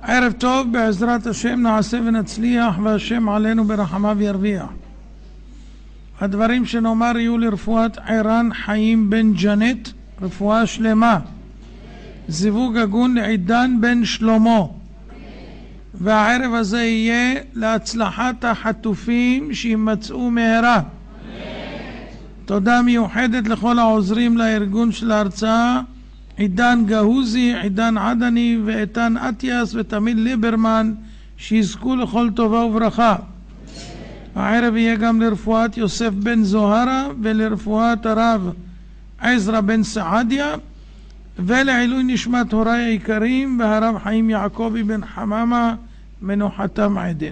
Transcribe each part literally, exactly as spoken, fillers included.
ערב טוב, בעזרת השם נעשה ונצליח, והשם עלינו ברחמיו ירוויח. הדברים שנאמר יהיו לרפואת ערן חיים בן ג'נט, רפואה שלמה. זיווג הגון לעידן בן שלמה. והערב הזה יהיה להצלחת החטופים שימצאו מהרה. תודה מיוחדת לכל העוזרים לארגון של ההרצאה, עידן גהוזי, עידן עדני ואיתן אטיאס ותמיל ליברמן, שיזכו לכל טובה וברכה. הערב יהיה גם לרפואת יוסף בן זוהרה ולרפואת הרב עזרא בן סעדיה, ולעילוי נשמת הוריי היקרים והרב חיים יעקבי בן חממה, מנוחתם עדן.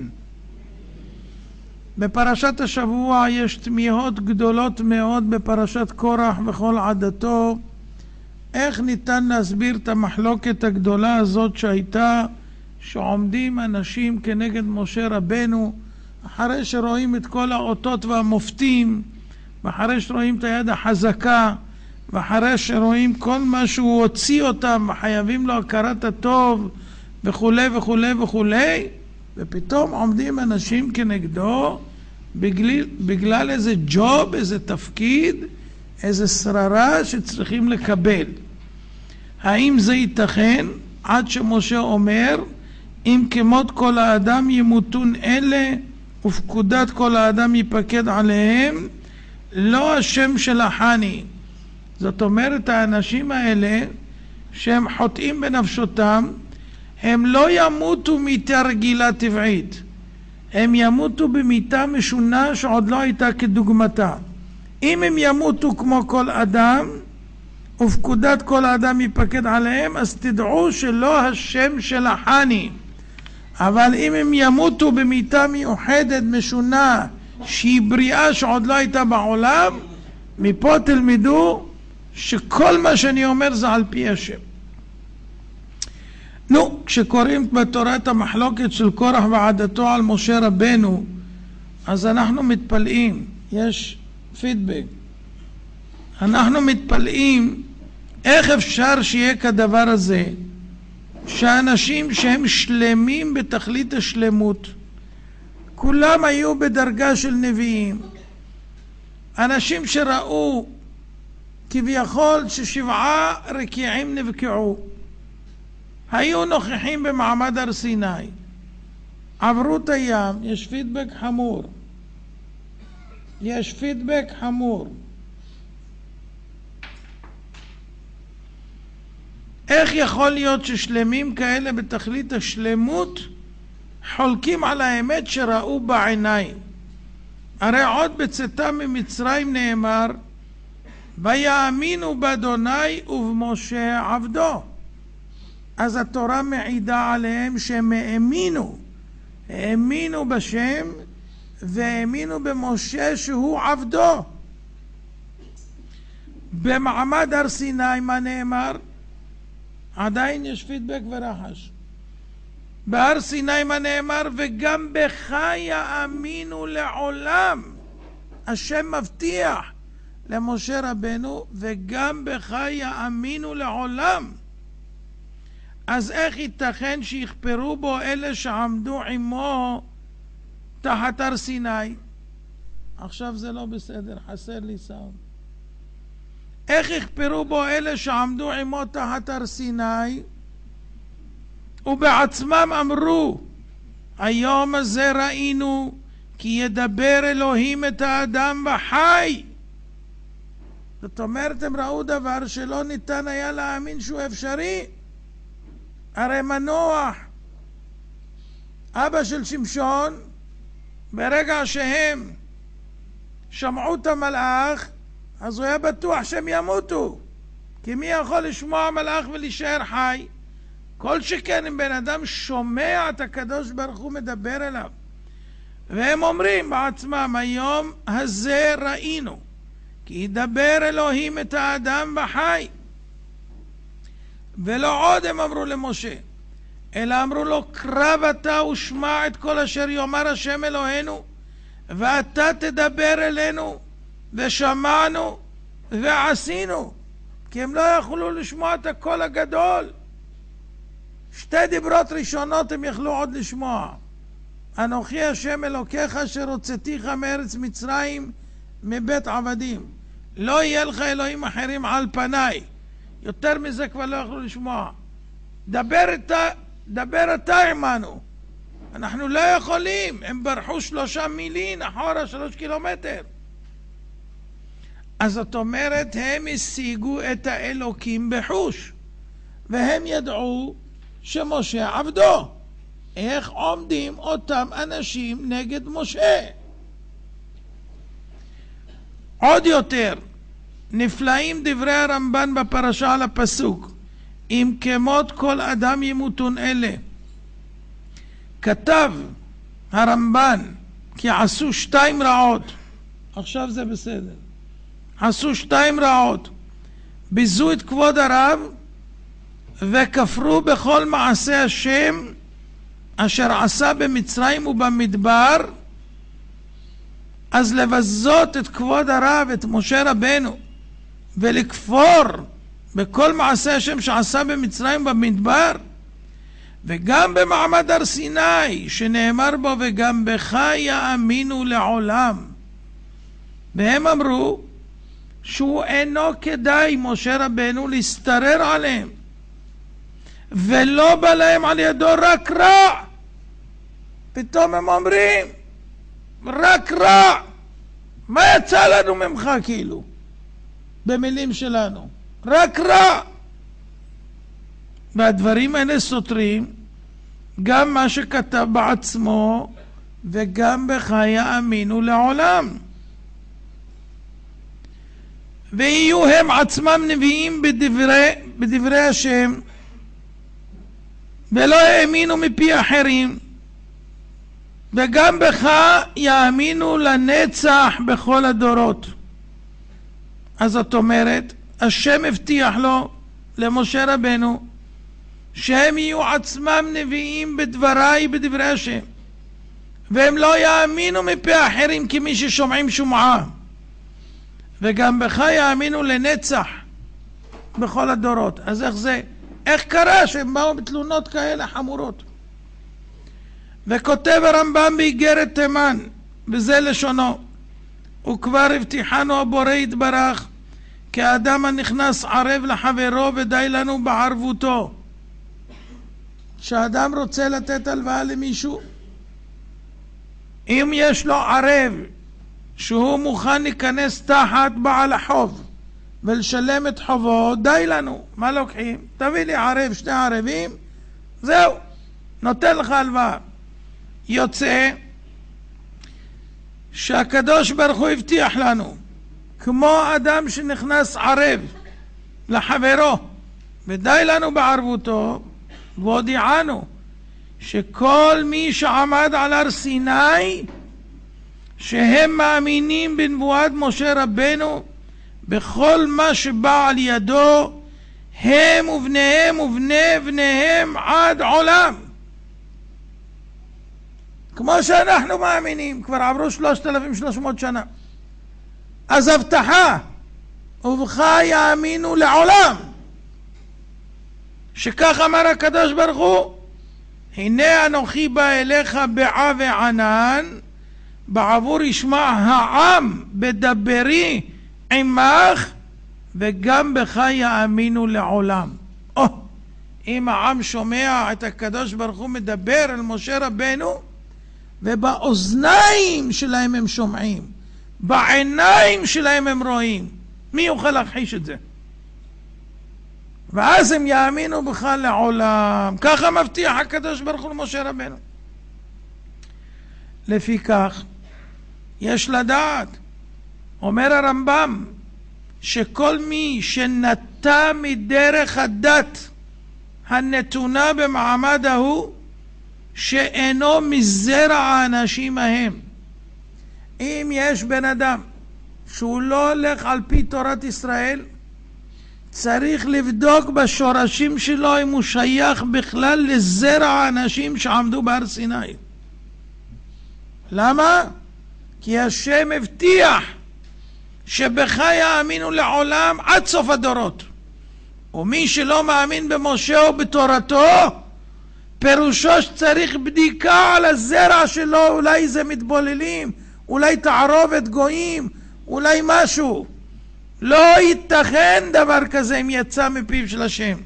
בפרשת השבוע יש תמיהות גדולות מאוד בפרשת קורח וכל עדתו. איך ניתן להסביר את המחלוקת הגדולה הזאת שהייתה, שעומדים אנשים כנגד משה רבנו אחרי שרואים את כל האותות והמופתים, ואחרי שרואים את היד החזקה, ואחרי שרואים כל מה שהוא הוציא אותם וחייבים לו הכרת הטוב וכו' וכו' וכו', ופתאום עומדים אנשים כנגדו בגלל, בגלל איזה ג'וב, איזה תפקיד, איזה שררה שצריכים לקבל. האם זה ייתכן? עד שמשה אומר, אם כמות כל האדם ימותון אלה ופקודת כל האדם ייפקד עליהם, לא השם של החני. זאת אומרת, האנשים האלה שהם חוטאים בנפשותם, הם לא ימותו מיתה רגילה טבעית, הם ימותו במיתה משונה שעוד לא הייתה כדוגמתה. אם הם ימותו כמו כל אדם ופקודת כל האדם ייפקד עליהם, אז תדעו שלא השם של החני. אבל אם הם ימותו במיתה מיוחדת משונה שהיא בריאה שעוד לא הייתה בעולם, מפה תלמדו שכל מה שאני אומר זה על פי השם. נו, כשקוראים בתורת המחלוקת של קורח ועדתו על משה רבנו, אז אנחנו מתפלאים, יש פידבק. אנחנו מתפלאים איך אפשר שיהיה כדבר הזה, שאנשים שהם שלמים בתכלית השלמות, כולם היו בדרגה של נביאים, אנשים שראו כביכול ששבעה רקיעים נבקעו, היו נוכחים במעמד הר סיני, עברו את הים, יש פידבק חמור, יש פידבק חמור. איך יכול להיות ששלמים כאלה בתכלית השלמות חולקים על האמת שראו בעיניים? הרי עוד בצאתם ממצרים נאמר, ויאמינו באדוני ובמשה עבדו. אז התורה מעידה עליהם שהם האמינו, האמינו בשם והאמינו במשה שהוא עבדו. במעמד הר סיני מה נאמר? עדיין יש פידבק ורחש. בהר סיני מה נאמר? וגם בך יאמינו לעולם. השם מבטיח למשה רבנו, וגם בך יאמינו לעולם. אז איך ייתכן שיכפרו בו אלה שעמדו עמו תחת הר סיני? עכשיו זה לא בסדר, חסר לי סאונד. איך יכפרו בו אלה שעמדו עמו תחת הר סיני ובעצמם אמרו, היום הזה ראינו כי ידבר אלוהים את האדם וחי. זאת אומרת, הם ראו דבר שלא ניתן היה להאמין שהוא אפשרי. הרי מנוח, אבא של שמשון, ברגע שהם שמעו את המלאך, אז הוא היה בטוח שהם ימותו, כי מי יכול לשמוע מלאך ולהישאר חי? כל שכן אם בן אדם שומע את הקדוש ברוך הוא מדבר אליו. והם אומרים בעצמם, היום הזה ראינו כי ידבר אלוהים את האדם וחי. ולא עוד הם אמרו למשה, אלא אמרו לו, קרב אתה ושמע את כל אשר יאמר השם אלוהינו, ואתה תדבר אלינו, ושמענו ועשינו. כי הם לא יכולו לשמוע את הקול הגדול שתי דיברות ראשונות הם יכלו עוד לשמוע. אנוכי השם אלוקיך אשר הוצאתיך מארץ מצרים מבית עבדים. לא יהיה לך אלוהים אחרים על פניי. יותר מזה כבר לא יכלו לשמוע. דבר אתה, דבר אתה עמנו. אנחנו לא יכולים. הם ברחו שלושה מילין אחורה, שלוש קילומטר. אז זאת אומרת, הם השיגו את האלוקים בחוש. והם ידעו שמשה עבדו. איך עומדים אותם אנשים נגד משה? עוד יותר, נפלאים דברי הרמב"ן בפרשה על הפסוק. אם כמות כל אדם ימותון אלה. כתב הרמב"ן כי עשו שתיים רעות. עכשיו זה בסדר. עשו שתיים רעות. ביזו את כבוד הרב וכפרו בכל מעשה השם אשר עשה במצרים ובמדבר. אז לבזות את כבוד הרב, את משה רבנו, ולכפור בכל מעשה השם שעשה במצרים ובמדבר, וגם במעמד הר סיני שנאמר בו וגם בך יאמינו לעולם. והם אמרו שהוא אינו כדאי משה רבנו להסתרר עליהם, ולא בא להם על ידו רק רע. פתאום הם אומרים רק רע. מה יצא לנו ממך כאילו? במילים שלנו רק רע. והדברים האלה סותרים גם מה שכתב בעצמו וגם בך יאמינו לעולם. ויהיו הם עצמם נביאים בדברי, בדברי השם ולא האמינו מפי אחרים, וגם בך יאמינו לנצח בכל הדורות. אז זאת אומרת, השם הבטיח לו, למשה רבנו, שהם יהיו עצמם נביאים בדבריי בדברי השם, והם לא יאמינו מפי אחרים כמי ששומעים שומעה, וגם בך יאמינו לנצח בכל הדורות. אז איך זה? איך קרה שהם באו בתלונות כאלה חמורות? וכותב הרמב"ם באיגרת תימן, וזה לשונו, וכבר הבטיחנו הבורא יתברך כאדם הנכנס ערב לחברו ודי לנו בערבותו. כשאדם רוצה לתת הלוואה למישהו, אם יש לו ערב שהוא מוכן להיכנס תחת בעל החוב ולשלם את חובו, די לנו. מה לוקחים? תביא לי ערב, שני ערבים, זהו, נותן לך הלוואה. יוצא שהקדוש ברוך הוא הבטיח לנו, כמו אדם שנכנס ערב לחברו ודי לנו בערבותו, והודיענו שכל מי שעמד על הר סיני שהם מאמינים בנבואת משה רבנו בכל מה שבא על ידו, הם ובניהם ובני בניהם עד עולם. כמו שאנחנו מאמינים, כבר עברו שלושת אלפים ושלוש מאות שנה. אז הבטחה, ובך יאמינו לעולם, שכך אמר הקדוש ברוך הוא, הנה אנוכי בא אליך בעה וענן, בעבור ישמע העם בדברי עמך, וגם בך יאמינו לעולם. או, אם העם שומע את הקדוש ברוך הוא מדבר על משה רבנו, ובאוזניים שלהם הם שומעים, בעיניים שלהם הם רואים, מי יוכל להכחיש את זה? ואז הם יאמינו בך לעולם. ככה מבטיח הקדוש ברוך הוא למשה רבנו. לפיכך יש לדעת, אומר הרמב"ם, שכל מי שנטה מדרך הדת הנתונה במעמד ההוא, שאינו מזרע האנשים ההם. אם יש בן אדם שהוא לא הולך על פי תורת ישראל, צריך לבדוק בשורשים שלו אם הוא שייך בכלל לזרע האנשים שעמדו בהר סיני. למה? כי השם הבטיח שבך יאמינו לעולם עד סוף הדורות, ומי שלא מאמין במשה או בתורתו פירושו שצריך בדיקה על הזרע שלו, אולי זה מתבוללים, אולי תערובת גויים, אולי משהו. לא ייתכן דבר כזה אם יצא מפיו של השם.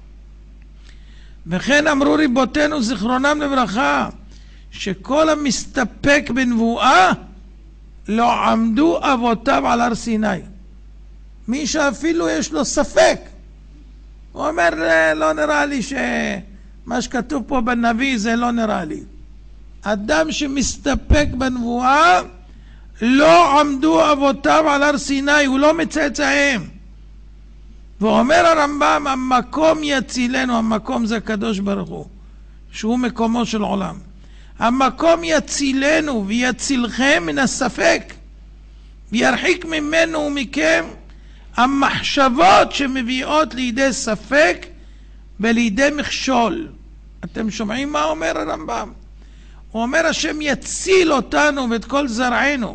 וכן אמרו ריבותינו זיכרונם לברכה, שכל המסתפק בנבואה לא עמדו אבותיו על הר סיני. מי שאפילו יש לו ספק, הוא אומר לא נראה לי שמה שכתוב פה בנביא זה לא נראה לי. אדם שמסתפק בנבואה לא עמדו אבותיו על הר סיני, הוא לא מצאצאיהם. ואומר הרמב"ם, המקום יצילנו, המקום זה הקדוש ברוך הוא, שהוא מקומו של עולם. המקום יצילנו ויצילכם מן הספק, וירחיק ממנו ומכם המחשבות שמביאות לידי ספק ולידי מכשול. אתם שומעים מה אומר הרמב"ם? הוא אומר השם יציל אותנו ואת כל זרענו.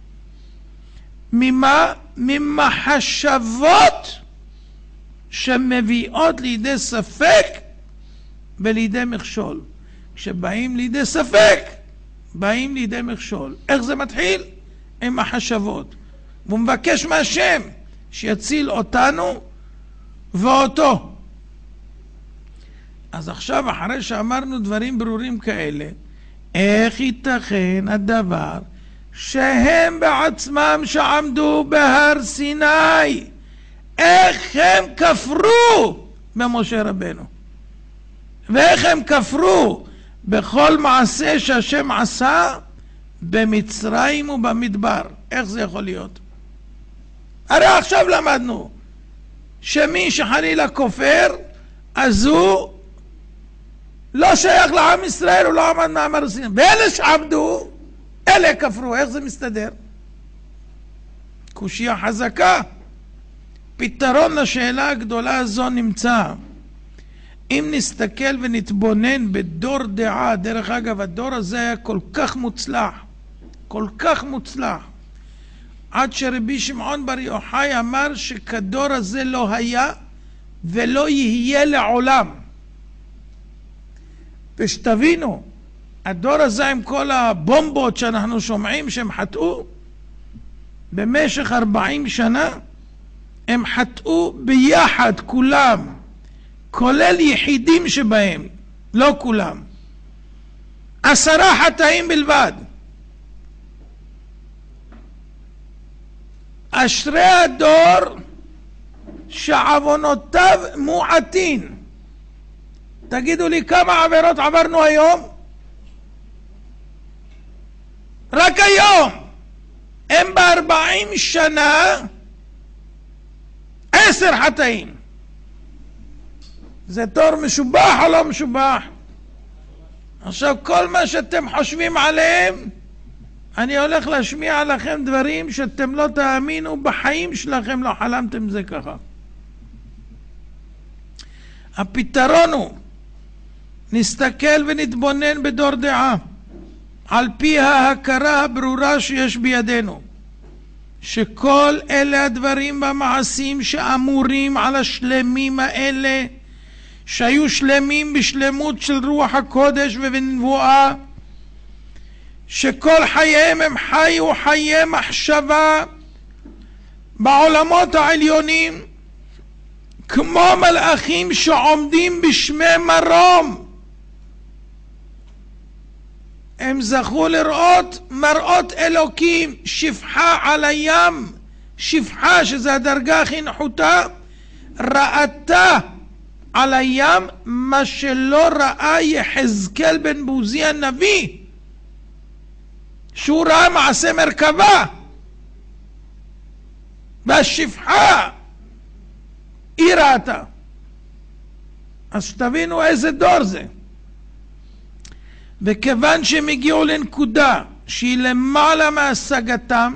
ממה? ממחשבות שמביאות לידי ספק ולידי מכשול. כשבאים לידי ספק, באים לידי מכשול. איך זה מתחיל? עם מחשבות. והוא מבקש מהשם שיציל אותנו ואותו. אז עכשיו אחרי שאמרנו דברים ברורים כאלה, איך ייתכן הדבר שהם בעצמם שעמדו בהר סיני, איך הם כפרו במשה רבנו, ואיך הם כפרו בכל מעשה שהשם עשה במצרים ובמדבר? איך זה יכול להיות? הרי עכשיו למדנו שמי שחלילה כופר אז הוא לא שייך לעם ישראל, הוא לא עמד מעמד סיני. ואלה שעמדו, אלה כפרו. איך זה מסתדר? קושיה חזקה. פתרון לשאלה הגדולה הזו נמצא אם נסתכל ונתבונן בדור דעה. דרך אגב, הדור הזה היה כל כך מוצלח, כל כך מוצלח, עד שרבי שמעון בר יוחאי אמר שכדור הזה לא היה ולא יהיה לעולם. ושתבינו, הדור הזה עם כל הבומבות שאנחנו שומעים שהם חטאו, במשך ארבעים שנה הם חטאו ביחד כולם, כולל יחידים שבהם, לא כולם. עשרה חטאים בלבד. אשרי הדור שעוונותיו מועטין. תגידו לי כמה עבירות עברנו היום? רק היום. הם בארבעים שנה עשר חטאים. זה תור משובח או לא משובח? עכשיו כל מה שאתם חושבים עליהם, אני הולך להשמיע לכם דברים שאתם לא תאמינו, בחיים שלכם לא חלמתם זה ככה. הפתרון הוא נסתכל ונתבונן בדור דעה על פי ההכרה הברורה שיש בידינו, שכל אלה הדברים והמעשים שאמורים על השלמים האלה, שהיו שלמים בשלמות של רוח הקודש ובנבואה, שכל חייהם הם חיו חיי מחשבה בעולמות העליונים כמו מלאכים שעומדים בשמי מרום. הם זכו לראות מראות אלוקים, שפחה על הים, שפחה שזה הדרגה הכי נחותה, ראתה על הים מה שלא ראה יחזקאל בן בוזי הנביא, שהוא ראה מעשה מרכבה, והשפחה היא ראתה. אז שתבינו איזה דור זה. וכיוון שהם הגיעו לנקודה שהיא למעלה מהשגתם,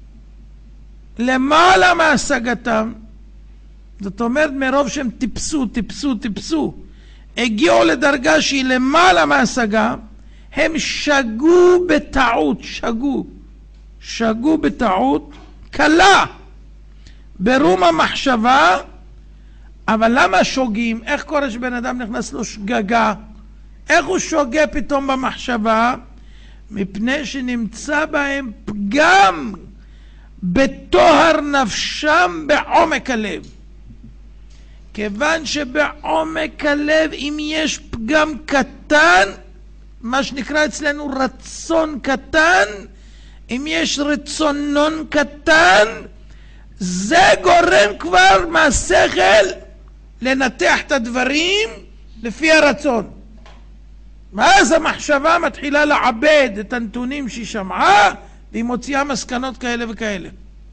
למעלה מהשגתם, זאת אומרת מרוב שהם טיפסו, טיפסו, טיפסו, הגיעו לדרגה שהיא למעלה מהשגה, הם שגו בטעות, שגו, שגו בטעות, קלה, ברום המחשבה. אבל למה שוגים? איך קורה שבן אדם נכנס לו שגגה? איך הוא שוגה פתאום במחשבה? מפני שנמצא בהם פגם בטוהר נפשם בעומק הלב. כיוון שבעומק הלב אם יש פגם קטן, מה שנקרא אצלנו רצון קטן, אם יש רצונון קטן, זה גורם כבר מהשכל לנתח את הדברים לפי הרצון. ואז המחשבה מתחילה לעבד את הנתונים שהיא שמעה, והיא מוציאה מסקנות כאלה וכאלה.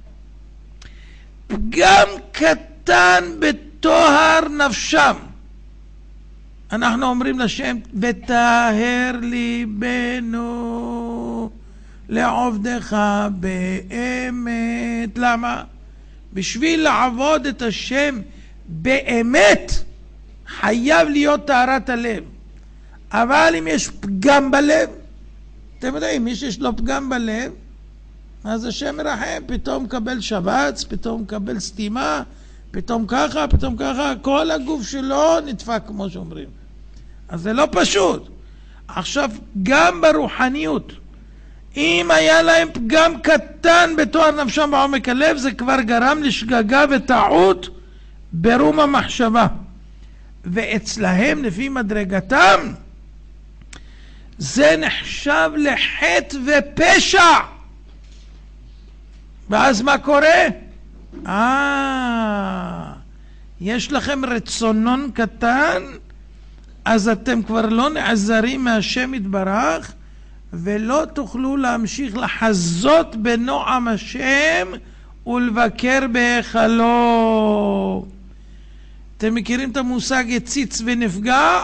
פגם קטן בטוהר נפשם. אנחנו אומרים לשם, וטהר ליבנו לעובדך באמת. למה? בשביל לעבוד את השם באמת חייב להיות טהרת הלב. אבל אם יש פגם בלב, אתם יודעים, מי שיש לו פגם בלב, אז השם מרחם, פתאום מקבל שבץ, פתאום מקבל סתימה, פתאום ככה, פתאום ככה, כל הגוף שלו נדפק כמו שאומרים. אז זה לא פשוט. עכשיו, גם ברוחניות, אם היה להם פגם קטן בתואר נפשם בעומק הלב, זה כבר גרם לשגגה וטעות ברום המחשבה. ואצלהם, לפי מדרגתם, זה נחשב לחטא ופשע. ואז מה קורה? אה, יש לכם רצונון קטן, אז אתם כבר לא נעזרים מהשם יתברך, ולא תוכלו להמשיך לחזות בנועם השם ולבקר בהיכלו. אתם מכירים את המושג הציץ ונפגע?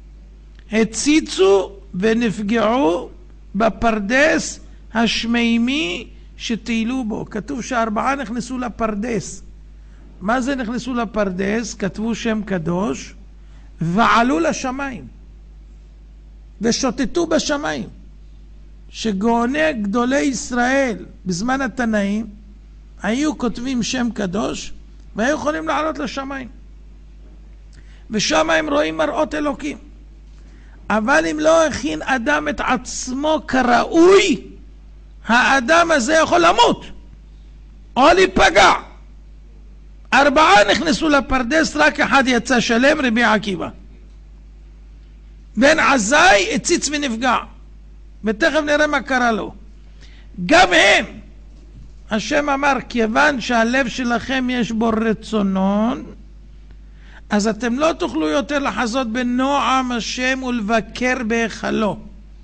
הציצו ונפגעו בפרדס השמימי שטיילו בו. כתוב שארבעה נכנסו לפרדס. מה זה נכנסו לפרדס? כתבו שם קדוש ועלו לשמיים ושוטטו בשמיים. שגאוני גדולי ישראל בזמן התנאים היו כותבים שם קדוש והיו יכולים לעלות לשמיים, ושם הם רואים מראות אלוקים. אבל אם לא הכין אדם את עצמו כראוי, האדם הזה יכול למות או להיפגע. ארבעה נכנסו לפרדס, רק אחד יצא שלם, רבי עקיבא בן עזאי, הציץ ונפגע, ותכף נראה מה קרה לו. גם הם, השם אמר, כיוון שהלב שלכם יש בו רצונון, אז אתם לא תוכלו יותר לחזות בנועם השם ולבקר בהיכלו.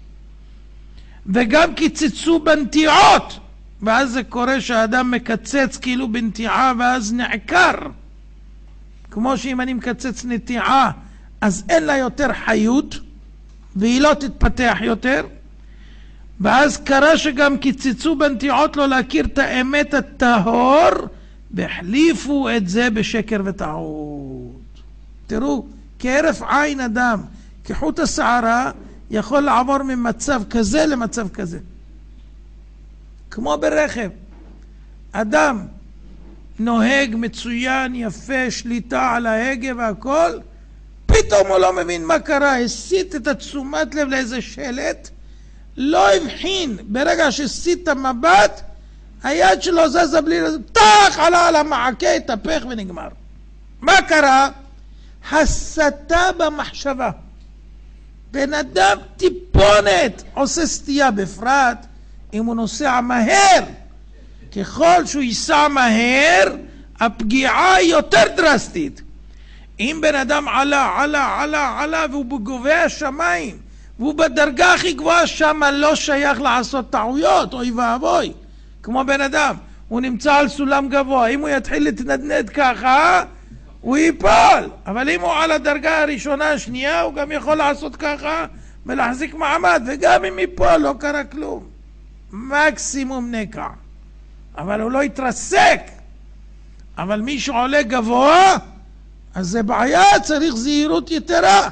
וגם קיצצו בנטיעות, ואז זה קורה שהאדם מקצץ כאילו בנטיעה ואז נעקר. כמו שאם אני מקצץ נטיעה אז אין לה יותר חיות והיא לא תתפתח יותר. ואז קרה שגם קיצצו בנטיעות לא להכיר את האמת הטהור, והחליפו את זה בשקר וטעות. תראו, כהרף עין אדם, כחוט השערה, יכול לעבור ממצב כזה למצב כזה. כמו ברכב, אדם נוהג מצוין, יפה, שליטה על ההגה והכל, פתאום הוא לא מבין מה קרה, הסיט את התשומת לב לאיזה שלט, לא הבחין, ברגע שהסיט המבט, היד שלו זזה בלי לזה, טח, עלה על המעקה, התהפך ונגמר. מה קרה? הסתה במחשבה. בן אדם טיפונת עושה סטייה, בפרט אם הוא נוסע מהר. ככל שהוא ייסע מהר, הפגיעה היא יותר דרסטית. אם בן אדם עלה, עלה, עלה, עלה, והוא בגובה השמיים, והוא בדרגה הכי גבוהה, שם לא שייך לעשות טעויות, אוי ואבוי. כמו בן אדם, הוא נמצא על סולם גבוה, אם הוא יתחיל להתנדנד ככה, הוא ייפול. אבל אם הוא על הדרגה הראשונה, השנייה, הוא גם יכול לעשות ככה ולהחזיק מעמד, וגם אם ייפול לא קרה כלום. מקסימום נקע. אבל הוא לא יתרסק. אבל מי שעולה גבוה, אז זה בעיה, צריך זהירות יתרה.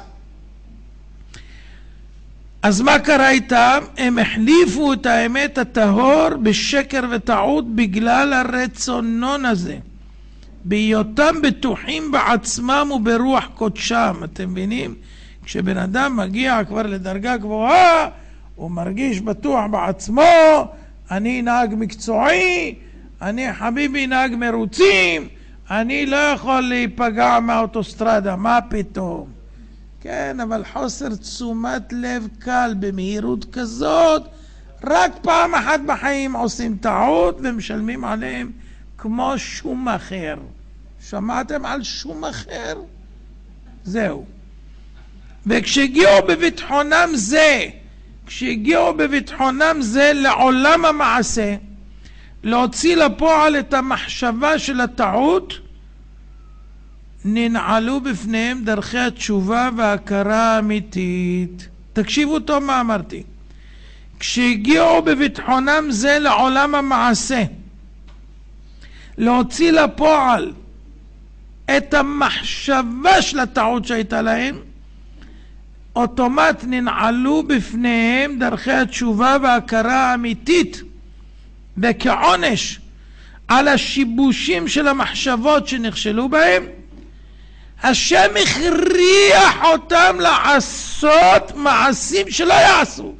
אז מה קרה איתם? הם החליפו את האמת הטהור בשקר וטעות בגלל הרצונון הזה. בהיותם בטוחים בעצמם וברוח קודשם, אתם מבינים? כשבן אדם מגיע כבר לדרגה גבוהה, הוא מרגיש בטוח בעצמו, אני נהג מקצועי, אני חביבי נהג מרוצים, אני לא יכול להיפגע מהאוטוסטרדה, מה פתאום? כן, אבל חוסר תשומת לב קל במהירות כזאת, רק פעם אחת בחיים עושים טעות ומשלמים עליהם כמו שום אחר. שמעתם על שום אחר? זהו. וכשהגיעו בביטחונם זה, כשהגיעו בביטחונם זה לעולם המעשה, להוציא לפועל את המחשבה של הטעות, ננעלו בפניהם דרכי התשובה וההכרה האמיתית. תקשיבו טוב מה אמרתי. כשהגיעו בביטחונם זה לעולם המעשה, להוציא לפועל את המחשבה של הטעות שהייתה להם, אוטומט ננעלו בפניהם דרכי התשובה וההכרה האמיתית, וכעונש על השיבושים של המחשבות שנכשלו בהם, השם הכריח אותם לעשות מעשים שלא יעשו.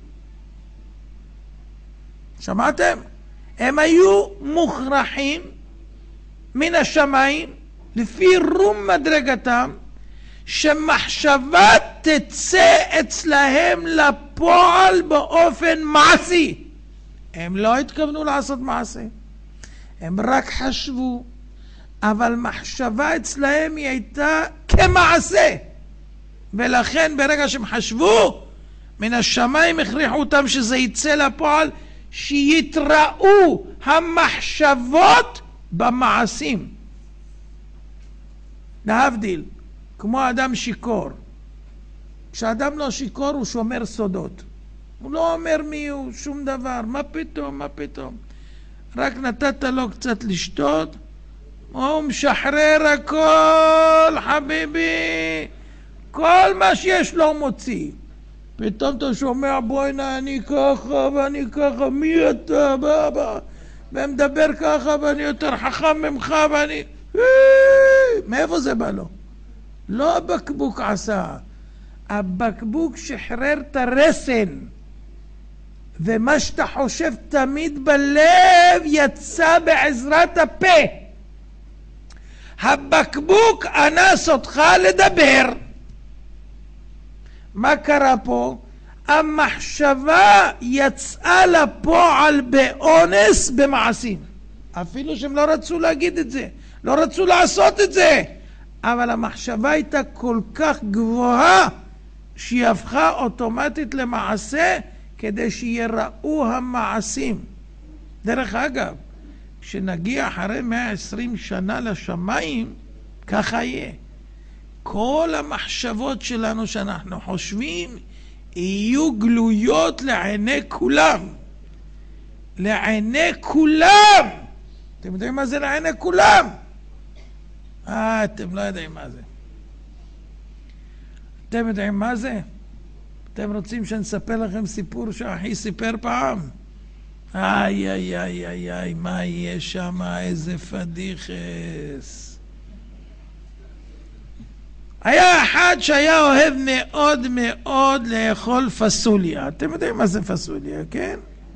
שמעתם? הם היו מוכרחים מן השמיים, לפי רום מדרגתם, שמחשבה תצא אצלהם לפועל באופן מעשי. הם לא התכוונו לעשות מעשה, הם רק חשבו, אבל מחשבה אצלהם היא הייתה כמעשה, ולכן ברגע שהם חשבו, מן השמיים הכריחו אותם שזה יצא לפועל, שיתראו המחשבות במעשים. להבדיל, כמו אדם שיקור, כשאדם לא שיקור הוא שומר סודות, הוא לא אומר מי הוא, שום דבר, מה פתאום, מה פתאום, רק נתת לו קצת לשתות, הוא משחרר הכל, חביבי, כל מה שיש לו מוציא. פתאום אתה שומע, בואי נה, אני ככה ואני ככה, מי אתה, בבא, ומדבר ככה ואני יותר חכם ממך ואני... מאיפה זה בא לו? לא הבקבוק עשה, הבקבוק שחרר את הרסן, ומה שאתה חושב תמיד בלב יצא בעזרת הפה. הבקבוק אנס אותך לדבר. מה קרה פה? המחשבה יצאה לפועל באונס במעשים, אפילו שהם לא רצו להגיד את זה, לא רצו לעשות את זה, אבל המחשבה הייתה כל כך גבוהה שהיא הפכה אוטומטית למעשה, כדי שיראו המעשים. דרך אגב, כשנגיע אחרי מאה ועשרים שנה לשמיים, ככה יהיה. כל המחשבות שלנו שאנחנו חושבים יהיו גלויות לעיני כולם. לעיני כולם. אתם יודעים מה זה לעיני כולם? אה, אתם לא יודעים מה זה. אתם יודעים מה זה? אתם רוצים שנספר לכם סיפור שאחי סיפר פעם? איי, איי, איי, איי, איי, מה יהיה שם? איזה פדיחס. היה אחד שהיה אוהב מאוד מאוד לאכול פסוליה. אתם יודעים מה זה פסוליה, כן?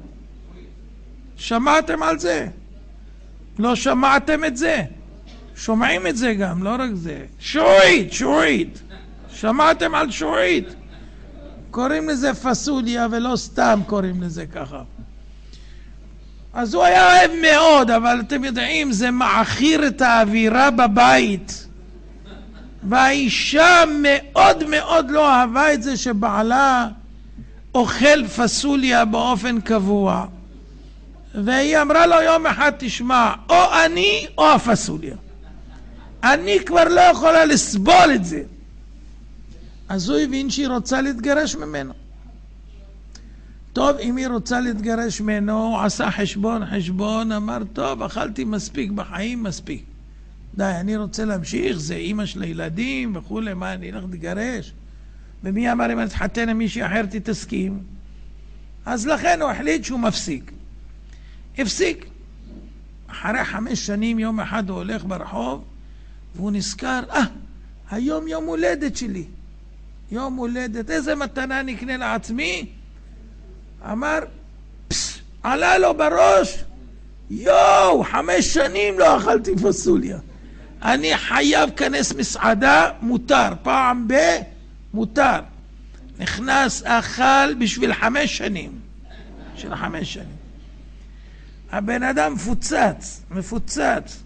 שמעתם על זה? לא שמעתם את זה? שומעים את זה גם, לא רק זה. שועית, שועית. שמעתם על שועית? קוראים לזה פסוליה ולא סתם קוראים לזה ככה. אז הוא היה אוהב מאוד, אבל אתם יודעים, זה מעכיר את האווירה בבית. והאישה מאוד מאוד לא אהבה את זה שבעלה אוכל פסוליה באופן קבוע. והיא אמרה לו יום אחד, תשמע, או אני או הפסוליה. אני כבר לא יכולה לסבול את זה. אז הוא הבין שהיא רוצה להתגרש ממנו. טוב, אם היא רוצה להתגרש ממנו, הוא עשה חשבון, חשבון, אמר, טוב, אכלתי מספיק בחיים, מספיק. די, אני רוצה להמשיך, זה אמא של הילדים וכו', מה, אני אלך להתגרש? ומי אמר, אם אני אתחתן עם מישהי אחרת, היא תסכים? אז לכן הוא החליט שהוא מפסיק. הפסיק. אחרי חמש שנים, יום אחד הוא הולך ברחוב, והוא נזכר, אה, היום יום הולדת שלי. יום הולדת, איזה מתנה נקנה לעצמי? אמר, פס, עלה לו בראש, יואו, חמש שנים לא אכלתי פסוליה. אני חייב כנס מסעדה, מותר, פעם ב... מותר. נכנס, אכל בשביל חמש שנים. של חמש שנים. הבן אדם מפוצץ, מפוצץ.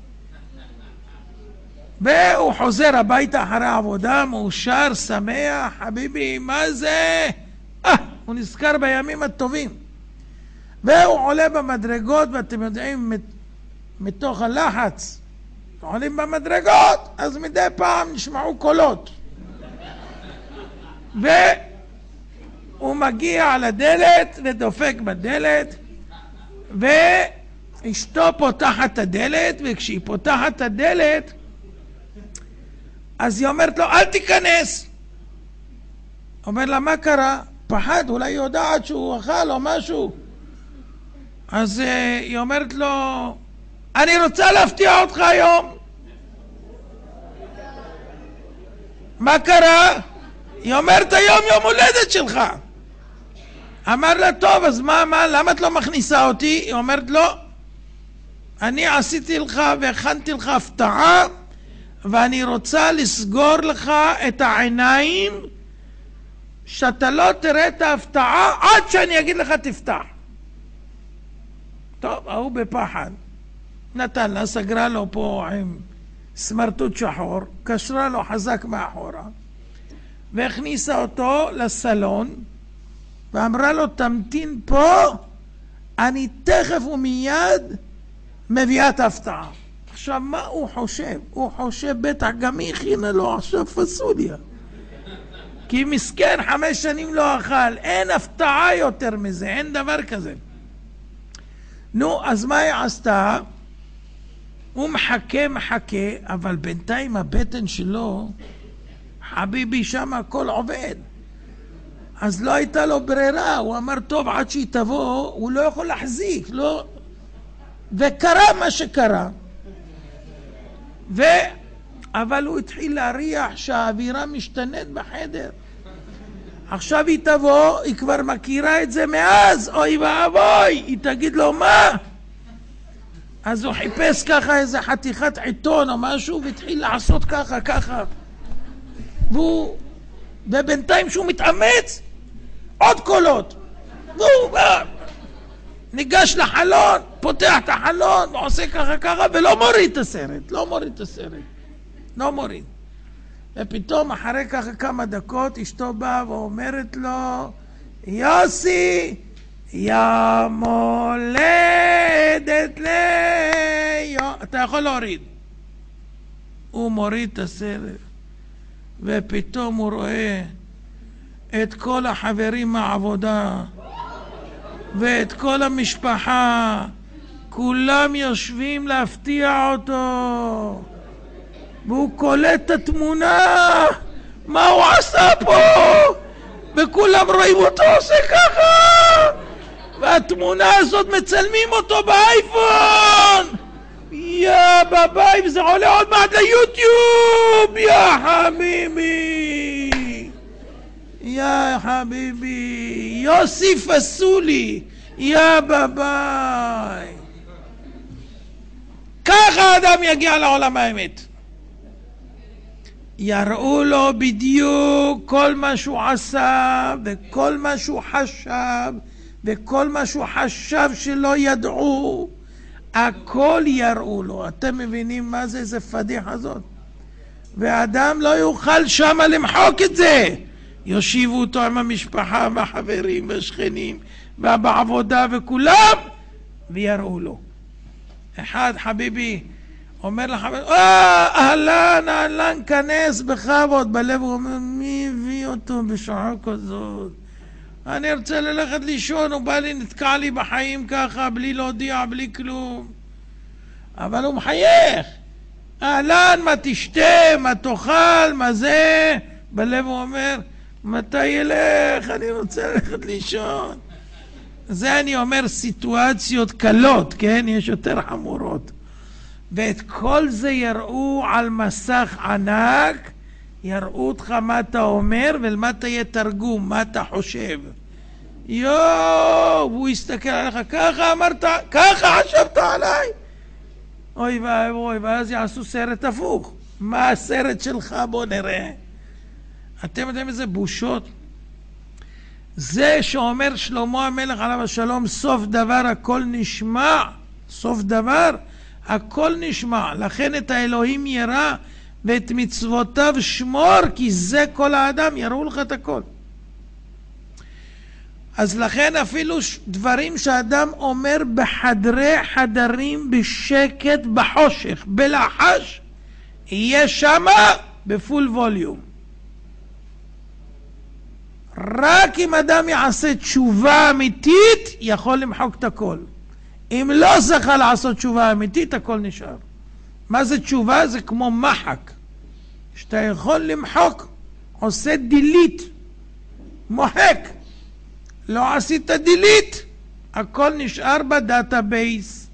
והוא חוזר הביתה אחרי העבודה, מאושר, שמח, חביבי, מה זה? אה, הוא נזכר בימים הטובים. והוא עולה במדרגות, ואתם יודעים, מתוך הלחץ, עולים במדרגות, אז מדי פעם נשמעו קולות. והוא מגיע לדלת ודופק בדלת, ואשתו פותחת את הדלת, וכשהיא פותחת את הדלת, אז היא אומרת לו, אל תיכנס. אומר לה, מה קרה? פחד, אולי היא יודעת שהוא אכל או משהו. אז היא אומרת לו, אני רוצה להפתיע אותך היום. מה קרה? היא אומרת, היום יום הולדת שלך. אמר לה, טוב, אז מה, מה, למה את לא מכניסה אותי? היא אומרת לו, אני עשיתי לך והכנתי לך הפתעה, ואני רוצה לסגור לך את העיניים, שאתה לא תראה את ההפתעה עד שאני אגיד לך תפתח. טוב, הוא בפחד. נתן לה, סגרה לו פה עם סמרטוט שחור, קשרה לו חזק מאחורה, והכניסה אותו לסלון, ואמרה לו, תמתין פה, אני תכף ומיד מביאה את ההפתעה. עכשיו, מה הוא חושב? הוא חושב, בטח גם היא הכינה לו עכשיו פסוליה. כי מסכן, חמש שנים לא אכל, אין הפתעה יותר מזה, אין דבר כזה. נו, אז מה היא עשתה? הוא מחכה, מחכה, אבל בינתיים הבטן שלו, חביבי, שם הכל עובד. אז לא הייתה לו ברירה, הוא אמר, טוב, עד שהיא תבוא, הוא לא יכול להחזיק, לא... וקרה מה שקרה. ו... אבל הוא התחיל להריח שהאווירה משתנית בחדר. עכשיו היא תבוא, היא כבר מכירה את זה מאז, אוי ואבוי, היא תגיד לו מה? אז הוא חיפש ככה איזה חתיכת עיתון או משהו, והתחיל לעשות ככה, ככה. והוא... ובינתיים שהוא מתאמץ, עוד קולות. והוא ניגש לחלון, פותח את החלון, ועושה ככה ככה, ולא מוריד את הסרט, לא מוריד את הסרט. לא מוריד. ופתאום אחרי ככה כמה דקות, אשתו באה ואומרת לו, יוסי, יום הולדת לי, אתה יכול להוריד. הוא מוריד את הסרט, ופתאום הוא רואה את כל החברים מהעבודה, ואת כל המשפחה, כולם יושבים להפתיע אותו. והוא קולט את התמונה, מה הוא עשה פה? וכולם רואים אותו עושה ככה, והתמונה הזאת מצלמים אותו באייפון. יא בביי, וזה עולה עוד מעט ליוטיוב. יא חביבי, יא חביבי, יוסי פסולי, יא בביי. ככה האדם יגיע לעולם האמת. יראו לו בדיוק כל מה שהוא עשה, וכל מה שהוא חשב, וכל מה שהוא חשב שלא ידעו, הכל יראו לו. אתם מבינים מה זה, איזה פדיחה הזאת? והאדם לא יוכל שם למחוק את זה. יושיבו אותו עם המשפחה והחברים והשכנים ובעבודה וכולם, ויראו לו. אחד, חביבי, אומר לחבר, אה, אהלן, אהלן, כנס בכבוד. בלב הוא אומר, מי הביא אותו בשעה כזאת? אני רוצה ללכת לישון, הוא בא לי, נתקע לי בחיים ככה, בלי להודיע, בלי כלום. אבל הוא מחייך. אהלן, מה תשתה, מה תאכל, מה זה? בלב הוא אומר, מתי ילך? אני רוצה ללכת לישון. זה אני אומר סיטואציות קלות, כן? יש יותר חמורות. ואת כל זה יראו על מסך ענק, יראו אותך מה אתה אומר ולמה אתה יהיה תרגום, מה אתה חושב. יואו, והוא יסתכל עליך, ככה אמרת, ככה חשבת עליי. אוי ואוי, ואז יעשו סרט הפוך. מה הסרט שלך? בוא נראה. אתם יודעים איזה בושות? זה שאומר שלמה המלך עליו השלום, סוף דבר הכל נשמע, סוף דבר הכל נשמע, לכן את האלוהים ירא ואת מצוותיו שמור, כי זה כל האדם, יראו לך את הכל. אז לכן אפילו דברים שאדם אומר בחדרי חדרים, בשקט, בחושך, בלחש, יהיה שמה בפול ווליום. רק אם אדם יעשה תשובה אמיתית, יכול למחוק את הכל. אם לא זכה לעשות תשובה אמיתית, הכל נשאר. מה זה תשובה? זה כמו מחק. שאתה יכול למחוק, עושה דילית, מוחק. לא עשית דילית, הכל נשאר בדאטאבייס.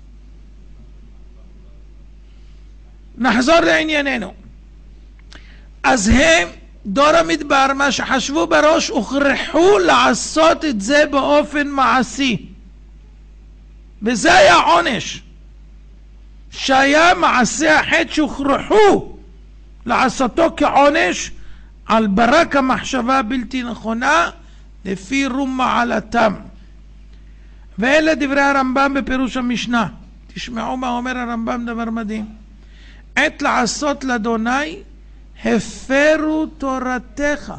נחזור לענייננו. אז הם, דור המדבר, מה שחשבו בראש, הוכרחו לעשות את זה באופן מעשי. וזה היה עונש. שהיה מעשה החטא שהוכרחו לעשותו כעונש על ברק המחשבה הבלתי נכונה, לפי רום מעלתם. ואלה דברי הרמב"ם בפירוש המשנה. תשמעו מה אומר הרמב"ם, דבר מדהים. עת לעשות לאדוני, הפרו תורתך.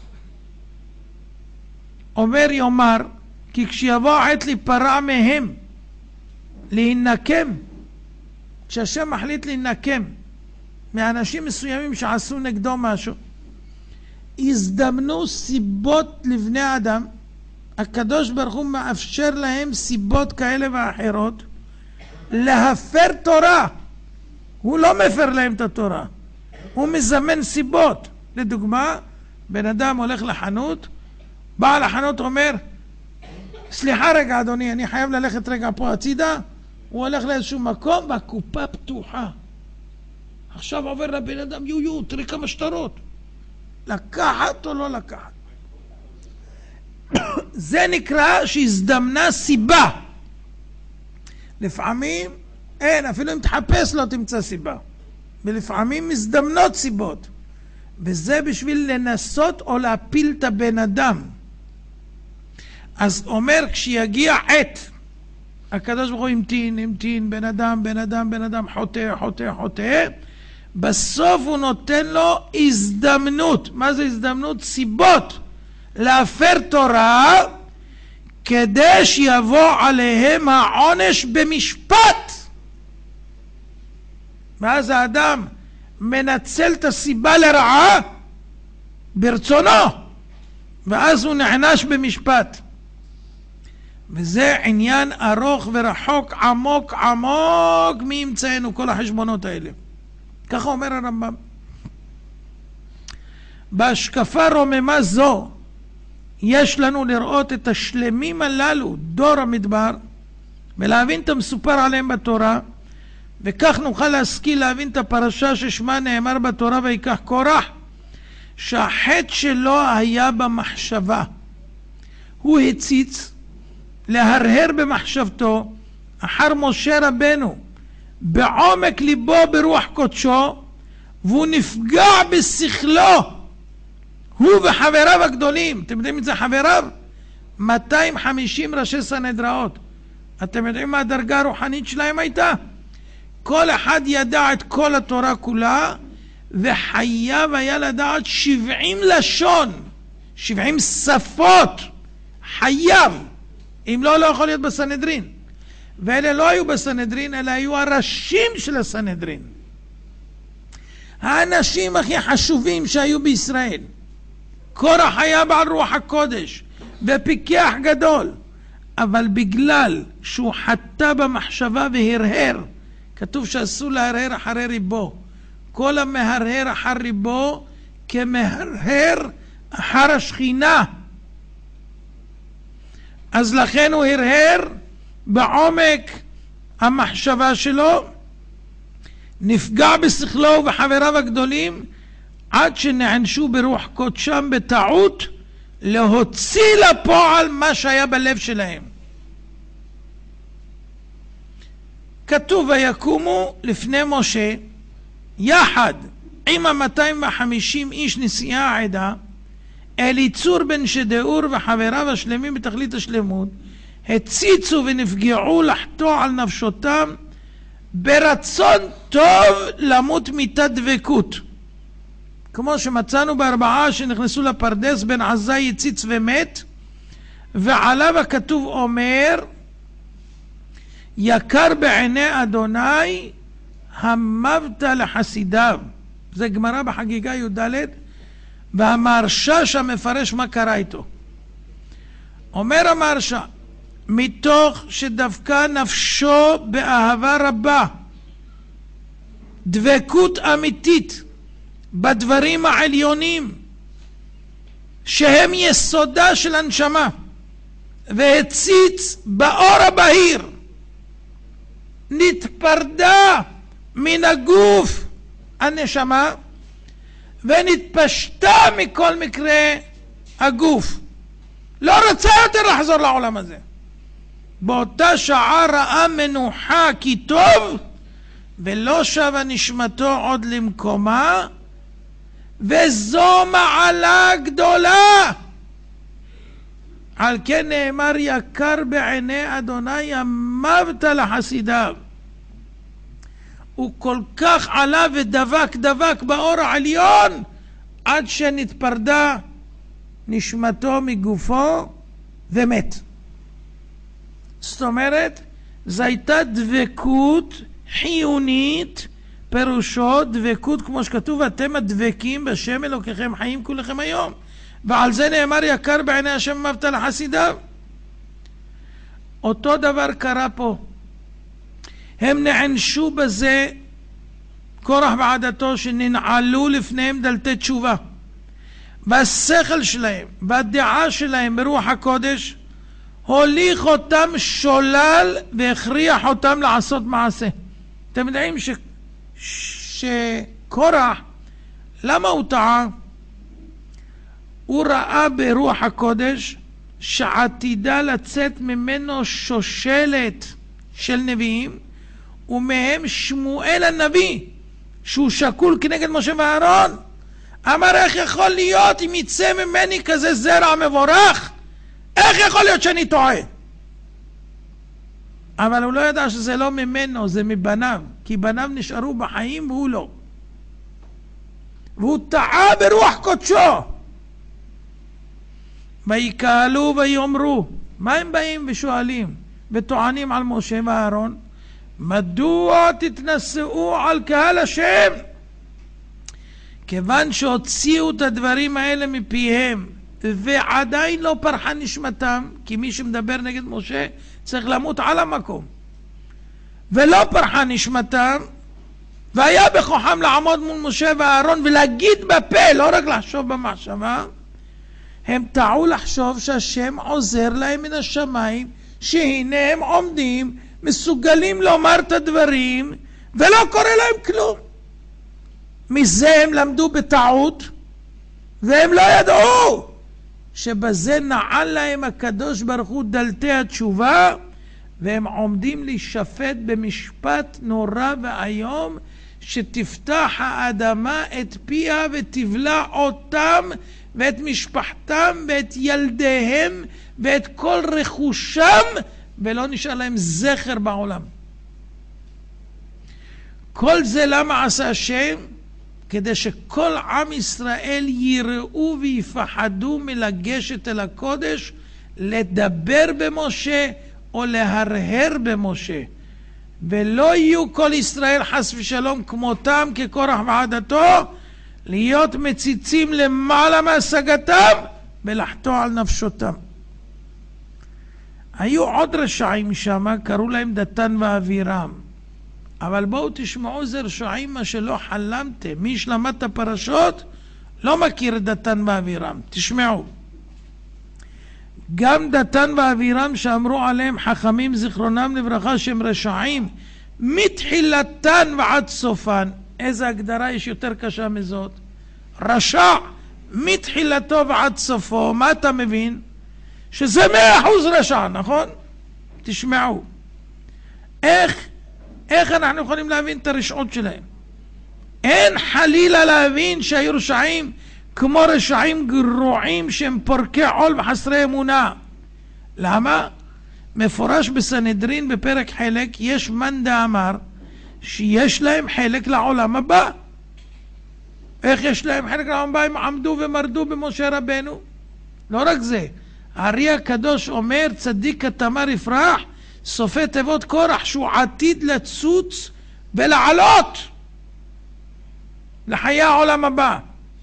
אומר יאמר, כי כשיבוא עת להיפרע מהם, להינקם, כשהשם מחליט להינקם מאנשים מסוימים שעשו נגדו משהו, הזדמנו סיבות לבני אדם, הקדוש ברוך הוא מאפשר להם סיבות כאלה ואחרות להפר תורה. הוא לא מפר להם את התורה, הוא מזמן סיבות. לדוגמה, בן אדם הולך לחנות, בעל החנות אומר, סליחה רגע אדוני, אני חייב ללכת רגע פה הצידה. הוא הולך לאיזשהו מקום והקופה פתוחה. עכשיו עובר לבן אדם, יו יו, תראי כמה שטרות. לקחת או לא לקחת? זה נקרא שהזדמנה סיבה. לפעמים אין, אפילו אם תחפש לא תמצא סיבה. ולפעמים מזדמנות סיבות. וזה בשביל לנסות או להפיל את הבן אדם. אז אומר, כשיגיע עת, הקדוש ברוך הוא המתין, המתין, בן אדם, בן אדם, בן אדם, חוטא, חוטא, חוטא, בסוף הוא נותן לו הזדמנות. מה זה הזדמנות? סיבות להפר תורה, כדי שיבוא עליהם העונש במשפט. ואז האדם מנצל את הסיבה לרעה ברצונו, ואז הוא נענש במשפט. וזה עניין ארוך ורחוק, עמוק עמוק מי ימצאנו כל החשבונות האלה. ככה אומר הרמב"ם. בהשקפה רוממה זו יש לנו לראות את השלמים הללו, דור המדבר, ולהבין את המסופר עליהם בתורה, וכך נוכל להשכיל להבין את הפרשה ששמה נאמר בתורה, ויקח קורח, שהחטא שלו היה במחשבה. הוא הציץ להרהר במחשבתו אחר משה רבנו בעומק ליבו ברוח קודשו, והוא נפגע בשכלו, הוא וחבריו הגדולים. אתם יודעים את זה חבריו? מאתיים וחמישים ראשי סנהדראות. אתם יודעים מה הדרגה הרוחנית שלהם הייתה? כל אחד ידע את כל התורה כולה, וחייב היה לדעת שבעים לשון, שבעים שפות, חייב. אם לא, לא יכול להיות בסנהדרין. ואלה לא היו בסנהדרין, אלא היו הראשים של הסנהדרין. האנשים הכי חשובים שהיו בישראל. קורח היה בעל רוח הקודש, ופיקח גדול. אבל בגלל שהוא חטא במחשבה והרהר, כתוב שאסור להרהר אחרי ריבו. כל המהרהר אחר ריבו כמהרהר אחר השכינה. אז לכן הוא הרהר בעומק המחשבה שלו, נפגע בשכלו ובחבריו הגדולים, עד שנענשו ברוח קודשם בטעות להוציא לפועל מה שהיה בלב שלהם. כתוב ויקומו לפני משה יחד עם ה-מאתיים וחמישים איש נשיאי העדה, אליצור בן שדאור וחבריו השלמים בתכלית השלמות, הציצו ונפגעו לחטוא על נפשותם ברצון טוב למות מיתת דבקות, כמו שמצאנו בארבעה שנכנסו לפרדס, בן עזאי הציץ ומת, ועליו הכתוב אומר יקר בעיני אדוני המבת לחסידיו. זה גמרא בחגיגה י"ד, והמהרש"א שם מפרש מה קרה איתו. אומר המהרש"א, מתוך שדווקא נפשו באהבה רבה, דבקות אמיתית בדברים העליונים שהם יסודה של הנשמה, והציץ באור הבהיר, נתפרדה מן הגוף הנשמה ונתפשטה מכל מקרה הגוף, לא רצה יותר לחזור לעולם הזה. באותה שעה ראה מנוחה כי טוב, ולא שבה נשמתו עוד למקומה, וזו מעלה גדולה. על כן נאמר יקר בעיני אדוני המבת לחסידיו. הוא כל כך עלה ודבק דבק באור העליון עד שנתפרדה נשמתו מגופו ומת. זאת אומרת, זו הייתה דבקות חיונית, פירושו דבקות כמו שכתוב אתם הדבקים בשם אלוקיכם חיים כולכם היום, ועל זה נאמר יקר בעיני השם המבת לחסידיו. אותו דבר קרה פה. הם נענשו בזה, קורח ועדתו, שננעלו לפניהם דלתי תשובה, והשכל שלהם והדעה שלהם ברוח הקודש הוליך אותם שולל והכריח אותם לעשות מעשה. אתם יודעים ש... שקורח, למה הוא טעה? הוא ראה ברוח הקודש שעתידה לצאת ממנו שושלת של נביאים, ומהם שמואל הנביא שהוא שקול כנגד משה ואהרון. אמר איך יכול להיות אם יצא ממני כזה זרע מבורך? איך יכול להיות שאני טועה? אבל הוא לא ידע שזה לא ממנו, זה מבניו, כי בניו נשארו בחיים והוא לא, והוא טעה ברוח קודשו. ויקהלו ויאמרו, מה הם באים ושואלים וטוענים על משה ואהרון? מדוע תתנשאו על קהל השם? כיוון שהוציאו את הדברים האלה מפיהם ועדיין לא פרחה נשמתם, כי מי שמדבר נגד משה צריך למות על המקום, ולא פרחה נשמתם, והיה בכוחם לעמוד מול משה ואהרון ולהגיד בפה, לא רק לחשוב במחשבה, הם טעו לחשוב שהשם עוזר להם מן השמיים, שהנה הם עומדים מסוגלים לומר את הדברים ולא קורה להם כלום. מזה הם למדו בטעות, והם לא ידעו שבזה נעל להם הקדוש ברוך הוא דלתי התשובה, והם עומדים להישפט במשפט נורא ואיום, שתפתח האדמה את פיה ותבלע אותם ואת משפחתם ואת ילדיהם ואת כל רכושם, ולא נשאר להם זכר בעולם. כל זה למה עשה השם? כדי שכל עם ישראל יראו ויפחדו מלגשת אל הקודש, לדבר במשה או להרהר במשה, ולא יהיו כל ישראל חס ושלום כמותם כקורח ועדתו, להיות מציצים למעלה מהשגתם ולחטוא על נפשותם. היו עוד רשעים שם, קראו להם דתן ואבירם. אבל בואו תשמעו, זה רשעים מה שלא חלמתם. מי שלמד את הפרשות לא מכיר את דתן ואבירם. תשמעו. גם דתן ואבירם שאמרו עליהם חכמים זיכרונם לברכה שהם רשעים מתחילתן ועד סופן. איזה הגדרה יש יותר קשה מזאת? רשע מתחילתו ועד סופו, מה אתה מבין? שזה מאה אחוז רשע, נכון? תשמעו. איך, איך אנחנו יכולים להבין את הרשעות שלהם? אין חלילה להבין שהיו רשעים כמו רשעים גרועים שהם פורקי עול וחסרי אמונה. למה? מפורש בסנהדרין בפרק חלק, יש מאן דאמר שיש להם חלק לעולם הבא. איך יש להם חלק לעולם הבא? הם עמדו ומרדו במשה רבנו. לא רק זה, הארי הקדוש אומר צדיק כתמר יפרח, סופי תיבות קורח, שהוא עתיד לצוץ ולעלות לחיי העולם הבא.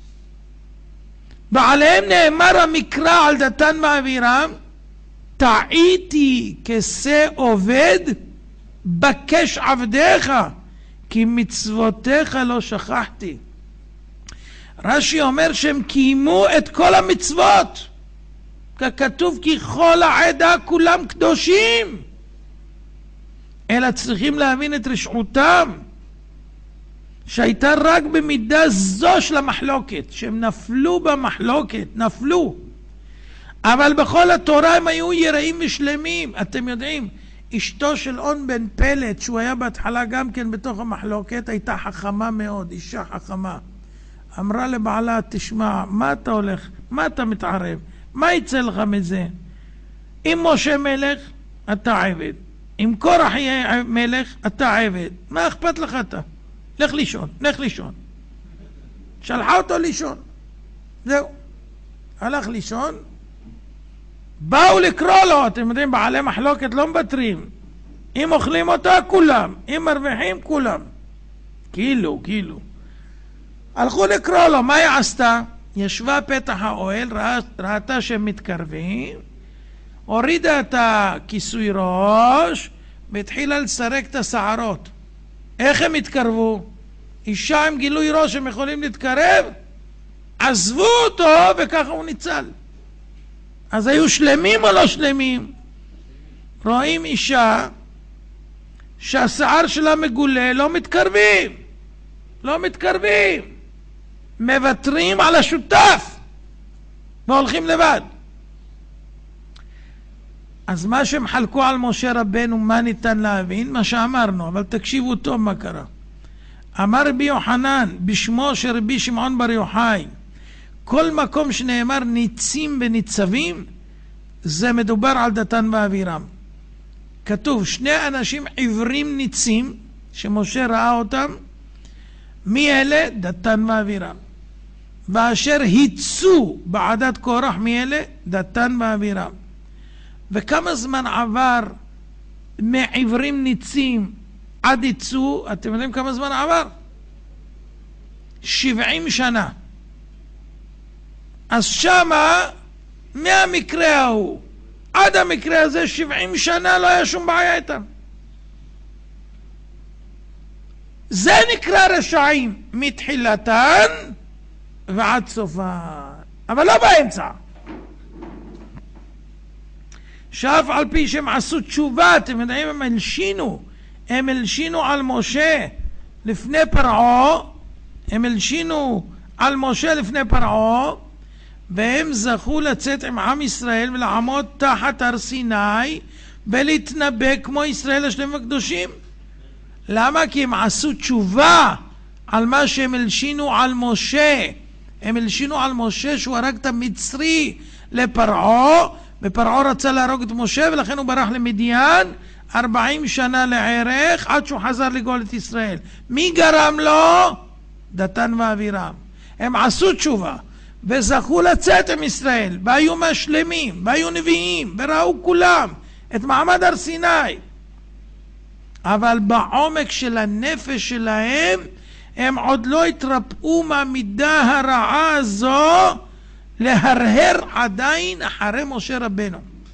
ועליהם נאמר המקרא על דתן ואבירם, טעיתי כשה עובד, בקש עבדיך, כי מצוותיך לא שכחתי. רש"י אומר שהם קיימו את כל המצוות, ככתוב כי כל העדה כולם קדושים, אלא צריכים להבין את רשעותם, שהייתה רק במידה זו של המחלוקת, שהם נפלו במחלוקת, נפלו. אבל בכל התורה הם היו יראים ושלמים. אתם יודעים, אשתו של און בן פלט, שהוא היה בהתחלה גם כן בתוך המחלוקת, הייתה חכמה מאוד, אישה חכמה. אמרה לבעלה, תשמע, מה אתה הולך? מה אתה מתערב? מה יצא לך מזה? אם משה מלך, אתה עבד. אם קורח יהיה מלך, אתה עבד. מה אכפת לך אתה? לך לישון, לך לישון. שלחה אותו לישון. זהו. הלך לישון. באו לקרוא לו, אתם יודעים, בעלי מחלוקת לא מבטרים. אם אוכלים אותה, כולם. אם מרוויחים, כולם. כאילו, כאילו. הלכו לקרוא לו, מה היא עשתה? ישבה פתח האוהל, ראתה שהם מתקרבים, הורידה את הכיסוי ראש, והתחילה לסרק את השערות. איך הם התקרבו? אישה עם גילוי ראש הם יכולים להתקרב? עזבו אותו וככה הוא ניצל. אז היו שלמים או לא שלמים? רואים אישה שהשיער שלה מגולה, לא מתקרבים. לא מתקרבים. מוותרים על השותף והולכים לבד. אז מה שהם חלקו על משה רבנו, מה ניתן להבין? מה שאמרנו, אבל תקשיבו טוב מה קרה. אמר רבי יוחנן בשמו של רבי שמעון בר יוחאי, כל מקום שנאמר ניצים וניצבים, זה מדובר על דתן ואבירם. כתוב שני אנשים עיוורים ניצים שמשה ראה אותם, מי אלה? דתן ואבירם. ואשר היצו בעדת קורח, מי אלה? דתן ואבירם. וכמה זמן עבר מעיוורים ניצים עד היצו? אתם יודעים כמה זמן עבר? שבעים שנה. אז שמה מהמקרה ההוא עד המקרה הזה שבעים שנה לא היה שום בעיה איתם. זה נקרא רשעים מתחילתן ועד סופן, אבל לא באמצע. שאף על פי שהם עשו תשובה, אתם יודעים, הם הלשינו, הם הלשינו על משה לפני פרעה, הם הלשינו על משה לפני פרעה, והם זכו לצאת עם עם ישראל ולעמוד תחת הר סיני ולהתנבא כמו ישראל השלמים הקדושים. למה? כי הם עשו תשובה על מה שהם הלשינו על משה. הם הלשינו על משה שהוא הרג את המצרי לפרעה, ופרעה רצה להרוג את משה ולכן הוא ברח למדיין ארבעים שנה לערך עד שהוא חזר לגאול את ישראל. מי גרם לו? דתן ואבירם. הם עשו תשובה וזכו לצאת עם ישראל, והיו משלמים, והיו נביאים, וראו כולם את מעמד הר סיני. אבל בעומק של הנפש שלהם הם עוד לא התרפאו מהמידה הרעה הזו להרהר עדיין אחרי משה רבנו.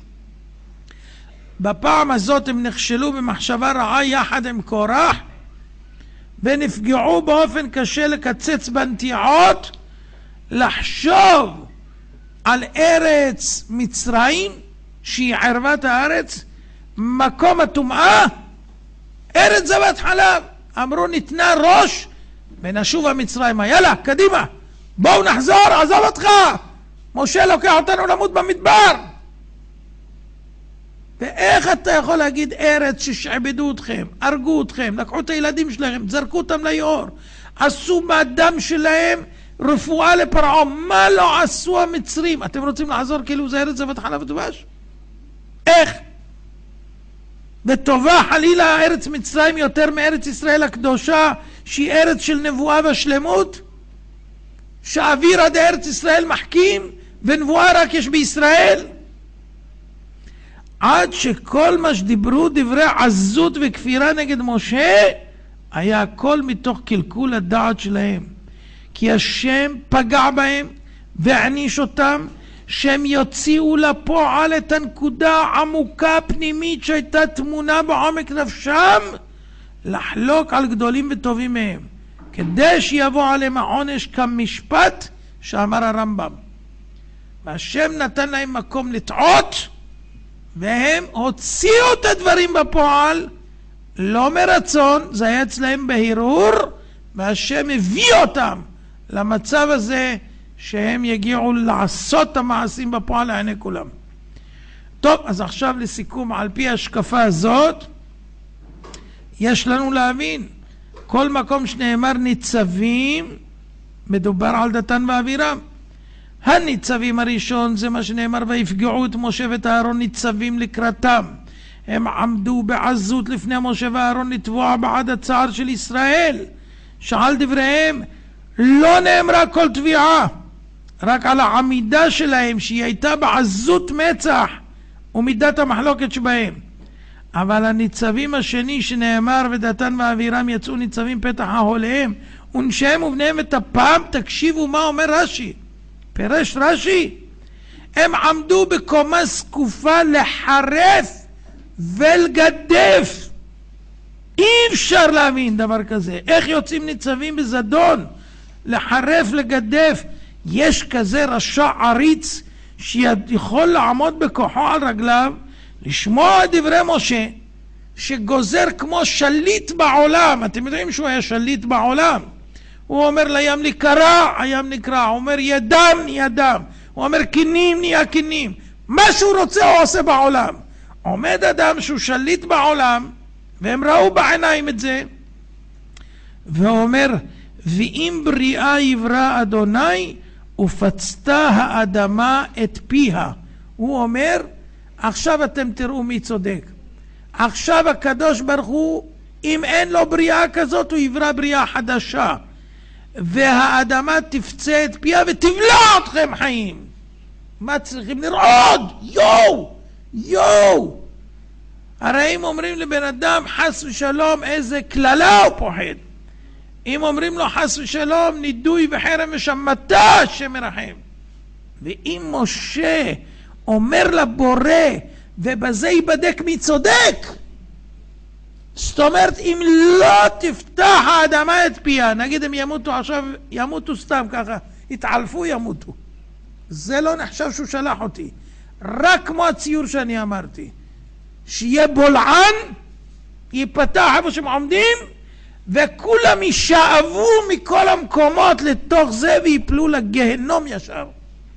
בפעם הזאת הם נכשלו במחשבה רעה יחד עם קורח, ונפגעו באופן קשה לקצץ בנטיעות, לחשוב על ארץ מצרים שהיא ערוות הארץ, מקום הטומאה, ארץ זבת חלב. אמרו ניתנה ראש ונשוב המצרימה, יאללה קדימה, בואו נחזור, עזוב אותך, משה לוקח אותנו למות במדבר. ואיך אתה יכול להגיד ארץ ששעבדו אתכם, הרגו אתכם, לקחו את הילדים שלהם, זרקו אותם ליאור, עשו מהדם שלהם רפואה לפרעה, מה לא עשו המצרים? אתם רוצים לעזור כאילו זה ארץ זבת חלב ודבש? איך? וטובה חלילה ארץ מצרים יותר מארץ ישראל הקדושה, שהיא ארץ של נבואה ושלמות, שהאוויר עד ארץ ישראל מחכים ונבואה רק יש בישראל. עד שכל מה שדיברו דברי עזות וכפירה נגד משה, היה הכל מתוך קלקול הדעת שלהם, כי השם פגע בהם והעניש אותם, שהם יוציאו לפועל את הנקודה העמוקה הפנימית שהייתה תמונה בעומק נפשם, לחלוק על גדולים וטובים מהם, כדי שיבוא עליהם העונש כמשפט שאמר הרמב"ם. והשם נתן להם מקום לטעות, והם הוציאו את הדברים בפועל, לא מרצון, זה היה אצלהם בהרהור, והשם הביא אותם למצב הזה שהם יגיעו לעשות את המעשים בפועל לעיני כולם. טוב, אז עכשיו לסיכום, על פי השקפה הזאת, יש לנו להבין, כל מקום שנאמר ניצבים, מדובר על דתן ואבירם. הניצבים הראשון זה מה שנאמר, ויפגעו את משה ואת אהרון ניצבים לקראתם. הם עמדו בעזות לפני משה ואהרון לתבוע בעד הצער של ישראל, שעל דבריהם לא נאמרה כל תביעה, רק על העמידה שלהם שהיא הייתה בעזות מצח ומידת המחלוקת שבהם. אבל הניצבים השני שנאמר ודתן ואבירם יצאו ניצבים פתח אהליהם ונשיהם ובניהם את הפעם, תקשיבו מה אומר רש"י, פירש רש"י, הם עמדו בקומה זקופה לחרף ולגדף. אי אפשר להבין דבר כזה, איך יוצאים ניצבים בזדון לחרף לגדף? יש כזה רשע עריץ שיכול לעמוד בכוחו על רגליו, לשמוע דברי משה שגוזר כמו שליט בעולם. אתם יודעים שהוא היה שליט בעולם, הוא אומר לים נקרע, הים נקרע, הוא אומר ידם נהיה דם, הוא אומר כנים נהיה כנים, מה שהוא רוצה הוא עושה בעולם. עומד אדם שהוא שליט בעולם, והם ראו בעיניים את זה, ואומר ואם בריאה יברא אדוני ופצתה האדמה את פיה. הוא אומר עכשיו אתם תראו מי צודק, עכשיו הקדוש ברוך הוא אם אין לו בריאה כזאת הוא יברא בריאה חדשה, והאדמה תפצה את פיה ותבלע אתכם חיים. מה צריכים לרעוד? יו יו. הרי אם אומרים לבן אדם חס ושלום איזה כללה הוא פוחד, אם אומרים לו חס ושלום נידוי וחרם ושמתה שמרחם. ואם משה אומר לבורא ובזה ייבדק מי צודק, זאת אומרת אם לא תפתח האדמה את פיה, נגיד הם ימותו עכשיו, ימותו סתם ככה, יתעלפו ימותו, זה לא נחשב שהוא שלח אותי. רק כמו הציור שאני אמרתי, שיהיה בולען, ייפתח איפה שהם עומדים וכולם יישאבו מכל המקומות לתוך זה ויפלו לגהנום ישר.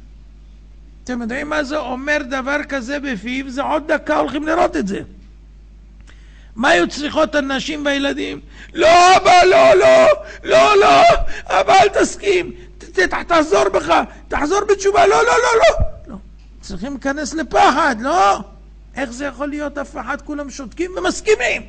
אתם יודעים מה זה אומר דבר כזה בפיו? זה עוד דקה הולכים לראות את זה. מה היו צריכות הנשים והילדים? לא אבא, לא, לא, לא, לא, אבא אל תסכים, תחזור בך, תחזור בתשובה, לא, לא, לא, לא, לא. צריכים להיכנס לפחד, לא? איך זה יכול להיות אף אחד? כולם שותקים ומסכימים.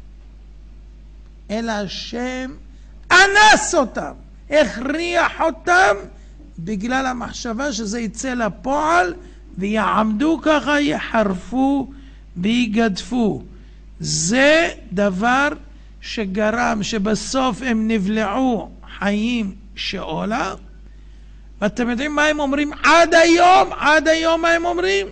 אלא השם אנס אותם, הכריח אותם, בגלל המחשבה שזה יצא לפועל, ויעמדו ככה, יחרפו ויגדפו. זה דבר שגרם שבסוף הם נבלעו חיים שאולה. ואתם יודעים מה הם אומרים עד היום? עד היום מה הם אומרים?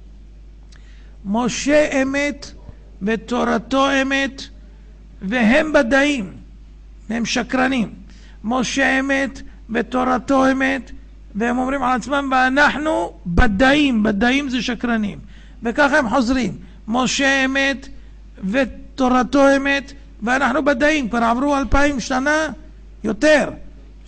משה אמת ותורתו אמת והם בדאים, הם שקרנים. משה אמת ותורתו אמת, והם אומרים על עצמם ואנחנו בדאים, בדאים זה שקרנים. וככה הם חוזרים, משה אמת ותורתו אמת ואנחנו בדאים. כבר עברו אלפיים שנה יותר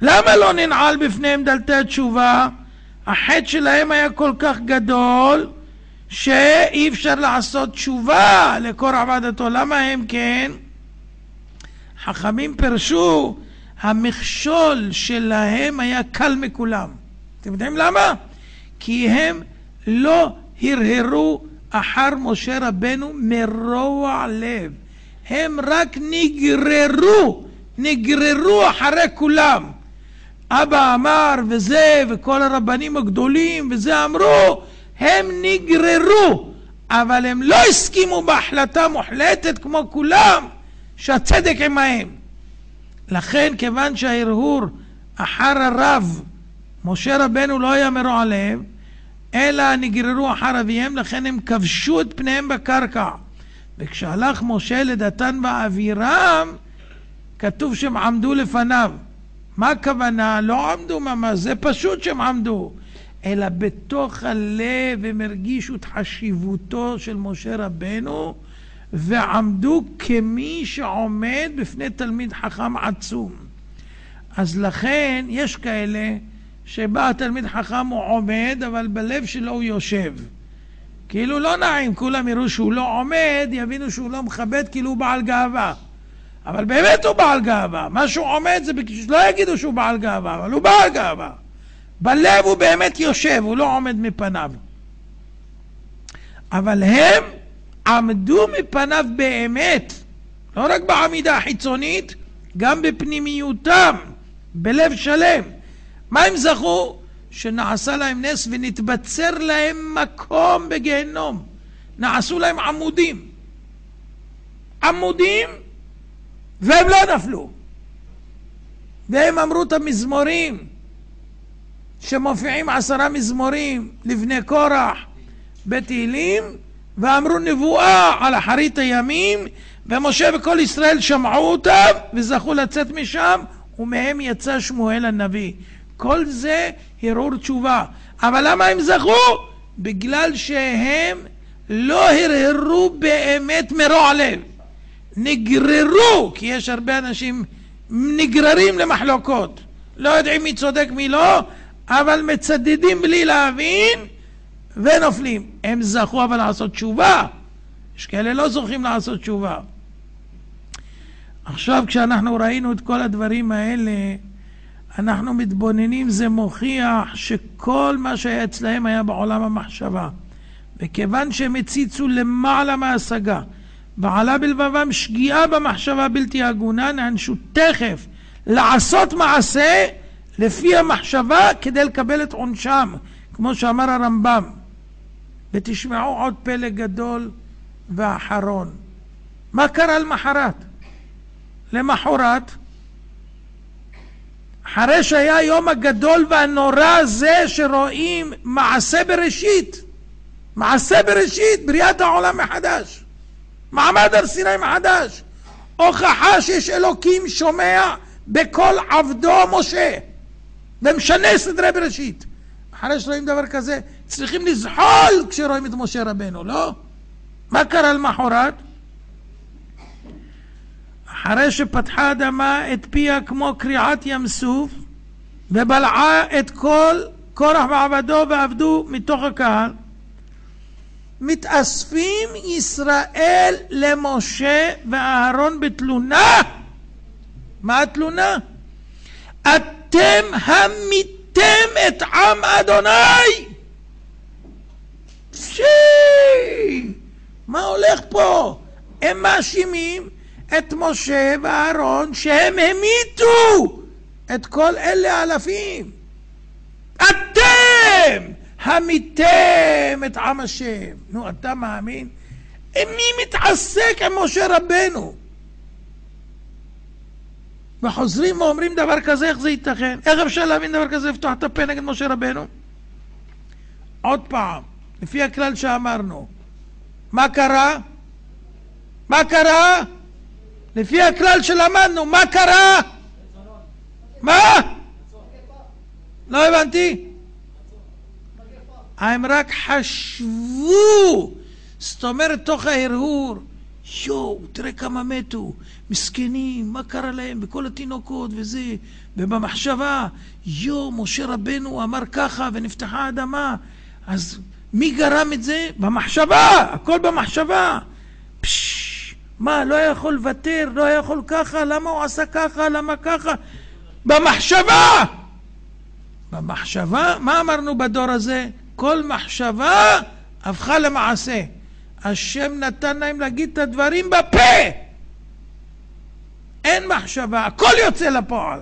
למה לא ננעל בפניהם דלתי התשובה? החטא שלהם היה כל כך גדול שאי אפשר לעשות תשובה לקורח ועדתו. למה הם כן? חכמים פרשו, המכשול שלהם היה קל מכולם. אתם יודעים למה? כי הם לא הרהרו אחר משה רבנו מרוע לב. הם רק נגררו, נגררו אחרי כולם. אבא אמר וזה, וכל הרבנים הגדולים וזה אמרו, הם נגררו, אבל הם לא הסכימו בהחלטה מוחלטת כמו כולם שהצדק עמהם. לכן כיוון שההרהור אחר הרב משה רבנו לא היה מרוע לב, אלא נגררו אחר אביהם, לכן הם כבשו את פניהם בקרקע. וכשהלך משה לדתן ואבירם, כתוב שהם עמדו לפניו. מה הכוונה? לא עמדו ממש, זה פשוט שהם עמדו, אלא בתוך הלב הם הרגישו את חשיבותו של משה רבנו, ועמדו כמי שעומד בפני תלמיד חכם עצום. אז לכן יש כאלה שבא התלמיד חכם הוא עומד, אבל בלב שלו הוא יושב. כאילו לא נעים, כולם יראו שהוא לא עומד, יבינו שהוא לא מכבד, כאילו הוא בעל גאווה. אבל באמת הוא בעל גאווה. מה שהוא עומד זה לא יגידו שהוא בעל גאווה, אבל הוא בעל גאווה. בלב הוא באמת יושב, הוא לא עומד מפניו. אבל הם עמדו מפניו באמת, לא רק בעמידה החיצונית, גם בפנימיותם, בלב שלם. מה הם זכו? שנעשה להם נס ונתבצר להם מקום בגיהנום. נעשו להם עמודים. עמודים, והם לא נפלו. והם אמרו את המזמורים, שמופיעים עשרה מזמורים לבני קורח בתהילים, ואמרו נבואה על אחרית הימים, ומשה וכל ישראל שמעו אותם וזכו לצאת משם, ומהם יצא שמואל הנביא. כל זה הרהור תשובה. אבל למה הם זכו? בגלל שהם לא הרהרו באמת מרוע לב. נגררו, כי יש הרבה אנשים נגררים למחלוקות. לא יודעים מי צודק מי לא, אבל מצדדים בלי להבין ונופלים. הם זכו אבל לעשות תשובה. יש כאלה לא זוכים לעשות תשובה. עכשיו כשאנחנו ראינו את כל הדברים האלה, אנחנו מתבוננים, זה מוכיח שכל מה שהיה אצלהם היה בעולם המחשבה. וכיוון שהם הציצו למעלה מהשגה, ועלה בלבבם שגיאה במחשבה בלתי הגונה, נענשו תכף לעשות מעשה לפי המחשבה כדי לקבל את עונשם, כמו שאמר הרמב"ם. ותשמעו עוד פלא גדול ואחרון. מה קרה למחרת? למחרת, אחרי שהיה היום הגדול והנורא הזה שרואים מעשה בראשית, מעשה בראשית, בריאת העולם מחדש, מעמד הר סיני מחדש, הוכחה שיש אלוקים שומע בכל עבדו משה ומשנה סדרי בראשית. אחרי שרואים דבר כזה צריכים לזחול כשרואים את משה רבנו, לא? מה קרה למחרת? אחרי שפתחה האדמה את פיה כמו קריעת ים סוף ובלעה את כל קורח ועבדו ועבדו מתוך הקהל, מתאספים ישראל למשה ואהרון בתלונה. מה התלונה? אתם המיתם את עם אדוני. שי! מה הולך פה? הם מאשימים את משה ואהרון שהם המיתו את כל אלה אלפים. אתם המיתם את עם השם. נו, אתה מאמין? מי מתעסק עם משה רבנו? וחוזרים ואומרים דבר כזה, איך זה ייתכן? איך אפשר להבין דבר כזה, לפתוח את הפה נגד משה רבנו? עוד פעם, לפי הכלל שאמרנו, מה קרה? מה קרה? לפי הכלל שלמדנו, מה קרה? מה? לא הבנתי. הם רק חשבו, זאת אומרת תוך ההרהור, יואו, תראה כמה מתו, מסכנים, מה קרה להם, וכל התינוקות וזה, ובמחשבה, יואו, משה רבנו אמר ככה ונפתחה האדמה, אז מי גרם את זה? במחשבה, הכל במחשבה. פשש, מה, לא יכול לוותר, לא יכול ככה, למה הוא עשה ככה, למה ככה? במחשבה! במחשבה, מה אמרנו בדור הזה? כל מחשבה הפכה למעשה. השם נתן להם להגיד את הדברים בפה. אין מחשבה, הכל יוצא לפועל.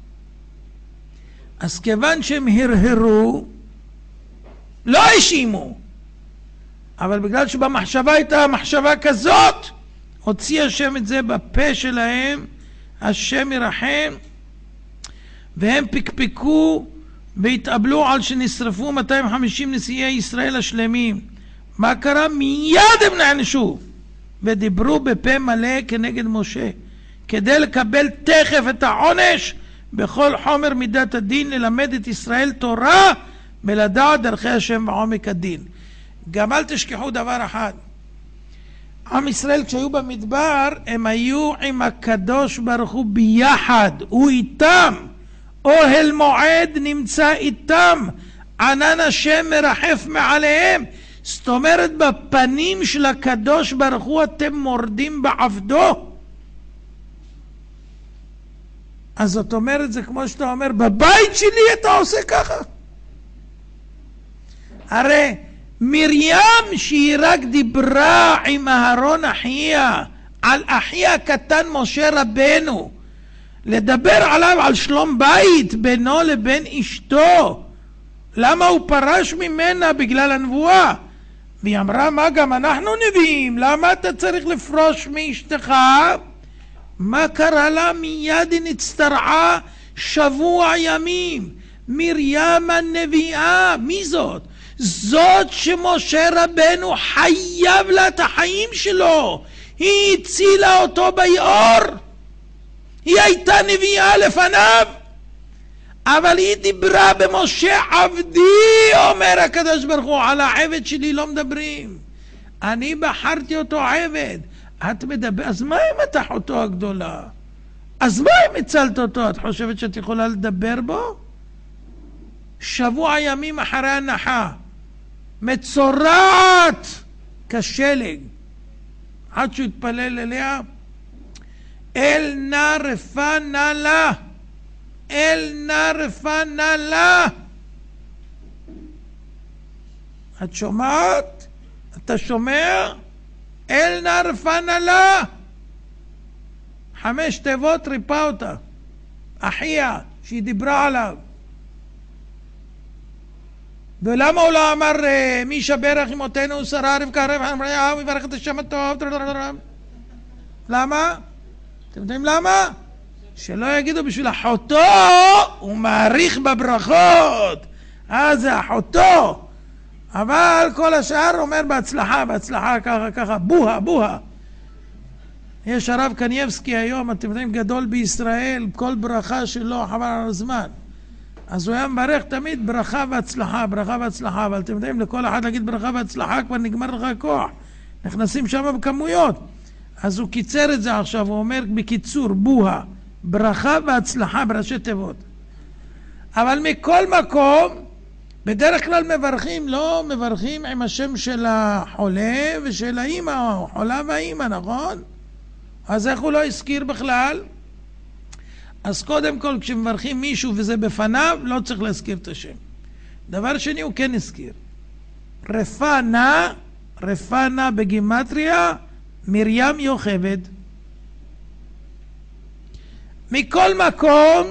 אז כיוון שהם הרהרו, לא האשימו. אבל בגלל שבמחשבה הייתה מחשבה כזאת, הוציא השם את זה בפה שלהם, השם ירחם, והם פקפקו והתאבלו על שנשרפו מאתיים וחמישים נשיאי ישראל השלמים. מה קרה? מיד הם נענשו ודיברו בפה מלא כנגד משה, כדי לקבל תכף את העונש בכל חומר מידת הדין, ללמד את ישראל תורה ולדעת דרכי השם ועומק הדין. גם אל תשכחו דבר אחד, עם ישראל כשהיו במדבר הם היו עם הקדוש ברוך הוא ביחד, הוא איתם, אוהל מועד נמצא איתם, ענן השם מרחף מעליהם. זאת אומרת, בפנים של הקדוש ברוך הוא אתם מורדים בעבדו. אז זאת אומרת, זה כמו שאתה אומר, בבית שלי אתה עושה ככה. הרי מרים שהיא רק דיברה עם אהרון אחיה על אחיה הקטן משה רבנו, לדבר עליו על שלום בית בינו לבין אשתו, למה הוא פרש ממנה? בגלל הנבואה. והיא אמרה, מה, גם אנחנו נביאים, למה אתה צריך לפרוש מאשתך? מה קרה לה? מיד היא נצטרעה שבוע ימים. מרים הנביאה, מי זאת? זאת שמשה רבנו חייב לה את החיים שלו, היא הצילה אותו ביעור, היא הייתה נביאה לפניו, אבל היא דיברה במשה עבדי, אומר הקדוש ברוך הוא, על העבד שלי לא מדברים, אני בחרתי אותו עבד. את מדבר, אז מה אם את אחותו הגדולה? אז מה אם הצלת אותו? את חושבת שאת יכולה לדבר בו? שבוע ימים אחרי הנחה, מצורעת כשלג, עד שהוא התפלל אליה, אל נא רפא נא לה, אל נא רפא נא לה. את שומעת? אתה שומע? אל נא רפא נא לה. חמש תיבות ריפא אותה, אחיה שהיא דיברה עליו. ולמה הוא לא אמר מי שברך אמותינו שרה רבקה רבקה ויברך את השם הטוב? למה? אתם יודעים למה? שלא יגידו בשביל אחותו הוא מעריך בברכות, אז זה אחותו, אבל כל השאר אומר בהצלחה, בהצלחה, ככה ככה, בוהה בוהה. יש הרב קנייבסקי היום, אתם יודעים, גדול בישראל, כל ברכה שלו חבל על הזמן, אז הוא היה מברך תמיד ברכה והצלחה, ברכה והצלחה, אבל אתם יודעים, לכל אחד להגיד ברכה והצלחה כבר נגמר לך הכוח, נכנסים שם בכמויות. אז הוא קיצר את זה עכשיו, הוא אומר בקיצור, בוהה, ברכה והצלחה בראשי תיבות. אבל מכל מקום, בדרך כלל מברכים, לא מברכים עם השם של החולה ושל האמא, או חולה והאמא, נכון? אז איך הוא לא הזכיר בכלל? אז קודם כל, כשמברכים מישהו וזה בפניו, לא צריך להזכיר את השם. דבר שני, הוא כן הזכיר. רפא נא, רפא נא בגימטריה, מרים יוכבד. מכל מקום,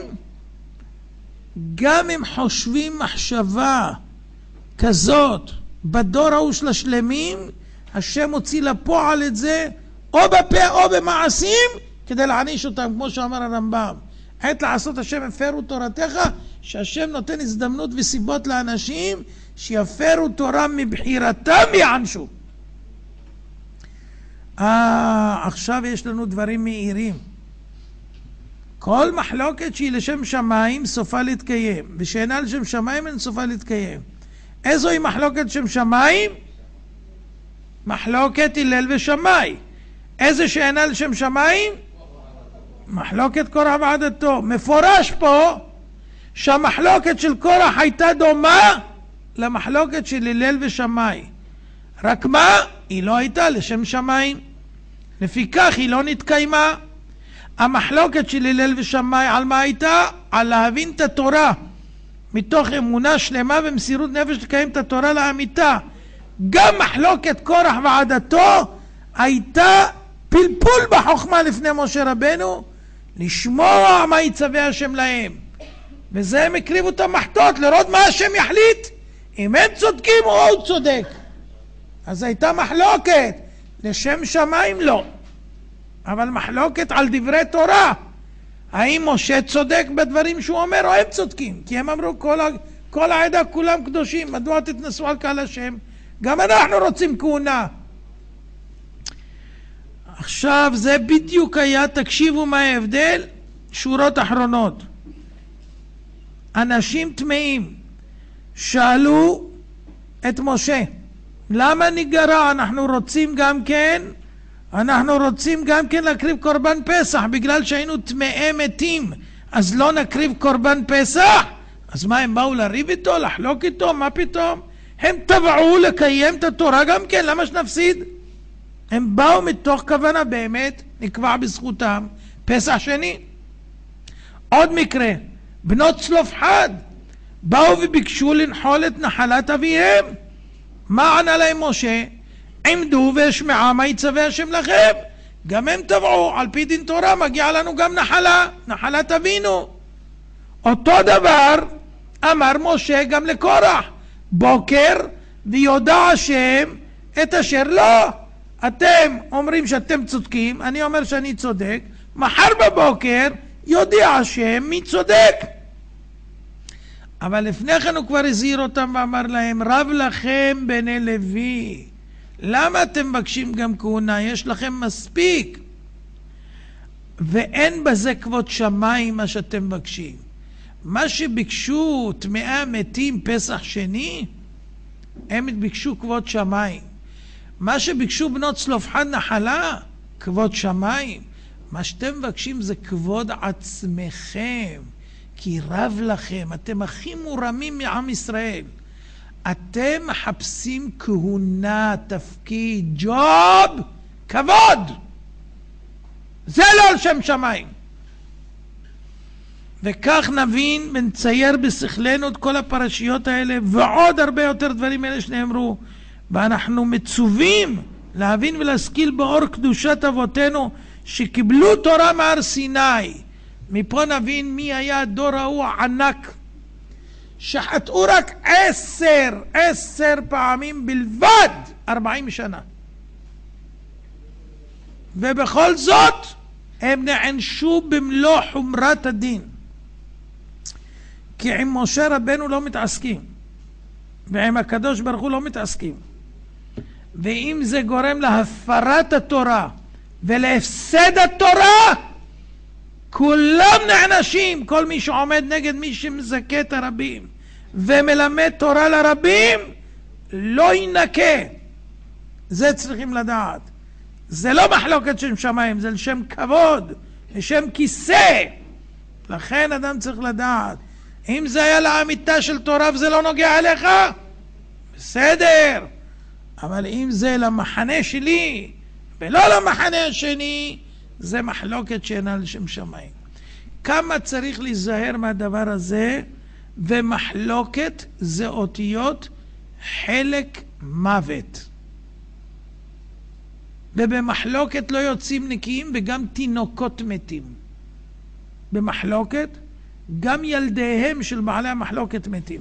גם אם חושבים מחשבה כזאת בדור ההוא של השלמים, השם הוציא לפועל את זה או בפה או במעשים כדי להעניש אותם, כמו שאמר הרמב"ם. עת לעשות השם הפרו תורתך, שהשם נותן הזדמנות וסיבות לאנשים שיפרו תורה מבחירתם ויענשו. אה, עכשיו יש לנו דברים מהירים. כל מחלוקת שהיא לשם שמיים סופה להתקיים, ושאינה לשם שמיים אין סופה להתקיים. איזו היא מחלוקת שם שמיים? מחלוקת הלל ושמאי. איזה שאינה לשם שמיים? מחלוקת קורח ועדתו. מפורש פה שהמחלוקת של קורח הייתה דומה למחלוקת של הלל ושמאי, רק מה? היא לא הייתה לשם שמיים, לפיכך היא לא נתקיימה. המחלוקת של הלל ושמאי על מה הייתה? על להבין את התורה מתוך אמונה שלמה ומסירות נפש לקיים את התורה לאמיתה. גם מחלוקת קורח ועדתו הייתה פלפול בחוכמה לפני משה רבנו, לשמוע מה יצווה השם להם, וזה הם הקריבו את המחטות לראות מה השם יחליט, אם הם צודקים או הוא צודק. אז הייתה מחלוקת, לשם שמיים לא, אבל מחלוקת על דברי תורה, האם משה צודק בדברים שהוא אומר או הם צודקים, כי הם אמרו כל, ה... כל העדה כולם קדושים, מדוע תתנסו על קהל השם? גם אנחנו רוצים כהונה. עכשיו זה בדיוק היה, תקשיבו מה ההבדל, שורות אחרונות. אנשים טמאים שאלו את משה, למה ניגרע? אנחנו רוצים גם כן, אנחנו רוצים גם כן להקריב קורבן פסח, בגלל שהיינו טמאי מתים, אז לא נקריב קורבן פסח? אז מה, הם באו לריב איתו, לחלוק איתו? מה פתאום? הם טבעו לקיים את התורה גם כן, למה שנפסיד? הם באו מתוך כוונה באמת, נקבע בזכותם פסח שני. עוד מקרה, בנות צלופחד באו וביקשו לנחול את נחלת אביהם. מה ענה להם משה? עמדו והשמעה מה יצווה השם לכם. גם הם טבעו, על פי דין תורה מגיע לנו גם נחלה, נחלת אבינו. אותו דבר אמר משה גם לקורח, בוקר ויודע השם את אשר לא. אתם אומרים שאתם צודקים, אני אומר שאני צודק, מחר בבוקר יודיע השם מי צודק. אבל לפני כן הוא כבר הזהיר אותם ואמר להם, רב לכם בני לוי, למה אתם מבקשים גם כהונה? יש לכם מספיק, ואין בזה כבוד שמיים מה שאתם מבקשים. מה שביקשו טמאי מתים פסח שני, הם ביקשו כבוד שמיים. מה שביקשו בנות צלופחד נחלה, כבוד שמיים. מה שאתם מבקשים זה כבוד עצמכם, כי רב לכם, אתם הכי מורמים מעם ישראל. אתם מחפשים כהונה, תפקיד, ג'וב, כבוד. זה לא על שם שמיים. וכך נבין ונצייר בשכלנו את כל הפרשיות האלה ועוד הרבה יותר דברים האלה שנאמרו, ואנחנו מצווים להבין ולהשכיל באור קדושת אבותינו שקיבלו תורה מהר סיני. מפה נבין מי היה הדור ההוא הענק שחטאו רק עשר, עשר פעמים בלבד, ארבעים שנה, ובכל זאת הם נענשו במלוא חומרת הדין, כי עם משה רבנו לא מתעסקים ועם הקדוש ברוך הוא לא מתעסקים. ואם זה גורם להפרת התורה ולהפסד התורה, כולם נענשים. כל מי שעומד נגד מי שמזכה את הרבים ומלמד תורה לרבים לא ינקה. זה צריכים לדעת. זה לא מחלוקת שם שמיים, זה לשם כבוד, לשם כיסא. לכן אדם צריך לדעת, אם זה היה לאמיתה של תורה וזה לא נוגע אליך, בסדר. אבל אם זה למחנה שלי ולא למחנה השני, זה מחלוקת שאינה לשם שמיים. כמה צריך להיזהר מהדבר הזה, ומחלוקת זה אותיות חלק מוות. ובמחלוקת לא יוצאים נקיים וגם תינוקות מתים. במחלוקת גם ילדיהם של בעלי המחלוקת מתים.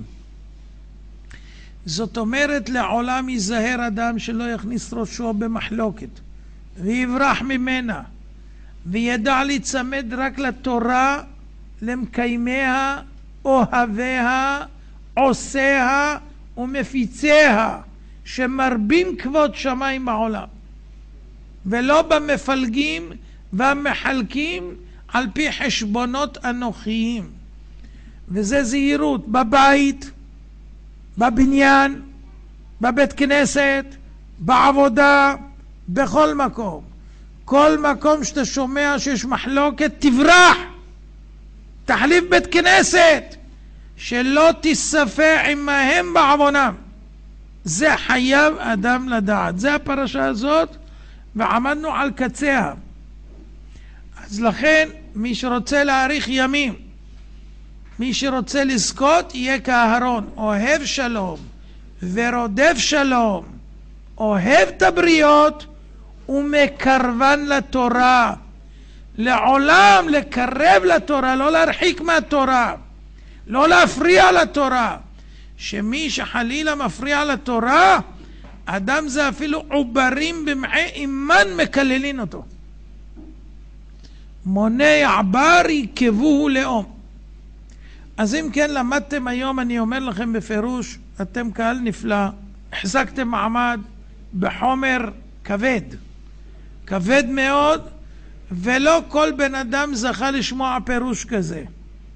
זאת אומרת, לעולם ייזהר אדם שלא יכניס ראשו במחלוקת ויברח ממנה, וידע להצמד רק לתורה, למקיימיה, אוהביה, עושיה ומפיציה, שמרבים כבוד שמיים בעולם, ולא במפלגים והמחלקים על פי חשבונות אנוכיים. וזה זהירות בבית, בבניין, בבית כנסת, בעבודה, בכל מקום. כל מקום שאתה שומע שיש מחלוקת, תברח. תחליף בית כנסת. שלא תספה עמהם בעוונם. זה חייב אדם לדעת. זה הפרשה הזאת, ועמדנו על קציה. אז לכן, מי שרוצה להאריך ימים, מי שרוצה לזכות, יהיה כאהרון, אוהב שלום ורודף שלום, אוהב את הבריות ומקרבן לתורה. לעולם לקרב לתורה, לא להרחיק מהתורה, לא להפריע לתורה. שמי שחלילה מפריע לתורה, אדם זה אפילו עוברים במעי אימן מקללין אותו. מונע בר יקבוהו לאום. אז אם כן למדתם היום, אני אומר לכם בפירוש, אתם קהל נפלא, החזקתם מעמד בחומר כבד, כבד מאוד, ולא כל בן אדם זכה לשמוע פירוש כזה.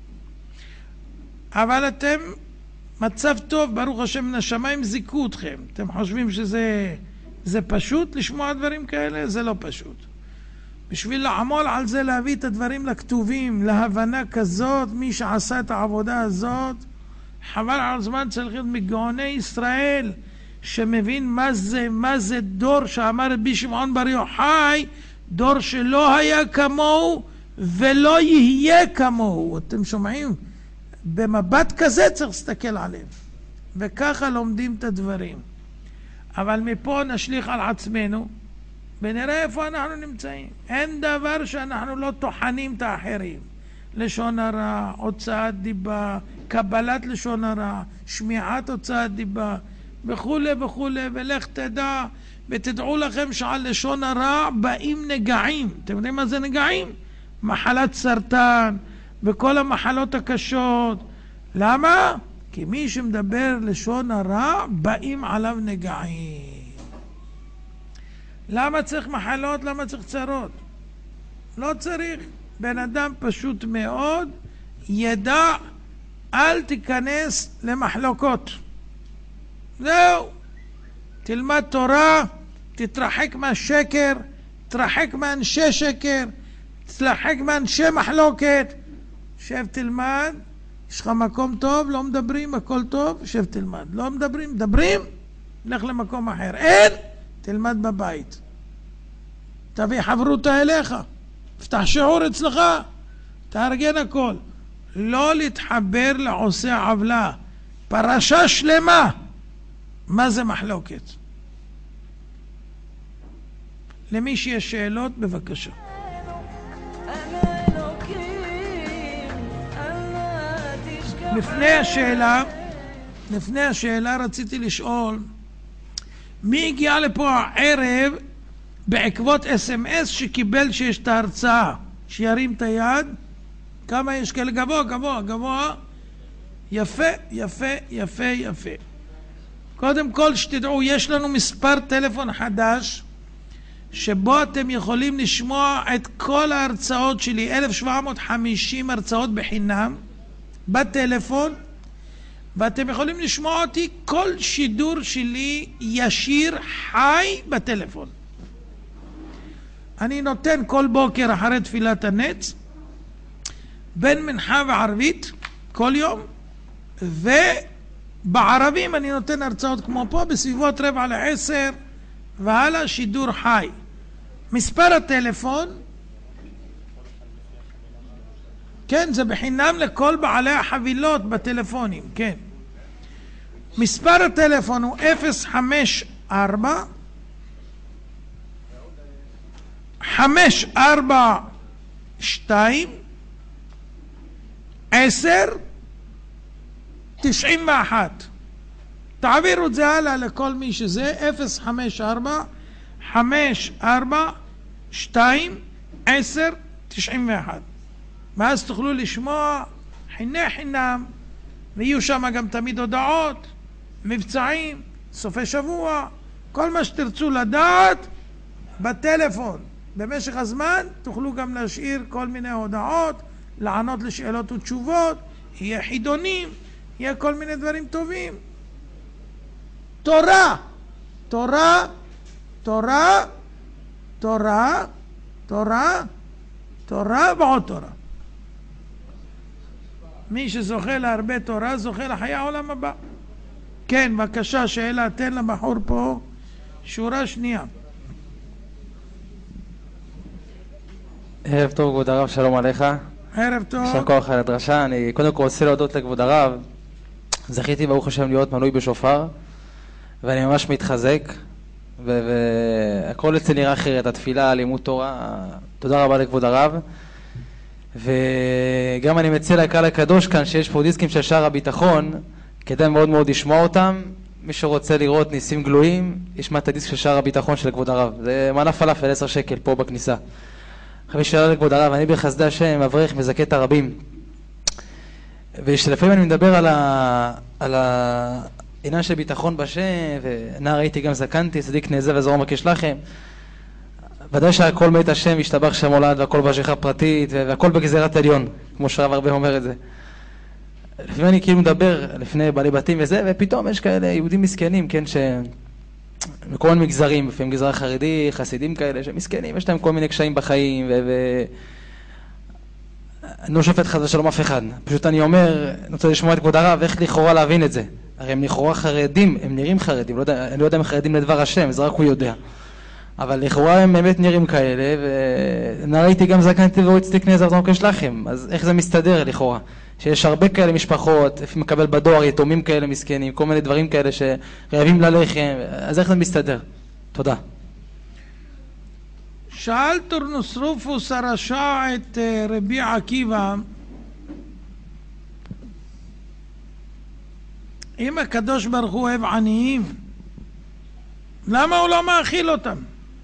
אבל אתם מצב טוב, ברוך השם, מן השמיים זיכו אתכם. אתם חושבים שזה זה פשוט לשמוע דברים כאלה? זה לא פשוט. בשביל לעמול על זה, להביא את הדברים לכתובים, להבנה כזאת, מי שעשה את העבודה הזאת, חבל על זמן, צריך להיות מגאוני ישראל, שמבין מה זה, מה זה דור שאמר רבי שמעון בר יוחאי, דור שלא היה כמוהו ולא יהיה כמוהו. אתם שומעים? במבט כזה צריך להסתכל עליהם. וככה לומדים את הדברים. אבל מפה נשליך על עצמנו, ונראה איפה אנחנו נמצאים. אין דבר שאנחנו לא טוחנים את האחרים. לשון הרע, הוצאת דיבה, קבלת לשון הרע, שמיעת הוצאת דיבה, וכו' וכו'. ולך תדע, ותדעו לכם שעל לשון הרע באים נגעים. אתם יודעים מה זה נגעים? מחלת סרטן וכל המחלות הקשות. למה? כי מי שמדבר לשון הרע באים עליו נגעים. למה צריך מחלות? למה צריך צרות? לא צריך. בן אדם פשוט מאוד ידע, אל תיכנס למחלוקות. זהו. תלמד תורה, תתרחק מהשקר, תתרחק מאנשי שקר, תתרחק מאנשי מחלוקת. שב תלמד, יש לך מקום טוב, לא מדברים, הכל טוב, שב תלמד. לא מדברים, מדברים, לך למקום אחר. אין, תלמד בבית. תביא חברותה אליך, פתח שיעור אצלך, תארגן הכל. לא להתחבר לעושה עוולה. פרשה שלמה. מה זה מחלוקת? למי שיש שאלות, בבקשה. לפני השאלה, לפני השאלה רציתי לשאול, מי הגיע לפה הערב בעקבות אס אם אס שקיבל שיש את ההרצאה? שירים את היד. כמה יש כאלה? גבוה, גבוה, גבוה. יפה, יפה, יפה, יפה. קודם כל שתדעו, יש לנו מספר טלפון חדש, שבו אתם יכולים לשמוע את כל ההרצאות שלי, אלף שבע מאות וחמישים הרצאות בחינם, בטלפון, ואתם יכולים לשמוע אותי כל שידור שלי ישיר חי בטלפון. אני נותן כל בוקר אחרי תפילת הנץ, בין מנחה וערבית, כל יום, ובערבים אני נותן הרצאות כמו פה, בסביבות רבע לעשר, והלאה שידור חי. מספר הטלפון, כן, זה בחינם לכל בעלי החבילות בטלפונים, כן. מספר הטלפון הוא אפס חמש ארבע חמש ארבע שתיים עשר תשעים ואחת. תעבירו את זה הלאה לכל מי שזה, אפס חמש ארבע חמש ארבע שתיים עשר תשעים ואחת. ואז תוכלו לשמוע חיני חינם, ויהיו שם גם תמיד הודעות, מבצעים, סופי שבוע, כל מה שתרצו לדעת בטלפון. במשך הזמן תוכלו גם להשאיר כל מיני הודעות, לענות לשאלות ותשובות, יהיה חידונים, יהיה כל מיני דברים טובים. תורה, תורה, תורה, תורה, תורה, תורה ועוד תורה. מי שזוכה להרבה תורה זוכה לחיי העולם הבא. כן, בבקשה, שאלה, תן לבחור פה שורה שנייה. ערב טוב כבוד הרב, שלום עליך. ערב טוב. יישר כוח על הדרשה. אני קודם כל רוצה להודות לכבוד הרב. זכיתי ברוך השם להיות מנוי בשופר, ואני ממש מתחזק, והכל אצלי נראה אחרת, התפילה, לימוד תורה. תודה רבה לכבוד הרב. וגם אני מציע לקהל הקדוש כאן שיש פה דיסקים של שער הביטחון, כדאי מאוד מאוד לשמוע אותם. מי שרוצה לראות ניסים גלויים, ישמע את הדיסק של שער הביטחון של כבוד הרב. זה מנה פלאפל עשר שקל פה בכניסה. אחרי שאלה לכבוד הרב, אני בחסדי השם אברך מזכה את הרבים. ושלפעמים אני מדבר על ה... על העניין של ביטחון בשם, ונער הייתי גם זקנתי, צדיק נעזב וזרוע מבקש לכם. ודאי שהכל מת השם, השתבח שם הולד, והכל בהשגחה פרטית, והכל בגזירת עליון, כמו שהרב הרבה אומר את זה. לפעמים אני כאילו מדבר לפני בעלי בתים וזה, ופתאום יש כאלה יהודים מסכנים, כן, ש... מכל מיני מגזרים, לפעמים גזרה חרדי, חסידים כאלה, שמסכנים, יש להם כל מיני קשיים בחיים, ו... ו... אני לא שופט חד ושלום אף אחד. פשוט אני אומר, אני רוצה לשמוע את כבוד הרב, איך לכאורה להבין את זה. הרי הם לכאורה חרדים, הם נראים חרדים, לא יודע, אני לא יודע אם חרדים לדבר השם, זה רק הוא יודע. אבל לכאורה הם באמת נראים כאלה, ונראיתי גם זקנתי והוא הצדיק נעזב וזרוע מבקש לכם. אז איך זה מסתדר לכאורה? שיש הרבה כאלה משפחות, לפעמים מקבל בדואר, יתומים כאלה מסכנים, כל מיני דברים כאלה שרעבים ללחם, אז איך זה מסתדר? תודה. שאל טורנוס רופוס הרשע את רבי עקיבא, אם הקדוש ברוך הוא אוהב עניים, למה הוא לא מאכיל אותם?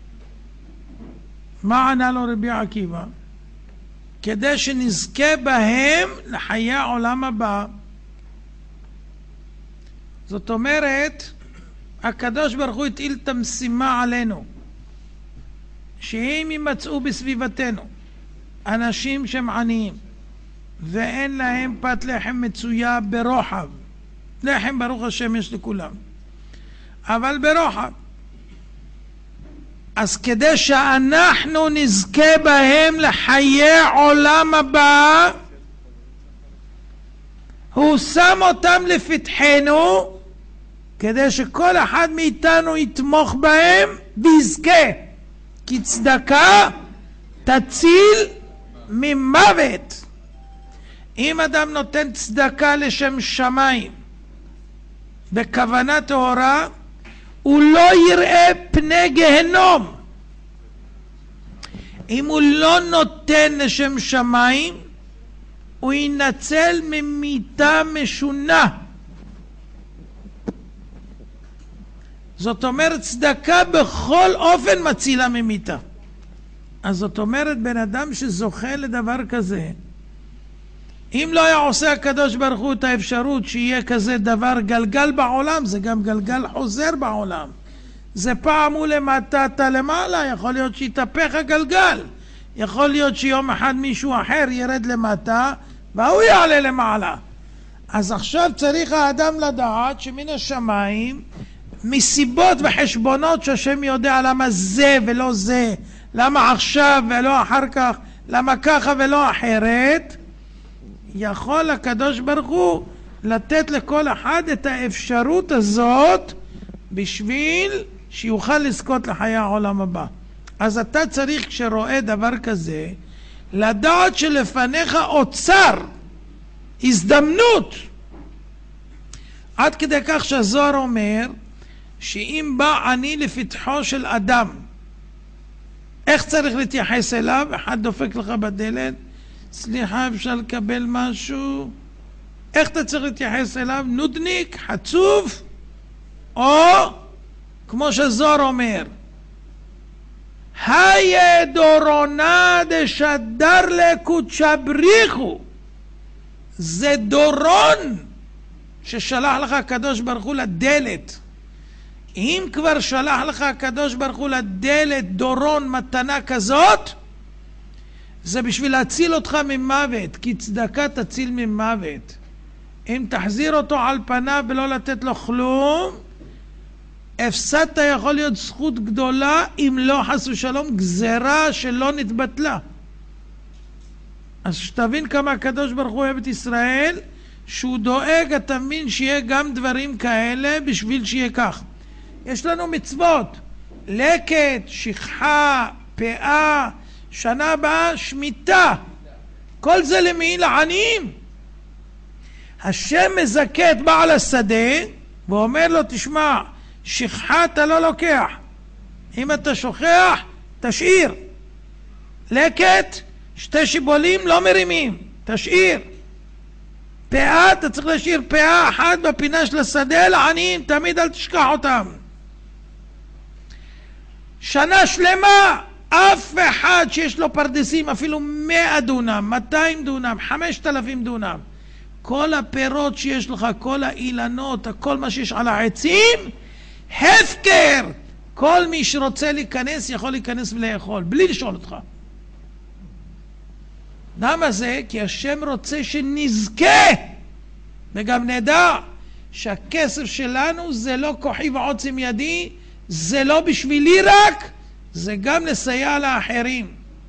מה ענה לו רבי עקיבא? כדי שנזכה בהם לחיי העולם הבא. זאת אומרת, הקדוש ברוך הוא הטיל את המשימה עלינו, שאם יימצאו בסביבתנו אנשים שהם עניים ואין להם פת לחם מצויה ברוחב, לחם ברוך השם יש לכולם, אבל ברוחב, אז כדי שאנחנו נזכה בהם לחיי עולם הבא, הוא שם אותם לפתחנו כדי שכל אחד מאיתנו יתמוך בהם ויזכה, כי צדקה תציל ממוות. אם אדם נותן צדקה לשם שמיים בכוונה טהורה, הוא לא יראה פני גהנום. אם הוא לא נותן לשם שמיים, הוא ינצל ממיתה משונה. זאת אומרת, צדקה בכל אופן מצילה ממיתה. אז זאת אומרת, בן אדם שזוכה לדבר כזה, אם לא היה עושה הקדוש ברוך הוא את האפשרות שיהיה כזה דבר גלגל בעולם, זה גם גלגל חוזר בעולם. זה פעם הוא למטה, אתה למעלה, יכול להיות שיתהפך הגלגל. יכול להיות שיום אחד מישהו אחר ירד למטה, והוא יעלה למעלה. אז עכשיו צריך האדם לדעת שמן השמיים, מסיבות וחשבונות שהשם יודע למה זה ולא זה, למה עכשיו ולא אחר כך, למה ככה ולא אחרת, יכול הקדוש ברוך הוא לתת לכל אחד את האפשרות הזאת בשביל שיוכל לזכות לחיי העולם הבא. אז אתה צריך, כשרואה דבר כזה, לדעת שלפניך אוצר, הזדמנות. עד כדי כך שהזוהר אומר שאם בא עני לפתחו של אדם, איך צריך להתייחס אליו? אחד דופק לך בדלת, סליחה, אפשר לקבל משהו? איך אתה צריך להתייחס אליו? נודניק, חצוף, או כמו שזוהר אומר, היה דורונה דשדר לקודשא בריחו, זה דורון ששלח לך הקדוש ברוך הוא לדלת. אם כבר שלח לך הקדוש ברוך הוא לדלת דורון מתנה כזאת, זה בשביל להציל אותך ממוות, כי צדקה תציל ממוות. אם תחזיר אותו על פניו ולא לתת לו כלום, הפסדת יכול להיות זכות גדולה אם לא חס ושלום גזרה שלא נתבטלה. אז שתבין כמה הקדוש ברוך הוא אוהב את ישראל, שהוא דואג, אתה מבין, שיהיה גם דברים כאלה בשביל שיהיה כך. יש לנו מצוות, לקט, שכחה, פאה, שנה הבאה שמיטה, כל זה למי? לעניים. השם מזכה את בעל השדה ואומר לו, תשמע, שכחה אתה לא לוקח, אם אתה שוכח תשאיר, לקט שתי שיבולים לא מרימים, תשאיר, פאה אתה צריך להשאיר פאה אחת בפינה של השדה לעניים, תמיד אל תשכח אותם. שנה שלמה אף אחד שיש לו פרדסים, אפילו מאה דונם, מאתיים דונם, חמשת אלפים דונם, כל הפירות שיש לך, כל האילנות, כל מה שיש על העצים, הפקר. כל מי שרוצה להיכנס יכול להיכנס ולאכול בלי לשאול אותך. למה זה? כי השם רוצה שנזכה וגם נדע שהכסף שלנו זה לא כוחי ועוצם ידי, זה לא בשבילי רק, זה גם לסייע לאחרים.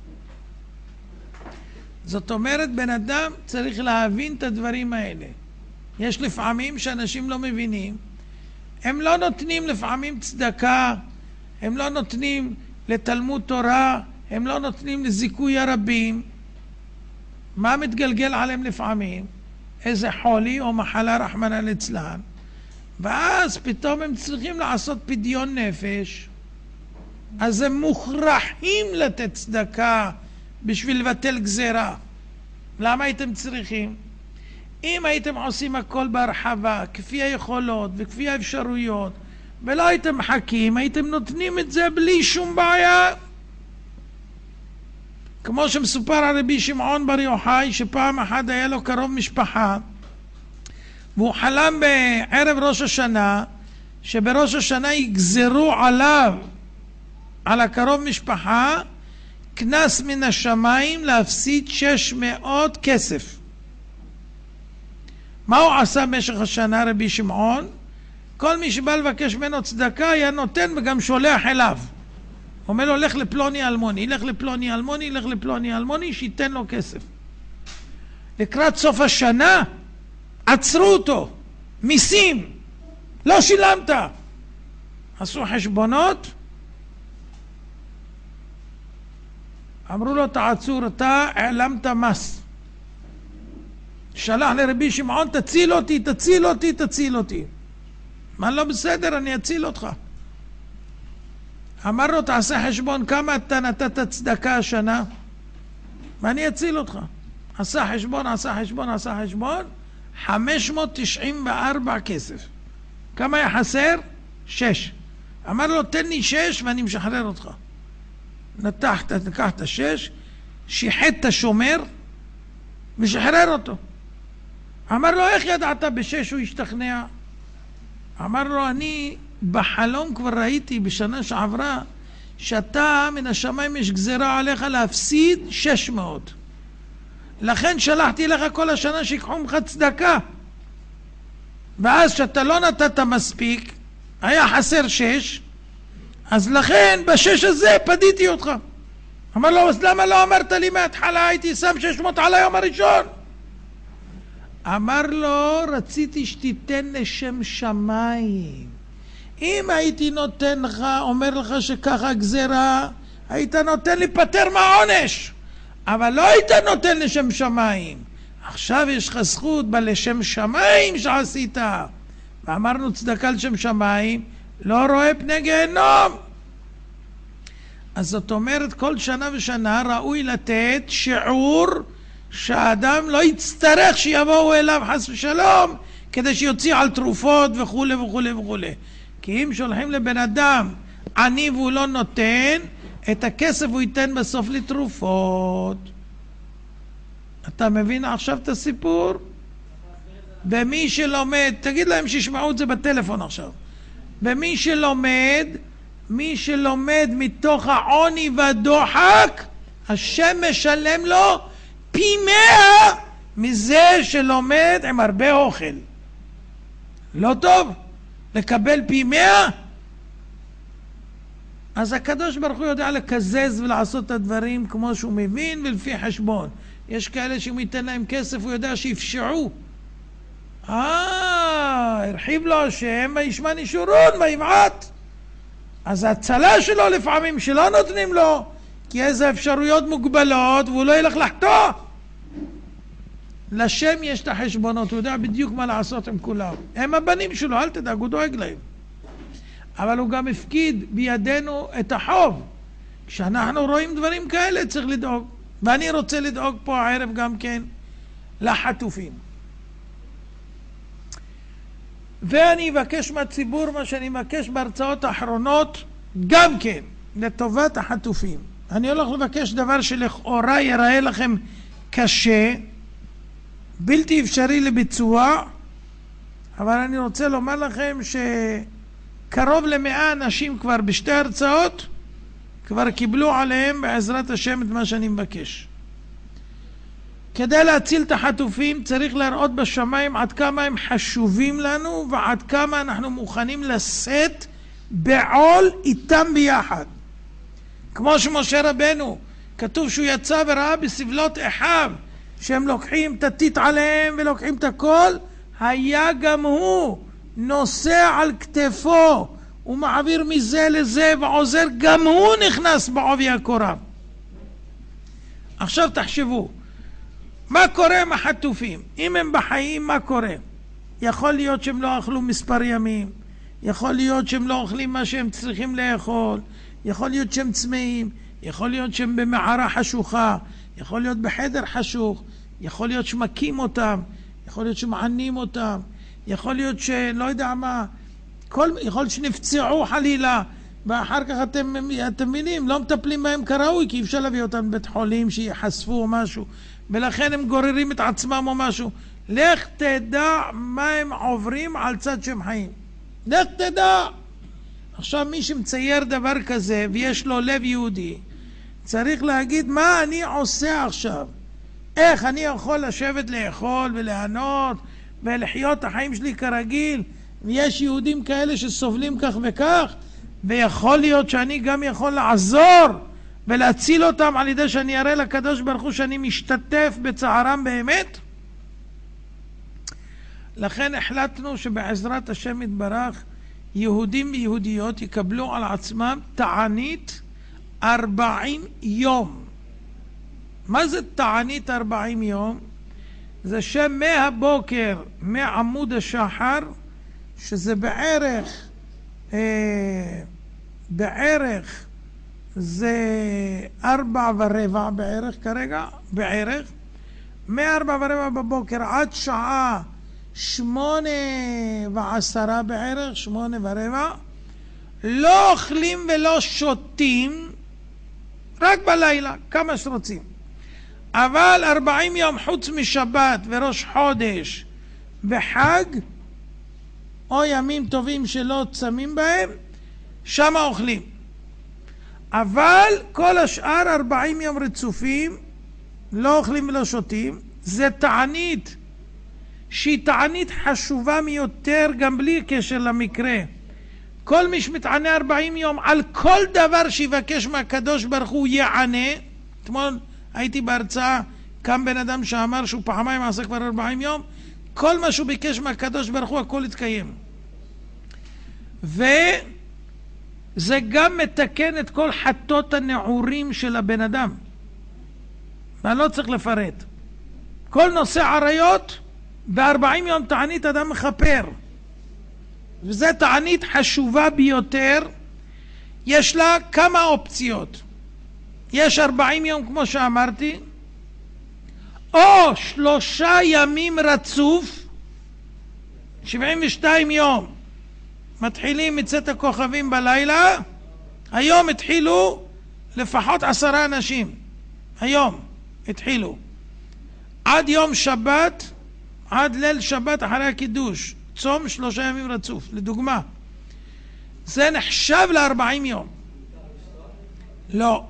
זאת אומרת, בן אדם צריך להבין את הדברים האלה. יש לפעמים שאנשים לא מבינים, הם לא נותנים לפעמים צדקה, הם לא נותנים לתלמוד תורה, הם לא נותנים לזיכוי הרבים. מה מתגלגל עליהם לפעמים? איזה חולי או מחלה רחמנא ליצלן, ואז פתאום הם צריכים לעשות פדיון נפש, אז הם מוכרחים לתת צדקה בשביל לבטל גזרה. למה הייתם צריכים? אם הייתם עושים הכל בהרחבה, כפי היכולות וכפי האפשרויות, ולא הייתם מחכים, הייתם נותנים את זה בלי שום בעיה. כמו שמסופר על רבי שמעון בר יוחאי, שפעם אחת היה לו קרוב משפחה, והוא חלם בערב ראש השנה, שבראש השנה יגזרו עליו, על הקרוב משפחה, כנס מן השמיים להפסיד שש מאות כסף. מה הוא עשה במשך השנה רבי שמעון? כל מי שבא לבקש ממנו צדקה היה נותן וגם שולח אליו. אומר לו, לך לפלוני אלמוני, לך לפלוני אלמוני, לך לפלוני אלמוני, שייתן לו כסף. לקראת סוף השנה עצרו אותו, מיסים, לא שילמת. עשו חשבונות, אמרו לו, תעצור, אתה העלמת מס. שלח לרבי שמעון, תציל אותי, תציל אותי, תציל אותי. מה לא בסדר, אני אציל אותך. אמר לו, תעשה חשבון, כמה אתה נתת צדקה השנה, ואני אציל אותך. עשה חשבון, עשה חשבון, עשה חשבון, חמש מאות תשעים וארבע כסף. כמה היה חסר? שש. אמר לו, תן לי שש ואני משחרר אותך. נתחת, נקחת שש, שיחד את השומר ושחרר אותו. אמר לו, איך ידעת בשש הוא השתכנע? אמר לו, אני בחלום כבר ראיתי בשנה שעברה שאתה מן השמיים יש גזרה עליך להפסיד שש מאות, לכן שלחתי לך כל השנה שיקחו ממך צדקה, ואז שאתה לא נתת מספיק, היה חסר שש, אז לכן בשש הזה פדיתי אותך. אמר לו, אז למה לא אמרת לי מההתחלה, הייתי שם שש מאות על היום הראשון? אמר לו, רציתי שתיתן לשם שמיים. אם הייתי נותן לך, אומר לך שככה גזרה, היית נותן לי פטר מהעונש, אבל לא היית נותן לשם שמיים. עכשיו יש לך זכות בלשם שמיים שעשית. ואמרנו צדקה לשם שמיים, לא רואה פני גיהנום. אז זאת אומרת, כל שנה ושנה ראוי לתת שיעור שהאדם לא יצטרך שיבואו אליו חס ושלום כדי שיוציא על תרופות וכו' וכו' וכו'. כי אם שולחים לבן אדם עני והוא לא נותן, את הכסף הוא ייתן בסוף לתרופות. אתה מבין עכשיו את הסיפור? ומי שלומד, תגיד להם שישמעו את זה בטלפון עכשיו. ומי שלומד, מי שלומד מתוך העוני והדוחק, השם משלם לו פי מאה מזה שלומד עם הרבה אוכל. לא טוב? לקבל פי מאה? אז הקדוש ברוך הוא יודע לקזז ולעשות את הדברים כמו שהוא מבין ולפי חשבון. יש כאלה שאם ייתן להם כסף הוא יודע שיפשעו. אה, הרחיב לו השם וישמן ישורון וימעט. אז ההצלה שלו לפעמים שלא נותנים לו, כי איזה אפשרויות מוגבלות והוא לא ילך לחטוא. לשם יש את החשבונות, הוא יודע בדיוק מה לעשות עם כולם. הם הבנים שלו, אל תדאג, הוא דואג להם. אבל הוא גם הפקיד בידינו את החוב. כשאנחנו רואים דברים כאלה צריך לדאוג. ואני רוצה לדאוג פה הערב גם כן לחטופים. ואני אבקש מהציבור מה שאני מבקש בהרצאות האחרונות גם כן, לטובת החטופים. אני הולך לבקש דבר שלכאורה יראה לכם קשה, בלתי אפשרי לביצוע, אבל אני רוצה לומר לכם שקרוב למאה אנשים כבר בשתי הרצאות כבר קיבלו עליהם בעזרת השם את מה שאני מבקש. כדי להציל את החטופים צריך להראות בשמיים עד כמה הם חשובים לנו ועד כמה אנחנו מוכנים לשאת בעול איתם ביחד. כמו שמשה רבנו כתוב שהוא יצא וראה בסבלות אחיו שהם לוקחים את הטיט עליהם ולוקחים את הכל, היה גם הוא נוסע על כתפו ומעביר מזה לזה ועוזר, גם הוא נכנס בעובי הקורה. עכשיו תחשבו מה קורה עם החטופים. אם הם בחיים, מה קורה? יכול להיות שהם לא אכלו מספר ימים, יכול להיות שהם לא אוכלים מה שהם צריכים לאכול, יכול להיות שהם צמאים, יכול להיות שהם במערה חשוכה, יכול להיות בחדר חשוך, יכול להיות שמכים אותם, יכול להיות שמענים אותם, יכול להיות שלא יודע מה, כל, יכול להיות שנפצעו חלילה, ואחר כך אתם, אתם מבינים, לא מטפלים בהם כראוי, כי אפשר להביא אותם בבית חולים שיחשפו או משהו, ולכן הם גוררים את עצמם או משהו. לך תדע מה הם עוברים על צד שהם חיים. לך תדע. עכשיו מי שמצייר דבר כזה ויש לו לב יהודי, צריך להגיד מה אני עושה עכשיו. איך אני יכול לשבת לאכול ולענות ולחיות את החיים שלי כרגיל, ויש יהודים כאלה שסובלים כך וכך, ויכול להיות שאני גם יכול לעזור ולהציל אותם על ידי שאני אראה לקדוש ברוך הוא שאני משתתף בצערם באמת. לכן החלטנו שבעזרת השם יתברך יהודים ויהודיות יקבלו על עצמם תענית ארבעים יום. מה זה תענית ארבעים יום? זה שם מהבוקר, מעמוד השחר, שזה בערך, אה, בערך, זה ארבע ורבע בערך כרגע, בערך, מארבע ורבע בבוקר עד שעה שמונה ועשרה בערך, שמונה ורבע, לא אוכלים ולא שותים, רק בלילה, כמה שרוצים. אבל ארבעים יום חוץ משבת וראש חודש וחג, או ימים טובים שלא צמים בהם, שם אוכלים. אבל כל השאר ארבעים יום רצופים, לא אוכלים ולא שותים. זה תענית שהיא תענית חשובה מיותר גם בלי קשר למקרה. כל מי שמתענה ארבעים יום על כל דבר שיבקש מהקדוש ברוך הוא יענה. אתמול הייתי בהרצאה, קם בן אדם שאמר שהוא פעמיים עשה כבר ארבעים יום, כל מה שהוא ביקש מהקדוש ברוך הוא הכל יתקיים. וזה גם מתקן את כל חטות הנעורים של הבן אדם, ואני לא צריך לפרט. כל נושא עריות ב-ארבעים יום תענית אדם מחפר, וזה תענית חשובה ביותר. יש לה כמה אופציות. יש ארבעים יום כמו שאמרתי, או שלושה ימים רצוף, שבעים ושתיים יום. מתחילים מצאת הכוכבים בלילה, היום התחילו לפחות עשרה אנשים, היום התחילו. עד יום שבת, עד ליל שבת אחרי הקידוש, צום שלושה ימים רצוף, לדוגמה. זה נחשב ל-ארבעים יום. לא.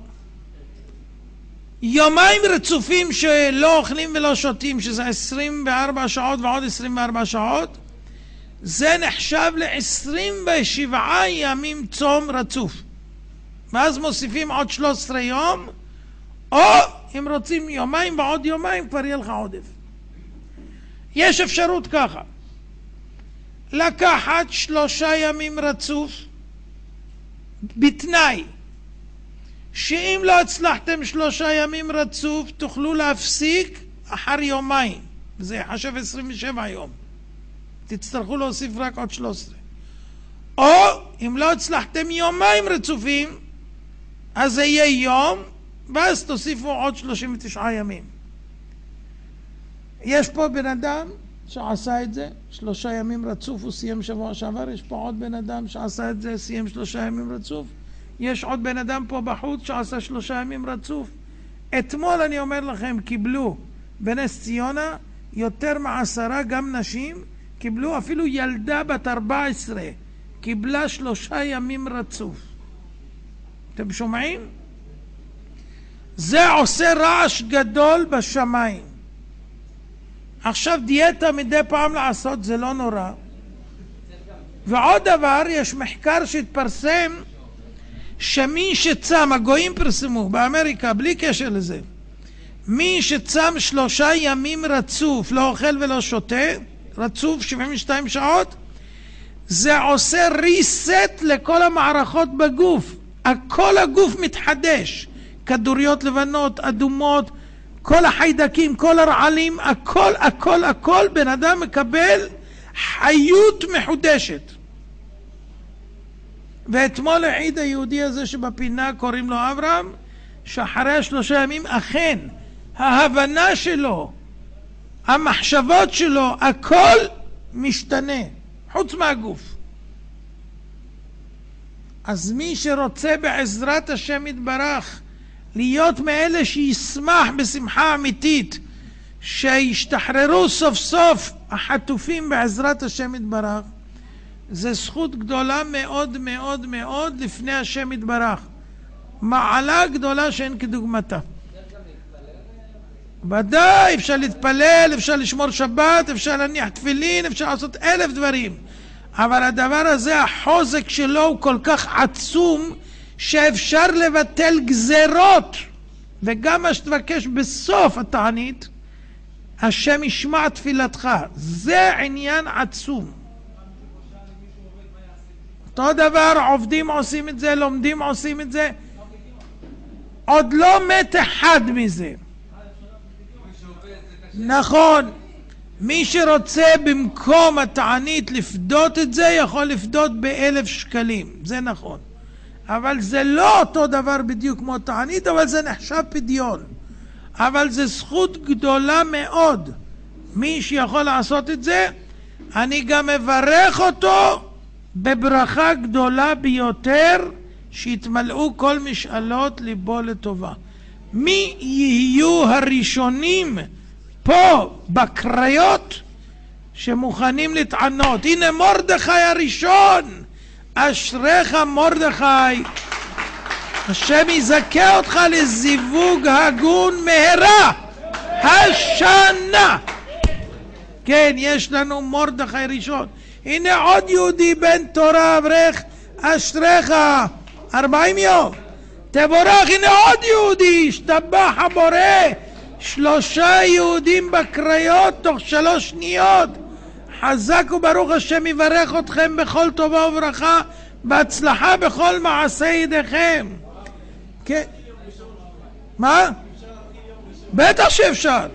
יומיים רצופים שלא אוכלים ולא שותים, שזה עשרים וארבע שעות ועוד עשרים וארבע שעות, זה נחשב ל-עשרים ושבעה ימים צום רצוף. ואז מוסיפים עוד שלושה עשר יום, או אם רוצים יומיים ועוד יומיים כבר יהיה לך עודף. יש אפשרות ככה, לקחת שלושה ימים רצוף בתנאי שאם לא הצלחתם שלושה ימים רצוף תוכלו להפסיק אחר יומיים, וזה יחשב עשרים ושבעה יום, תצטרכו להוסיף רק עוד שלוש עשרה. או אם לא הצלחתם יומיים רצופים אז זה יהיה יום ואז תוסיפו עוד שלושים ותשעה ימים. יש פה בן אדם שעשה את זה שלושה ימים רצוף, הוא סיים שבוע שעבר. יש פה עוד בן אדם שעשה את זה, סיים שלושה ימים רצוף. יש עוד בן אדם פה בחוץ שעשה שלושה ימים רצוף. אתמול אני אומר לכם קיבלו בנס ציונה יותר מעשרה, גם נשים קיבלו, אפילו ילדה בת ארבע עשרה קיבלה שלושה ימים רצוף. אתם שומעים? זה עושה רעש גדול בשמיים. עכשיו דיאטה מדי פעם לעשות זה לא נורא. ועוד דבר, יש מחקר שהתפרסם שמי שצם, הגויים פרסמו באמריקה בלי קשר לזה, מי שצם שלושה ימים רצוף, לא אוכל ולא שותה, רצוף שבעים ושתיים שעות, זה עושה ריסט לכל המערכות בגוף. כל הגוף מתחדש, כדוריות לבנות, אדומות, כל החיידקים, כל הרעלים, הכל, הכל, הכל, בן אדם מקבל חיות מחודשת. ואתמול העיד היהודי הזה שבפינה, קוראים לו אברהם, שאחרי השלושה ימים אכן ההבנה שלו, המחשבות שלו, הכל משתנה, חוץ מהגוף. אז מי שרוצה בעזרת השם יתברך להיות מאלה שישמח בשמחה אמיתית, שישתחררו סוף סוף החטופים בעזרת השם יתברך, זה זכות גדולה מאוד מאוד מאוד לפני השם יתברך, מעלה גדולה שאין כדוגמתה. ודאי, אפשר להתפלל, אפשר לשמור שבת, אפשר להניח תפילין, אפשר לעשות אלף דברים, אבל הדבר הזה, החוזק שלו הוא כל כך עצום שאפשר לבטל גזרות. וגם מה שתבקש בסוף התענית השם ישמע תפילתך. זה עניין עצום. אותו דבר עובדים עושים את זה, לומדים עושים את זה, עוד לא מת אחד מזה. נכון, מי שרוצה במקום התענית לפדות את זה יכול לפדות באלף שקלים, זה נכון, אבל זה לא אותו דבר בדיוק כמו תענית, אבל זה נחשב פדיון. אבל זה זכות גדולה מאוד מי שיכול לעשות את זה. אני גם מברך אותו בברכה גדולה ביותר, שיתמלאו כל משאלות ליבו לטובה. מי יהיו הראשונים פה בקריות שמוכנים להתענות? הנה מרדכי הראשון, אשריך מרדכי, השם יזכה אותך לזיווג הגון מהרה השנה. כן, יש לנו מרדכי ראשון. הנה עוד יהודי בן תורה אברך, אשריך, ארבעים יום תבורך. הנה עוד יהודי, השתבח הבורא, שלושה יהודים בקריות תוך שלוש שניות. חזק וברוך השם יברך אתכם בכל טובה וברכה, בהצלחה בכל מעשה ידיכם. כן. מה? בטח שאפשר.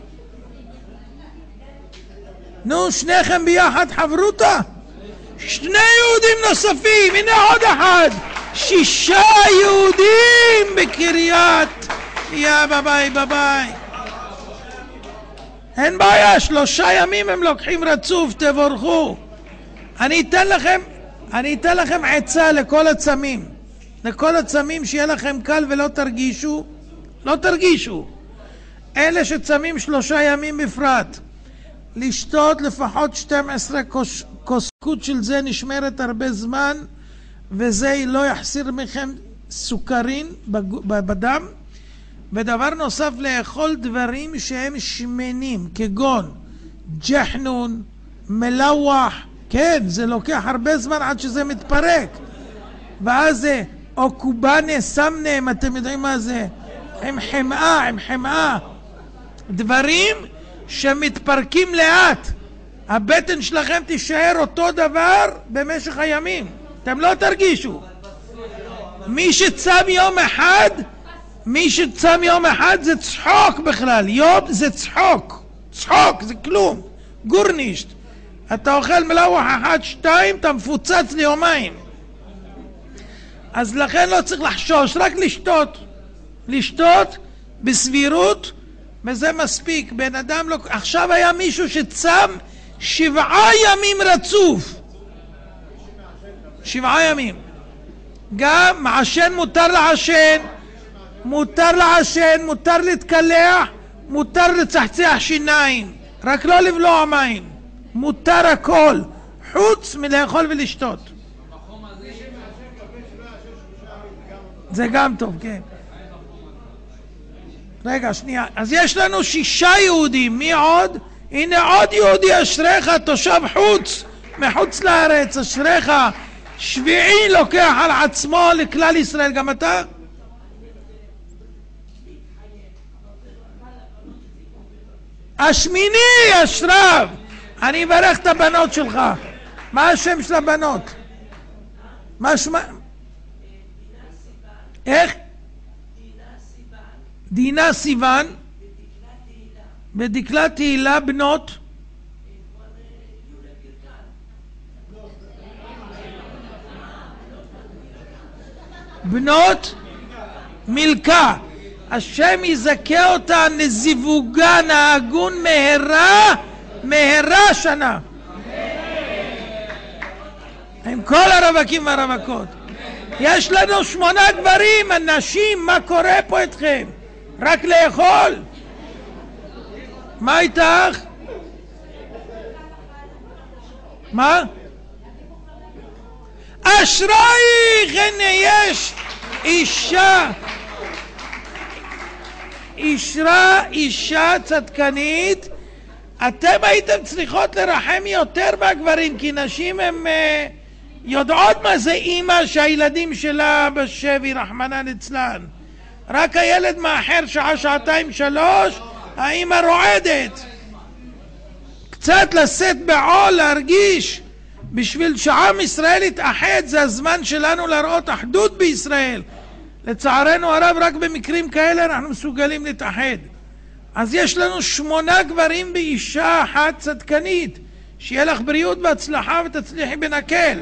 נו, שניכם ביחד חברותה. שני יהודים נוספים, הנה עוד אחד. שישה יהודים בקריית. יא בביי בביי. אין בעיה, שלושה ימים הם לוקחים רצוף, תבורכו. אני אתן לכם, אני אתן לכם עצה לכל הצמים. לכל הצמים שיהיה לכם קל ולא תרגישו, לא תרגישו. אלה שצמים שלושה ימים בפרט, לשתות לפחות שתים עשרה כוסקות של זה, נשמרת הרבה זמן, וזה לא יחסיר מכם סוכרין בדם. ודבר נוסף, לאכול דברים שהם שמנים, כגון ג'חנון, מלוח. כן, זה לוקח הרבה זמן עד שזה מתפרק, ואז זה או קובנה סמנם, אתם יודעים מה זה? עם חמאה, עם חמאה. דברים שמתפרקים לאט. הבטן שלכם תישאר אותו דבר במשך הימים. אתם לא תרגישו. מי שצם יום אחד, מי שצם יום אחד זה צחוק בכלל. יום זה צחוק. צחוק זה כלום. גורנישט. אתה אוכל מלאוח אחד, שתיים, אתה מפוצץ ליומיים. אז לכן לא צריך לחשוש, רק לשתות. לשתות בסבירות, וזה מספיק. בן אדם לא... עכשיו היה מישהו שצם שבעה ימים רצוף. שבעה ימים. גם מעשן מותר לעשן, מותר לעשן, מותר להתקלח, מותר לצחצח שיניים, רק לא לבלוע מים. מותר הכל, חוץ מלאכול ולשתות. זה גם טוב, כן. רגע, שנייה. אז יש לנו שישה יהודים. מי עוד? הנה עוד יהודי, אשריך, תושב חוץ, מחוץ לארץ, אשריך. שביעי לוקח על עצמו לכלל ישראל. גם אתה? השמיני, אשריו. אני אברך את הבנות שלך. מה השם של הבנות? מה שמה? איך? דינה סיוון ודקלה תהילה. בנות בנות מילכה. השם יזכה אותן לזיווגן ההגון מהרה מהרה שנה עם כל הרווקים והרווקות. יש לנו שמונה גברים. אנשים, מה קורה פה אתכם? רק לאכול? מה איתך? מה? אשרייך, הנה יש אישה, אישרה אישה צדקנית. אתם הייתם צריכות לרחם יותר מהגברים, כי נשים הם uh, יודעות מה זה אימא שהילדים שלה בשבי, רחמנא ליצלן. רק הילד מאחר שעה, שעתיים, שלוש, האימא רועדת. קצת לשאת בעול, להרגיש. בשביל שעם ישראל יתאחד, זה הזמן שלנו להראות אחדות בישראל. לצערנו הרב, רק במקרים כאלה אנחנו מסוגלים להתאחד. אז יש לנו שמונה גברים באישה אחת צדקנית. שיהיה לך בריאות והצלחה ותצליחי בנקל.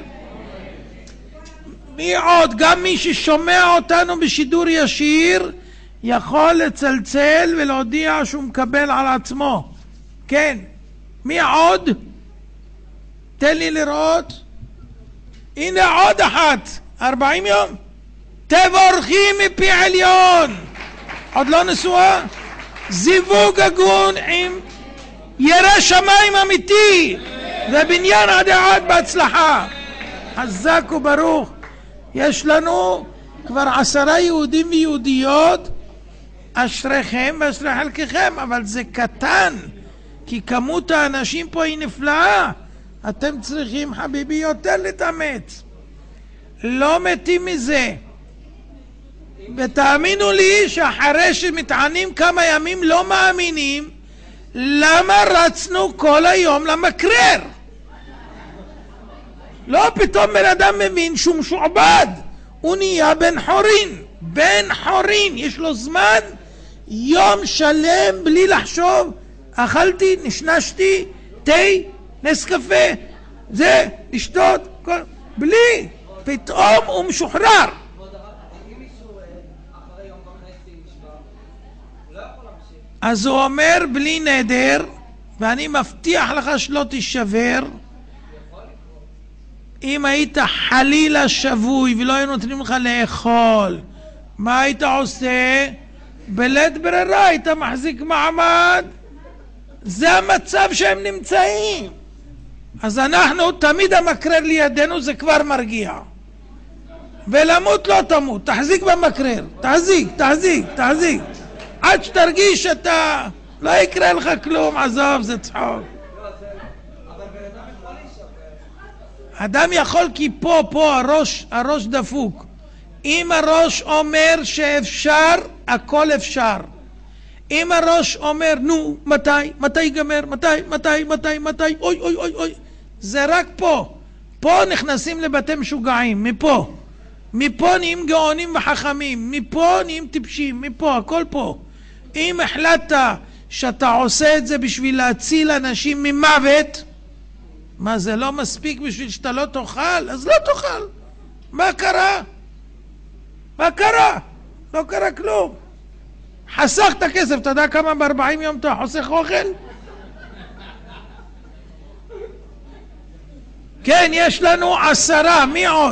מי עוד? גם מי ששומע אותנו בשידור ישיר יכול לצלצל ולהודיע שהוא מקבל על עצמו. כן. מי עוד? תן לי לראות. הנה עוד אחת. ארבעים יום. תבורכי מפי עליון. עוד לא נשואה? זיווג הגון עם ירא שמיים אמיתי ובניין עד עד בהצלחה. חזק וברוך. יש לנו כבר עשרה יהודים ויהודיות. אשריכם ואשרי חלקכם, אבל זה קטן, כי כמות האנשים פה היא נפלאה. אתם צריכים, חביבי, יותר להתאמץ. לא מתים מזה. ותאמינו לי שאחרי שמתענים כמה ימים לא מאמינים למה רצנו כל היום למקרר. לא פתאום בן אדם מבין שהוא משועבד. הוא נהיה בן חורין. בן חורין. יש לו זמן יום שלם בלי לחשוב. אכלתי, נשנשתי, תה, נס קפה, זה, לשתות, כל... בלי. פתאום הוא משוחרר. אז הוא אומר בלי נדר, ואני מבטיח לך שלא תישבר. אם היית חלילה שבוי ולא היו נותנים לך לאכול, מה היית עושה? בלית ברירה היית מחזיק מעמד. זה המצב שהם נמצאים. אז אנחנו, תמיד המקרר לידינו, זה כבר מרגיע. ולמות לא תמות, תחזיק במקרר, תחזיק, תחזיק, תחזיק. עד שתרגיש שאתה, לא יקרה לך כלום, עזוב, זה צחוק. אדם יכול כי פה, פה, הראש, הראש דפוק. אם הראש אומר שאפשר, הכל אפשר. אם הראש אומר, נו, מתי, מתי ייגמר, מתי, מתי, מתי, מתי, אוי, אוי, אוי, אוי, זה רק פה. פה נכנסים לבתי משוגעים, מפה. מפה נהיים גאונים וחכמים, מפה נהיים טיפשים, מפה, הכל פה. אם החלטת שאתה עושה את זה בשביל להציל אנשים ממוות, מה, זה לא מספיק בשביל שאתה לא תאכל? אז לא תאכל. מה קרה? מה קרה? לא קרה כלום. חסכת כסף, אתה יודע כמה ב-ארבעים יום אתה חוסך אוכל? כן, יש לנו עשרה, מי עוד?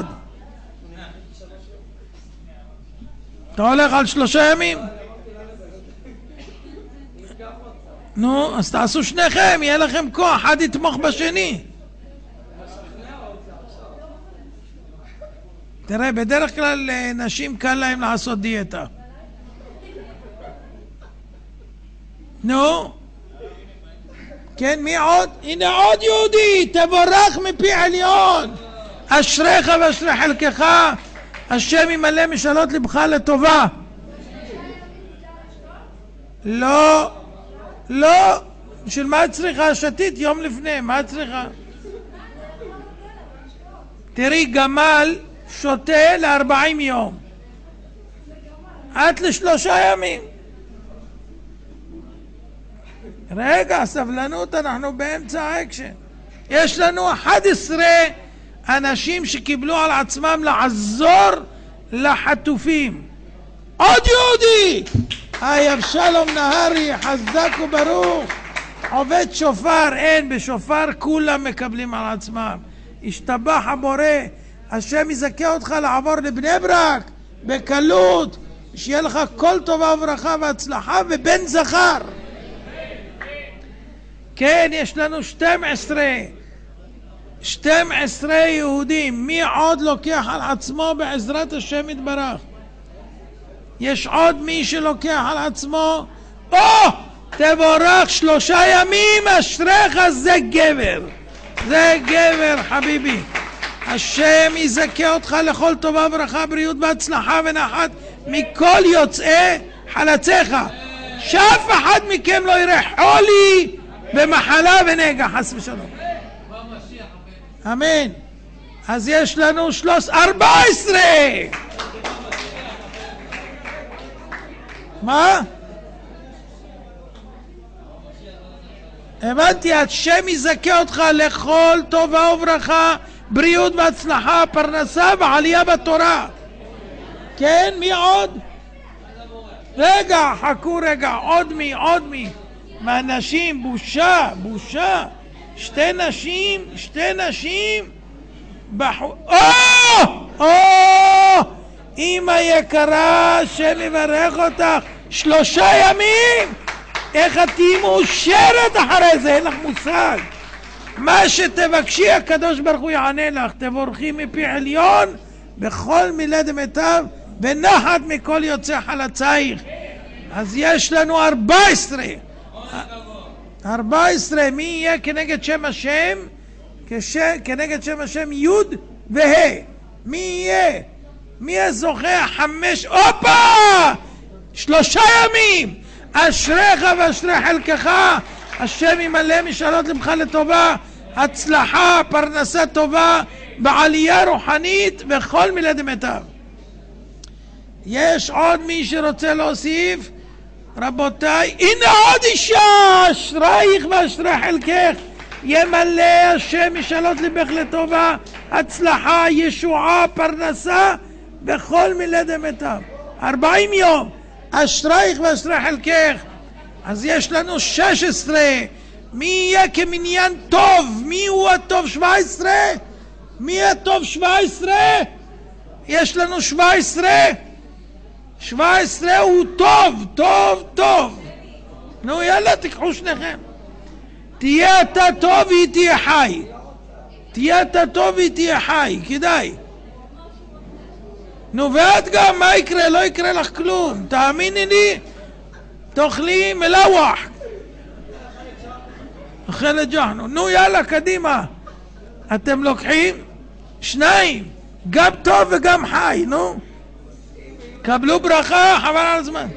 אתה הולך על שלושה ימים? נו, אז תעשו שניכם, יהיה לכם כוח, אחד יתמוך בשני. תראה, בדרך כלל נשים קל להם לעשות דיאטה. נו? כן, מי עוד? הנה עוד יהודי, תבורך מפי עליון. אשריך ואשרי חלקך, השם ימלא משאלות לבך לטובה. לא, לא, בשביל מה צריכה? שתית יום לפני, מה צריכה? תראי, גמל שותה לארבעים יום, את לשלושה ימים. רגע, סבלנות, אנחנו באמצע האקשן. יש לנו אחד עשר אנשים שקיבלו על עצמם לעזור לחטופים. עוד יהודי, היי אבשלום נהרי, חזק וברוך. עובד שופר, אין, בשופר כולם מקבלים על עצמם. השתבח הבורא, השם יזכה אותך לעבור לבני ברק בקלות, שיהיה לך כל טובה וברכה והצלחה ובן זכר. כן, יש לנו שתים עשרה, שתים עשרה יהודים. מי עוד לוקח על עצמו בעזרת השם יתברך? יש עוד מי שלוקח על עצמו? או, תבורך, שלושה ימים, אשריך, זה גבר, זה גבר חביבי. השם יזכה אותך לכל טובה ברכה, בריאות והצלחה ונחת מכל יוצאי חלציך, שאף אחד מכם לא יראה חולי במחלה ונגע, חס ושלום. אמן. אז יש לנו שלוש ארבע עשרה. מה? הבנתי, השם יזכה אותך לכל טובה וברכה, בריאות והצלחה, פרנסה ועלייה בתורה. כן, מי עוד? רגע, חכו רגע, עוד מי, עוד מי. מהנשים, בושה, בושה. שתי נשים, שתי נשים. בחו... או! או! אמא יקרה, השם יברך אותך. שלושה ימים. איך את תהיי מאושרת אחרי זה, אין לך מושג. מה שתבקשי הקדוש ברוך הוא יענה לך. תבורכי מפי עליון בכל מילה דמיטב ונחת מכל יוצא חלצייך. אז יש לנו ארבע עשרה. ארבע עשרה. מי יהיה כנגד שם השם? כש... כנגד שם השם י' וה'. מי יהיה? מי הזוכה? חמש. אופה! שלושה ימים. אשריך ואשרי חלקך, השם ימלא משאלות לבך לטובה, הצלחה, פרנסה טובה, בעלייה רוחנית וכל מילה דמיטב. יש עוד מי שרוצה להוסיף? רבותיי, הנה עוד אישה, אשרייך ואשרי חלקך, ימלא השם משאלות לבך לטובה, הצלחה, ישועה, פרנסה בכל מילה דמיטב. ארבעים יום. אשרייך ואשרי חלקך. אז יש לנו שש עשרה. מי יהיה כמניין טוב? מי הוא הטוב? שבע עשרה. מי הטוב? שבע עשרה. יש לנו שבע עשרה. שבע עשרה הוא טוב, טוב, טוב. נו יאללה, תיקחו שניכם. תהיה אתה טוב והיא תהיה חי. תהיה אתה טוב והיא תהיה חי, כדאי. נו ואת גם, מה יקרה? לא יקרה לך כלום, תאמיני לי. תאכלי מלאווח, אכלת ג'חנון. נו יאללה, קדימה. אתם לוקחים שניים, גם טוב וגם חי. נו קבלו ברכה, חבל על הזמן.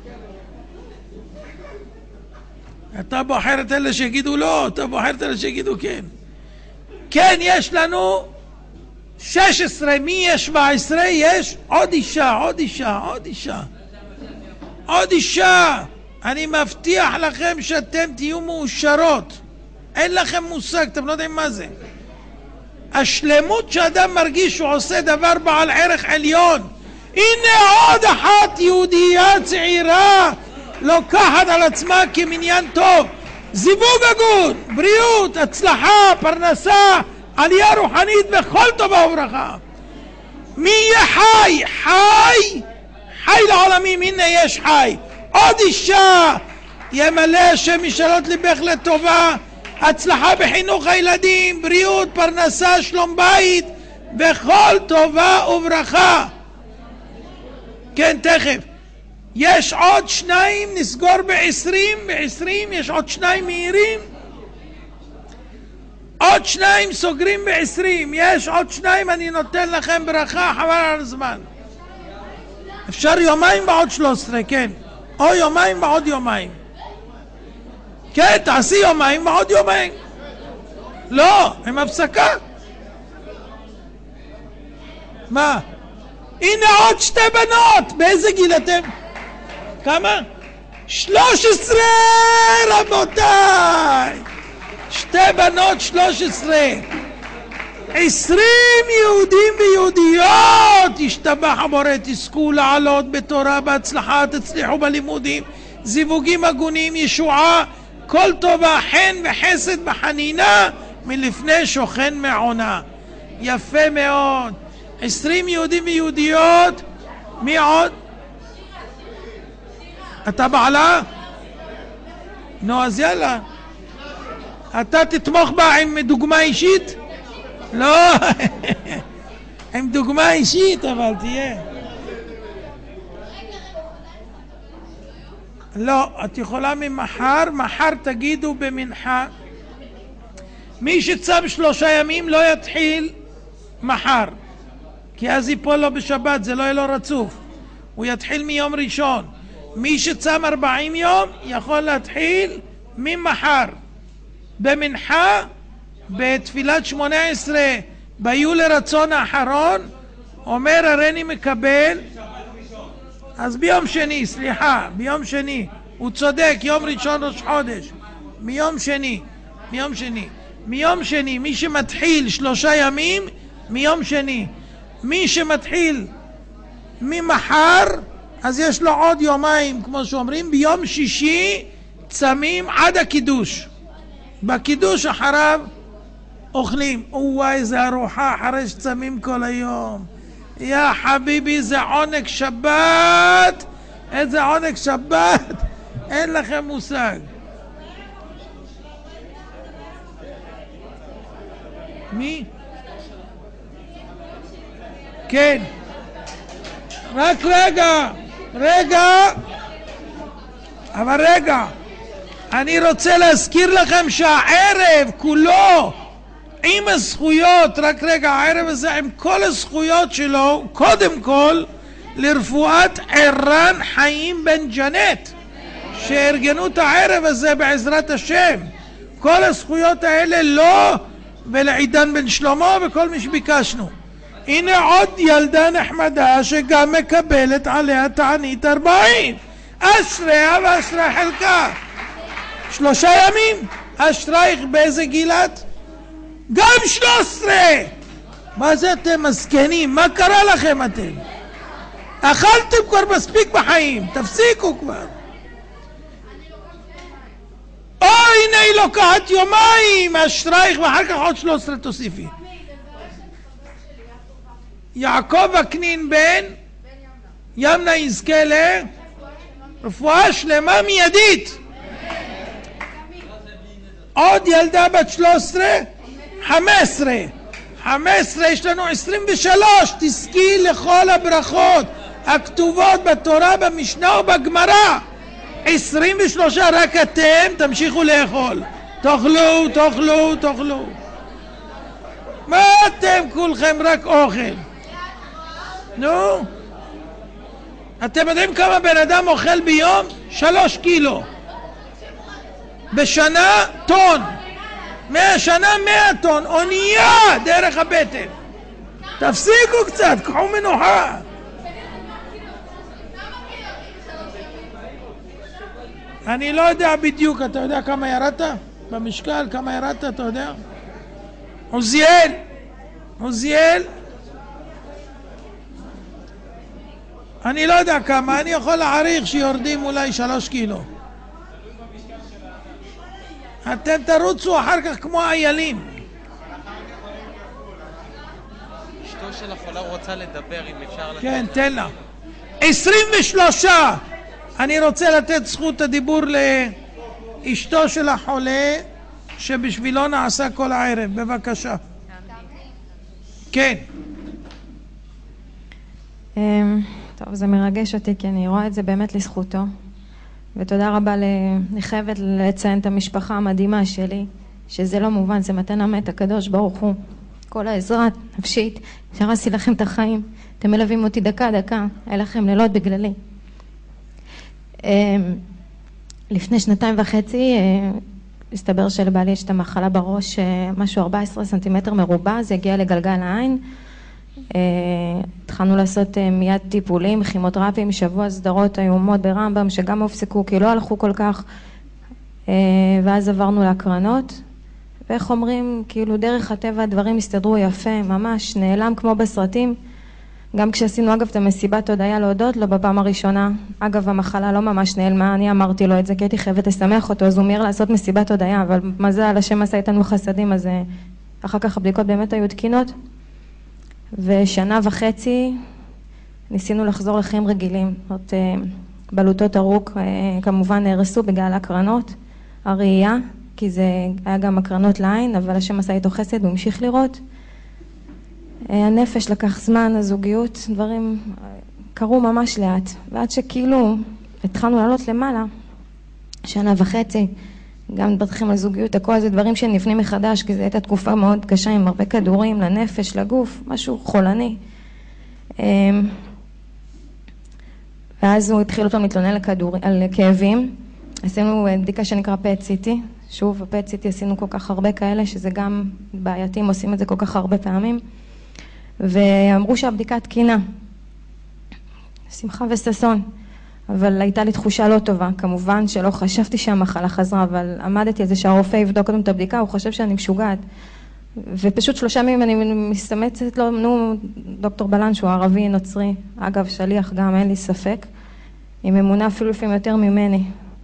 אתה בוחר את אלה שיגידו לא, אתה בוחר את אלה שיגידו כן. כן, יש לנו שש עשרה, מי יש שבע עשרה? יש עוד אישה, עוד אישה, עוד אישה. עוד אישה. אני מבטיח לכם שאתם תהיו מאושרות. אין לכם מושג, אתם לא יודעים מה זה. השלמות שאדם מרגיש שהוא עושה דבר בעל ערך עליון. הנה עוד אחת יהודייה צעירה לוקחת על עצמה כמניין טוב. זיווג הגון, בריאות, הצלחה, פרנסה, עלייה רוחנית וכל טובה וברכה. מי יהיה חי? חי? חי לעולמים, הנה יש חי. עוד אישה, ימלא השם משאלות ליבך לטובה, הצלחה בחינוך הילדים, בריאות, פרנסה, שלום בית, וכל טובה וברכה. כן, תכף. יש עוד שניים, נסגור בעשרים, בעשרים, יש עוד שניים מהירים. עוד שניים סוגרים בעשרים, יש עוד שניים, אני נותן לכם ברכה, חבל על הזמן. אפשר יומיים בעוד שלוש עשרה, כן. או יומיים בעוד יומיים. כן, תעשי יומיים בעוד יומיים. לא, עם הפסקה. מה? הנה עוד שתי בנות. באיזה גיל אתם? כמה? שלוש עשרה, רבותיי. שתי בנות, שלוש עשרה. עשרים יהודים ויהודיות. ישתבח הבורא, תזכו לעלות בתורה, בהצלחה, תצליחו בלימודים, זיווגים הגונים, ישועה, כל טובה, חן וחסד בחנינה, מלפני שוכן מעונה. יפה מאוד. עשרים יהודים ויהודיות. מי עוד? אתה בעלה? נו, אז יאללה. אתה תתמוך בה עם דוגמה אישית? לא. עם דוגמה אישית, אבל תהיה. לא, את יכולה ממחר, מחר תגידו במנחה. מי שצם שלושה ימים לא יתחיל מחר, כי אז ייפול לו בשבת, זה לא יהיה לו רצוף. הוא יתחיל מיום ראשון. מי שצם ארבעים יום יכול להתחיל ממחר. במנחה, בתפילת שמונה עשרה, ביו לרצון האחרון, אומר הריני מקבל. אז ביום שני, סליחה, ביום שני, הוא צודק, יום ראשון ראש חודש, מיום שני, מיום שני, מיום שני, מי שמתחיל שלושה ימים, מיום שני, מי שמתחיל ממחר, אז יש לו עוד יומיים, כמו שאומרים, ביום שישי צמים עד הקידוש, בקידוש אחריו אוכלים. וואי, איזה ארוחה אחרי שצמים כל היום. יא חביבי, זה עונג שבת, איזה עונג שבת, אין לכם מושג. מי? כן. רק רגע, רגע, אבל רגע, אני רוצה להזכיר לכם שהערב כולו עם הזכויות, רק רגע, הערב הזה עם כל הזכויות שלו, קודם כל לרפואת ערן חיים בן ג'נט, שארגנו את הערב הזה בעזרת השם. כל הזכויות האלה לא, ולעידן בן שלמה וכל מי שביקשנו. הנה עוד ילדה נחמדה שגם מקבלת עליה תענית ארבעים. אשריה ואשרי חלקה. שלושה ימים. אשרייך באיזה גילת? גם שלוש עשרה. מה זה אתם מסכנים? מה קרה לכם אתם? אכלתם כבר מספיק בחיים, תפסיקו כבר. או הנה היא לוקחת יומיים, אשרייך, ואחר כך עוד שלוש עשרה תוסיפי. יעקב הקנין בן ימנה יזכה לרפואה שלמה מיידית. עוד ילדה בת שלוש עשרה, חמש עשרה, חמש עשרה, יש לנו עשרים ושלוש. תזכי לכל הברכות הכתובות בתורה, במשנה ובגמרא. עשרים ושלוש, רק אתם תמשיכו לאכול, תאכלו, תאכלו, תאכלו. מה אתם כולכם רק אוכל? נו, אתם יודעים כמה בן אדם אוכל ביום? שלוש קילו. בשנה טון. מאה שנה מאה טון. אונייה דרך הבטן. תפסיקו קצת, קחו מנוחה. אני לא יודע בדיוק, אתה יודע כמה ירדת? במשקל, כמה ירדת, אתה יודע? עוזיאל, עוזיאל, אני לא יודע כמה, אני יכול להעריך שיורדים אולי שלוש קילו. אתם תרוצו אחר כך כמו איילים. אשתו של החולה רוצה לדבר, אם אפשר לתת. כן, תן לה. עשרים ושלושה. אני רוצה לתת זכות הדיבור לאשתו של החולה שבשבילו נעשה כל הערב. בבקשה. כן. טוב, זה מרגש אותי כי אני רואה את זה באמת לזכותו. ותודה רבה, אני חייבת לציין את המשפחה המדהימה שלי, שזה לא מובן, זה מתנה מת הקדוש ברוך הוא. כל העזרה נפשית, שהרסתי לכם את החיים, אתם מלווים אותי דקה דקה, היה לכם לילות בגללי. לפני שנתיים וחצי הסתבר שלבעלי יש את המחלה בראש, משהו ארבע עשרה סנטימטר מרובע, זה הגיע לגלגל העין. התחלנו לעשות מיד טיפולים, כימותרפיים, שבוע סדרות איומות ברמב"ם שגם הופסקו כי לא הלכו כל כך, ואז עברנו להקרנות, ואיך אומרים, כאילו דרך הטבע הדברים הסתדרו יפה, ממש נעלם כמו בסרטים. גם כשעשינו אגב את המסיבת הודיה להודות לו בפעם הראשונה, אגב המחלה לא ממש נעלמה, אני אמרתי לו את זה כי הייתי חייבת לשמח אותו, אז הוא אומר לעשות מסיבת הודיה, אבל מזל, השם עשה איתנו חסדים, אז אחר כך הבדיקות באמת היו תקינות. ושנה וחצי ניסינו לחזור לחיים רגילים, זאת בלוטות הרוק כמובן נהרסו בגלל הקרנות, הראייה, כי זה היה גם הקרנות לעין, אבל השם עשה איתו חסד, הוא המשיך לראות. הנפש לקח זמן, הזוגיות, דברים קרו ממש לאט, ועד שכאילו התחלנו לעלות למעלה, שנה וחצי, גם מתפתחים על זוגיות, הכל זה דברים שנפנים מחדש, כי זו הייתה תקופה מאוד קשה עם הרבה כדורים לנפש, לגוף, משהו חולני. ואז הוא התחיל אותם להתלונן לכדור, על כאבים, עשינו בדיקה שנקרא פט סיטי, שוב, הפט סיטי עשינו כל כך הרבה כאלה, שזה גם בעייתים, עושים את זה כל כך הרבה פעמים, ואמרו שהבדיקה תקינה, שמחה וששון, אבל הייתה לי תחושה לא טובה, כמובן שלא חשבתי שהמחלה חזרה, אבל עמדתי על זה שהרופא יבדוק קודם את הבדיקה, הוא חושב שאני משוגעת, ופשוט שלושה ימים אני מסתמצת לו, נו, דוקטור בלן שהוא ערבי נוצרי, אגב שליח גם, אין לי ספק, עם אמונה אפילו לפעמים יותר ממני,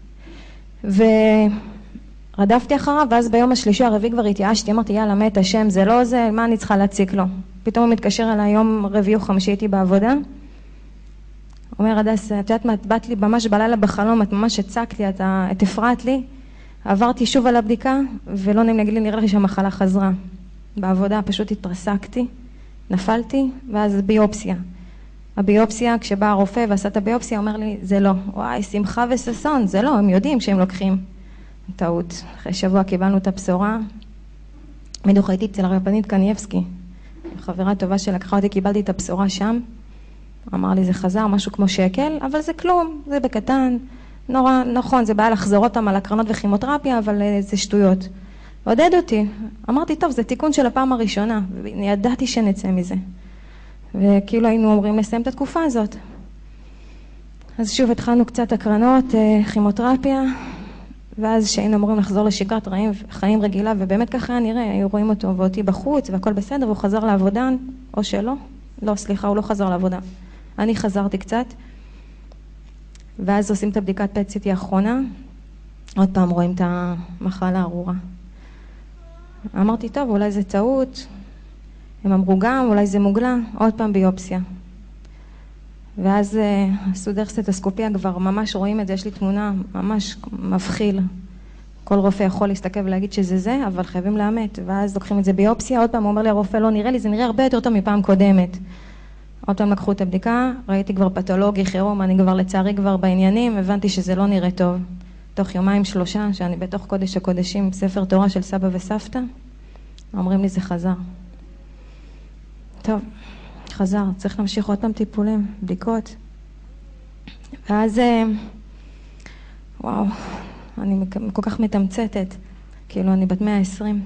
ורדפתי אחריו, ואז ביום השלישי הרביעי כבר התייאשתי, אמרתי יאללה מת השם, זה לא זה, מה אני צריכה להציק לו? פתאום הוא מתקשר אליי, יום רביעי או חמישי הייתי בעבודה, אומר הדס, את יודעת מה, את באת לי ממש בלילה בחלום, את ממש הצקת לי, את, את הפרעת לי, עברתי שוב על הבדיקה, ולא נעים להגיד לי, נראה לי שהמחלה חזרה. בעבודה פשוט התרסקתי, נפלתי, ואז ביופסיה. הביופסיה, כשבא הרופא ועשה את הביופסיה, אומר לי, זה לא. וואי, שמחה וששון, זה לא, הם יודעים שהם לוקחים. טעות. אחרי שבוע קיבלנו את הבשורה, בדיוק הייתי אצל הרבנית קנייבסקי, חברה טובה שלקחה אותי, קיבלתי את הבשורה שם, אמר לי זה חזר, משהו כמו שקל, אבל זה כלום, זה בקטן, נורא, נכון, זה בעיה לחזור אותם על הקרנות וכימותרפיה, אבל זה שטויות. עודד אותי, אמרתי, טוב, זה תיקון של הפעם הראשונה, וידעתי שנצא מזה. וכאילו היינו אומרים לסיים את התקופה הזאת. אז שוב התחלנו קצת הקרנות, כימותרפיה, ואז שהיינו אמורים לחזור לשגרת חיים, חיים רגילה, ובאמת ככה היה נראה, היו רואים אותו ואותי בחוץ, והכל בסדר, והוא חזר לעבודה, או שלא. לא, סליחה, הוא לא חזר לעבודה. אני חזרתי קצת, ואז עושים את הבדיקת פט סיטי האחרונה, עוד פעם רואים את המחלה הארורה. אמרתי, טוב, אולי זה טעות, הם אמרו גם, אולי זה מוגלה, עוד פעם ביופסיה. ואז עשו דרך סטטוסקופיה, כבר ממש רואים את זה, יש לי תמונה ממש מבחיל. כל רופא יכול להסתכל ולהגיד שזה זה, אבל חייבים לאמת. ואז לוקחים את זה ביופסיה, עוד פעם הוא אומר לי, הרופא לא נראה לי, זה נראה הרבה יותר טוב מפעם קודמת. עוד פעם לקחו את הבדיקה, ראיתי כבר פתולוגי, חירום, אני כבר לצערי כבר בעניינים, הבנתי שזה לא נראה טוב. תוך יומיים שלושה, שאני בתוך קודש הקודשים, ספר תורה של סבא וסבתא, אומרים לי זה חזר. טוב, חזר, צריך להמשיך עוד פעם טיפולים, בדיקות. ואז, וואו, אני כל כך מתמצתת, כאילו אני בת מאה ועשרים.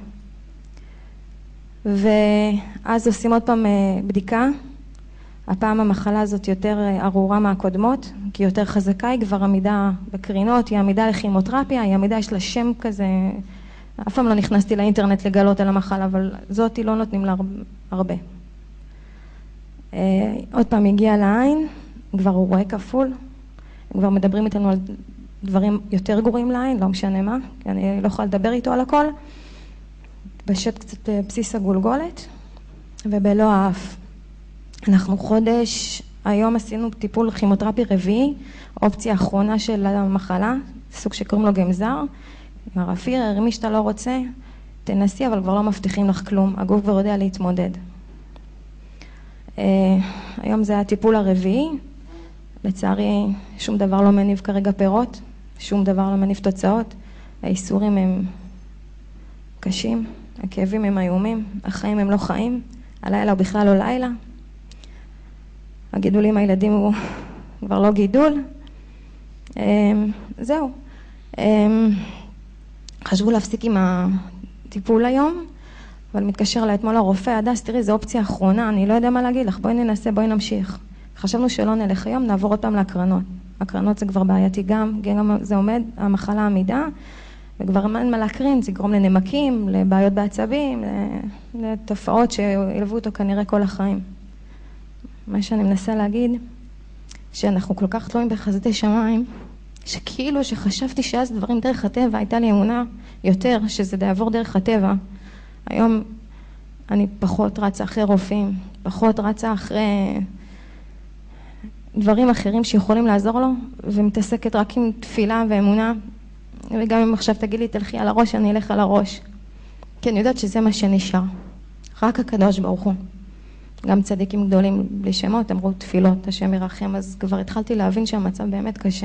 ואז עושים עוד פעם בדיקה, הפעם המחלה הזאת יותר ארורה מהקודמות, כי היא יותר חזקה, היא כבר עמידה בקרינות, היא עמידה לכימותרפיה, היא עמידה, יש לה שם כזה, אף פעם לא נכנסתי לאינטרנט לגלות על המחלה, אבל זאת היא לא נותנים לה הרבה. עוד פעם הגיעה לעין, כבר הוא רואה כפול, כבר מדברים איתנו על דברים יותר גרועים לעין, לא משנה מה, כי אני לא יכולה לדבר איתו על הכל, בשט קצת בסיס הגולגולת, ובלא האף. אנחנו חודש, היום עשינו טיפול כימותרפי רביעי, אופציה האחרונה של המחלה, סוג שקוראים לו גמזר, מר פירר, מי שאתה לא רוצה, תנסי, אבל כבר לא מבטיחים לך כלום, הגוף כבר יודע להתמודד. היום זה הטיפול הרביעי, לצערי שום דבר לא מניב כרגע פירות, שום דבר לא מניב תוצאות, האיסורים הם קשים, הכאבים הם איומים, החיים הם לא חיים, הלילה הוא בכלל לא לילה, הגידולים הילדים הוא כבר לא גידול, זהו. חשבו להפסיק עם הטיפול היום, אבל מתקשר לה אתמול הרופא, הדס, תראי, זו אופציה אחרונה, אני לא יודע מה להגיד לך, בואי ננסה, בואי נמשיך. חשבנו שלא נלך היום, נעבור עוד פעם להקרנות. הקרנות זה כבר בעייתי גם, גם זה עומד, המחלה עמידה, וכבר אין מה להקרין, זה יגרום לנמקים, לבעיות בעצבים, לתופעות שילוו אותו כנראה כל החיים. מה שאני מנסה להגיד, שאנחנו כל כך תלויים בחסדי שמיים, שכאילו שחשבתי שאז דברים דרך הטבע, הייתה לי אמונה יותר שזה יעבור דרך הטבע. היום אני פחות רצה אחרי רופאים, פחות רצה אחרי דברים אחרים שיכולים לעזור לו, ומתעסקת רק עם תפילה ואמונה, וגם אם עכשיו תגיד לי תלכי על הראש, אני אלך על הראש. כי אני יודעת שזה מה שנשאר. רק הקדוש ברוך הוא. גם צדיקים גדולים בלי שמות, אמרו תפילות, השם ירחם, אז כבר התחלתי להבין שהמצב באמת קשה.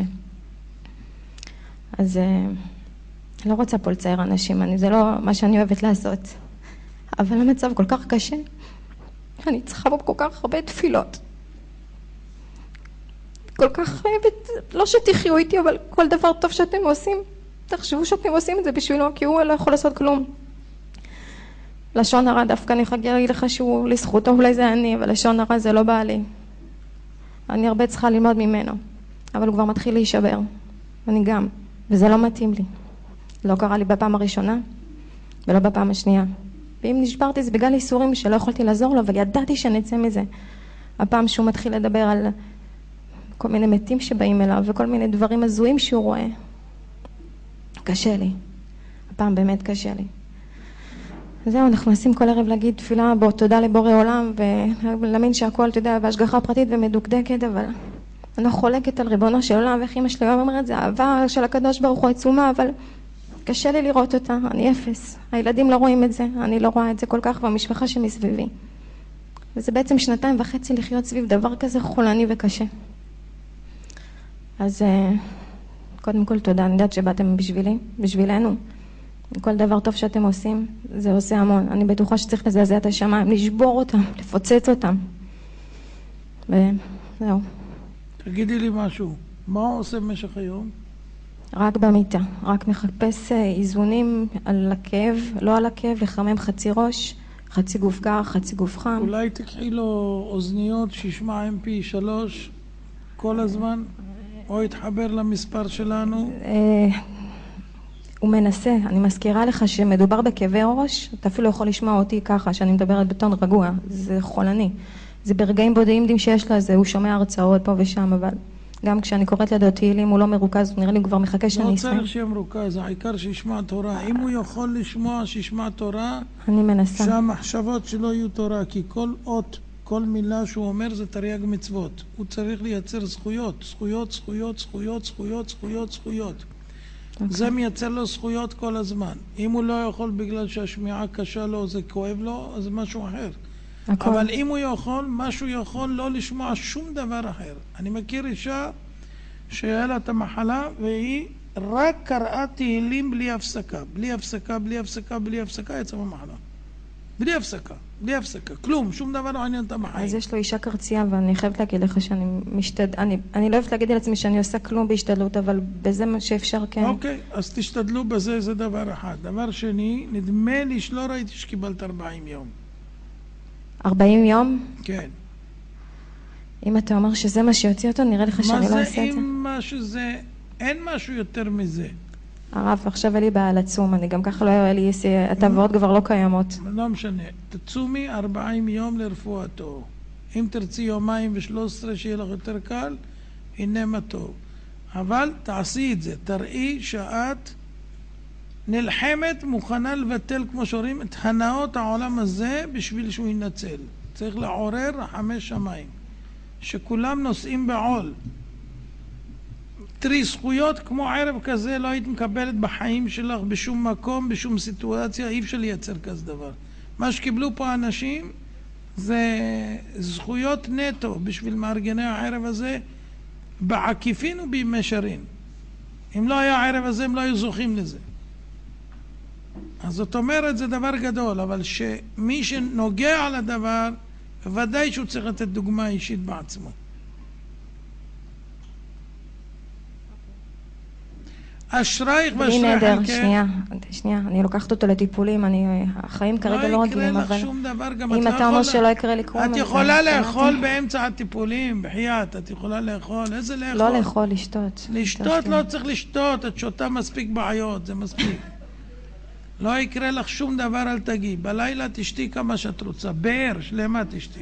אז לא רוצה פה לצייר אנשים, אני, זה לא מה שאני אוהבת לעשות. אבל המצב כל כך קשה, אני צריכה בו כל כך הרבה תפילות. כל כך חייבת, לא שתחיו איתי, אבל כל דבר טוב שאתם עושים, תחשבו שאתם עושים את זה בשבילו, כי הוא לא יכול לעשות כלום. לשון הרע דווקא אני יכולה להגיד לך שהוא לזכותו, אולי זה אני, אבל לשון הרע זה לא בא לי. אני הרבה צריכה ללמוד ממנו, אבל הוא כבר מתחיל להישבר. אני גם, וזה לא מתאים לי. לא קרה לי בפעם הראשונה, ולא בפעם השנייה. ואם נשברתי זה בגלל איסורים שלא יכולתי לעזור לו, אבל ידעתי שנצא מזה. הפעם שהוא מתחיל לדבר על כל מיני מתים שבאים אליו, וכל מיני דברים הזויים שהוא רואה. קשה לי. הפעם באמת קשה לי. זהו, אנחנו נשים כל ערב להגיד תפילה בו, תודה לבורא עולם, ולהאמין שהכל, אתה יודע, בהשגחה פרטית ומדוקדקת, אבל אני לא חולקת על ריבונו של עולם, ואיך אמא שלי אומרת, זה אהבה של הקדוש ברוך הוא עצומה, אבל קשה לי לראות אותה, אני אפס. הילדים לא רואים את זה, אני לא רואה את זה כל כך, והמשפחה שמסביבי. וזה בעצם שנתיים וחצי לחיות סביב דבר כזה חולני וקשה. אז קודם כל תודה, אני יודעת שבאתם בשבילי, בשבילנו. כל דבר טוב שאתם עושים, זה עושה המון. אני בטוחה שצריך לזעזע את השמיים, לשבור אותם, לפוצץ אותם. וזהו. תגידי לי משהו, מה הוא עושה במשך היום? רק במיטה, רק מחפש איזונים על הכאב, לא על הכאב, לחמם חצי ראש, חצי גוף קר, חצי גוף חם. אולי תקחי לו אוזניות שישמע אם פי שלוש כל הזמן, או יתחבר למספר שלנו. הוא מנסה, אני מזכירה לך שמדובר בכאבי ראש, אתה אפילו יכול לשמוע אותי ככה, שאני מדברת בטון רגוע, זה חולני. זה ברגעים בודדים שיש לה, זה, הוא שומע הרצאות פה ושם, אבל גם כשאני קוראת לידו תהילים, הוא לא מרוכז, הוא נראה לי כבר מחכה שאני אסיים. לא צריך שיהיה מרוכז, העיקר שישמע תורה. אם הוא יכול לשמוע שישמע תורה, אני מנסה. שהמחשבות שלו יהיו תורה, כי כל אות, כל מילה שהוא אומר זה תרי"ג מצוות. הוא צריך לייצר זכויות, זכויות, זכויות, זכויות, זכויות, זכויות, זכויות. Okay. זה מייצר לו זכויות כל הזמן. אם הוא לא יכול בגלל שהשמיעה קשה לו, זה כואב לו, אז זה משהו אחר. הכל. אבל אם הוא יכול, משהו יכול לא לשמוע שום דבר אחר. אני מכיר אישה שהיה לה את המחלה, והיא רק קראה תהילים בלי הפסקה. בלי הפסקה, בלי הפסקה, בלי הפסקה, יצאה במחלה. בלי הפסקה. בלי הפסקה, כלום, שום דבר לא עניין אותה בחיים. אז יש לו אישה קרצייה, ואני חייבת להגיד לך שאני משתד... אני, אני לא אוהבת להגיד על עצמי שאני עושה כלום בהשתדלות, אבל בזה מה שאפשר כן. אוקיי, אז תשתדלו בזה, זה דבר אחד. דבר שני, נדמה לי שלא ראיתי שקיבלת ארבעים יום. ארבעים יום? כן. אם אתה אומר שזה מה שיוציא אותו, נראה לך שאני לא מה אעשה זה את זה? אם מה שזה, אין משהו יותר מזה. הרב, עכשיו אלי בעל עצום, אני גם ככה לא היה לי, הטבעות כבר לא קיימות. לא משנה, תצומי ארבעים יום לרפואתו. אם תרצי יומיים ושלוש עשרה שיהיה לך יותר קל, הנה מה טוב. אבל תעשי את זה, תראי שאת נלחמת, מוכנה לבטל, כמו שאומרים, את הנאות העולם הזה בשביל שהוא ינצל. צריך לעורר רחמי שמיים, שכולם נושאים בעול. תראי, זכויות כמו ערב כזה לא היית מקבלת בחיים שלך בשום מקום, בשום סיטואציה, אי אפשר לייצר כזה דבר. מה שקיבלו פה אנשים זה זכויות נטו בשביל מארגני הערב הזה, בעקיפין ובמישרין. אם לא היה הערב הזה, הם לא היו זוכים לזה. אז זאת אומרת, זה דבר גדול, אבל שמי שנוגע לדבר, ודאי שהוא צריך לתת דוגמה אישית בעצמו. אשרייך ואשרי חלקך. בלי נדר, שנייה, שנייה, אני לוקחת אותו לטיפולים, אני, החיים כרגע לא רגלים, אבל אם אתה אומר שלא יקרה לי כלום, את יכולה לאכול באמצע הטיפולים, בחייאת, את יכולה לאכול, איזה לאכול? לא לאכול, לשתות. לשתות לא צריך לשתות, את שותה מספיק בעיות, זה מספיק. לא יקרה לך שום דבר, אל תגיעי. בלילה תשתי כמה שאת רוצה, באר שלמה תשתי.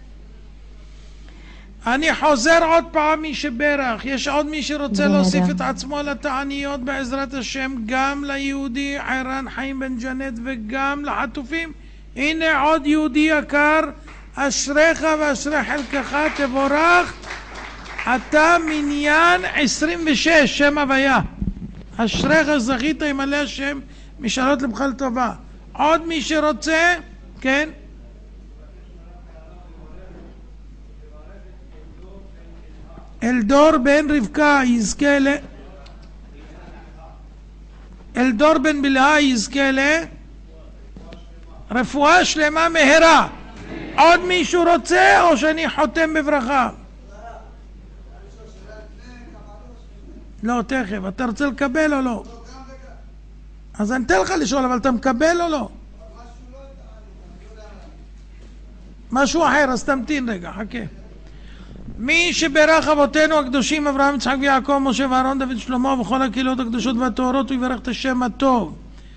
אני חוזר עוד פעם, מי שברך, יש עוד מי שרוצה להוסיף את עצמו לתעניות בעזרת השם, גם ליהודי ערן חיים בן ג'נט וגם לחטופים. הנה עוד יהודי יקר, אשריך ואשרי חלקך, תבורך. אתה מניין עשרים ושש, שם הוויה. אשריך זכית עם עלי השם, משאלות לבך לטובה. עוד מי שרוצה, כן? אלדור בן רבקה יזכה ל... אלדור בן בלהה יזכה ל... רפואה שלמה מהרה. עוד מישהו רוצה או שאני חותם בברכה? לא, תכף. אתה רוצה לקבל או לא? אז אני אתן לך לשאול, אבל אתה מקבל או לא? משהו אחר, אז תמתין רגע, חכה. מי שברך אבותינו הקדושים אברהם, יצחק ויעקב, משה ואהרון, דוד שלמה וכל הקהילות הקדושות והטהורות, הוא יברך את השם הטוב.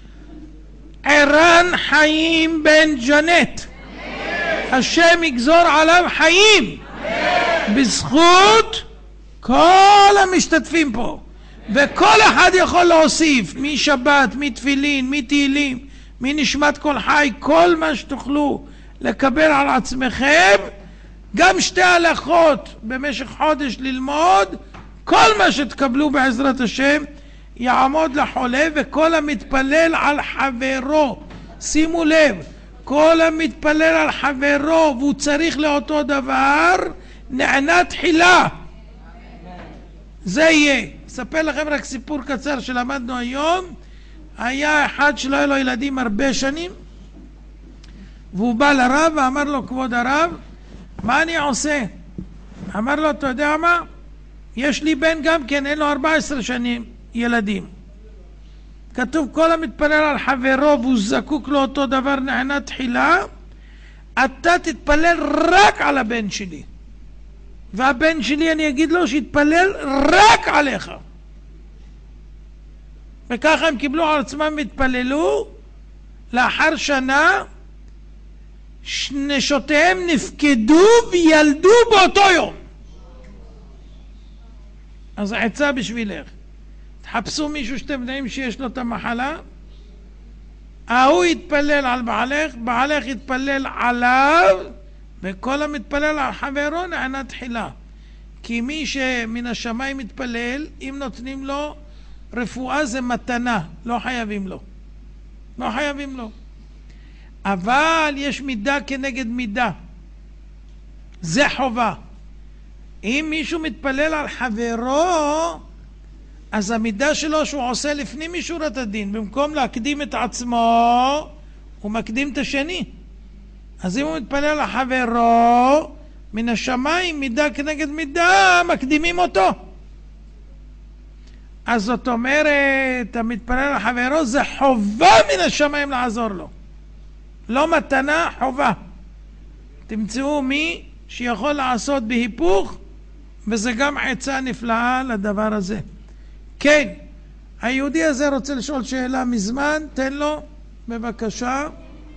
ערן חיים בן ג'נט, השם יגזור עליו חיים בזכות כל המשתתפים פה, וכל אחד יכול להוסיף משבת, מתפילין, מתהילים, מנשמת כל חי, כל מה שתוכלו לקבל על עצמכם, גם שתי הלכות במשך חודש ללמוד, כל מה שתקבלו בעזרת השם יעמוד לחולה. וכל המתפלל על חברו, שימו לב, כל המתפלל על חברו והוא צריך לאותו דבר, נענה תחילה. זה יהיה. אספר לכם רק סיפור קצר שלמדנו היום. היה אחד שלא היה לו ילדים הרבה שנים, והוא בא לרב ואמר לו, כבוד הרב, מה אני עושה? אמר לו, אתה יודע מה? יש לי בן גם כן, אין לו ארבע עשרה שנים ילדים. כתוב, כל המתפלל על חברו והוא זקוק לו אותו דבר, נענה תחילה. אתה תתפלל רק על הבן שלי, והבן שלי אני אגיד לו שיתפלל רק עליך. וככה הם קיבלו על עצמם והתפללו. לאחר שנה נשותיהם נפקדו וילדו באותו יום. אז עצה בשבילך, תחפשו מישהו שאתם יודעים שיש לו את המחלה, ההוא יתפלל על בעלך, בעלך יתפלל עליו, וכל המתפלל על חברו נענה תחילה. כי מי שמן השמיים מתפלל, אם נותנים לו רפואה זה מתנה, לא חייבים לו, לא חייבים לו. אבל יש מידה כנגד מידה, זה חובה. אם מישהו מתפלל על חברו, אז המידה שלו שהוא עושה לפנים משורת הדין, במקום להקדים את עצמו הוא מקדים את השני. אז אם הוא מתפלל לחברו, מן השמיים מידה כנגד מידה, מקדימים אותו. אז זאת אומרת, המתפלל לחברו זה חובה מן השמיים לעזור לו. לא מתנה, חובה. תמצאו מי שיכול לעשות בהיפוך, וזה גם עצה נפלאה לדבר הזה. כן, היהודי הזה רוצה לשאול שאלה מזמן, תן לו, בבקשה.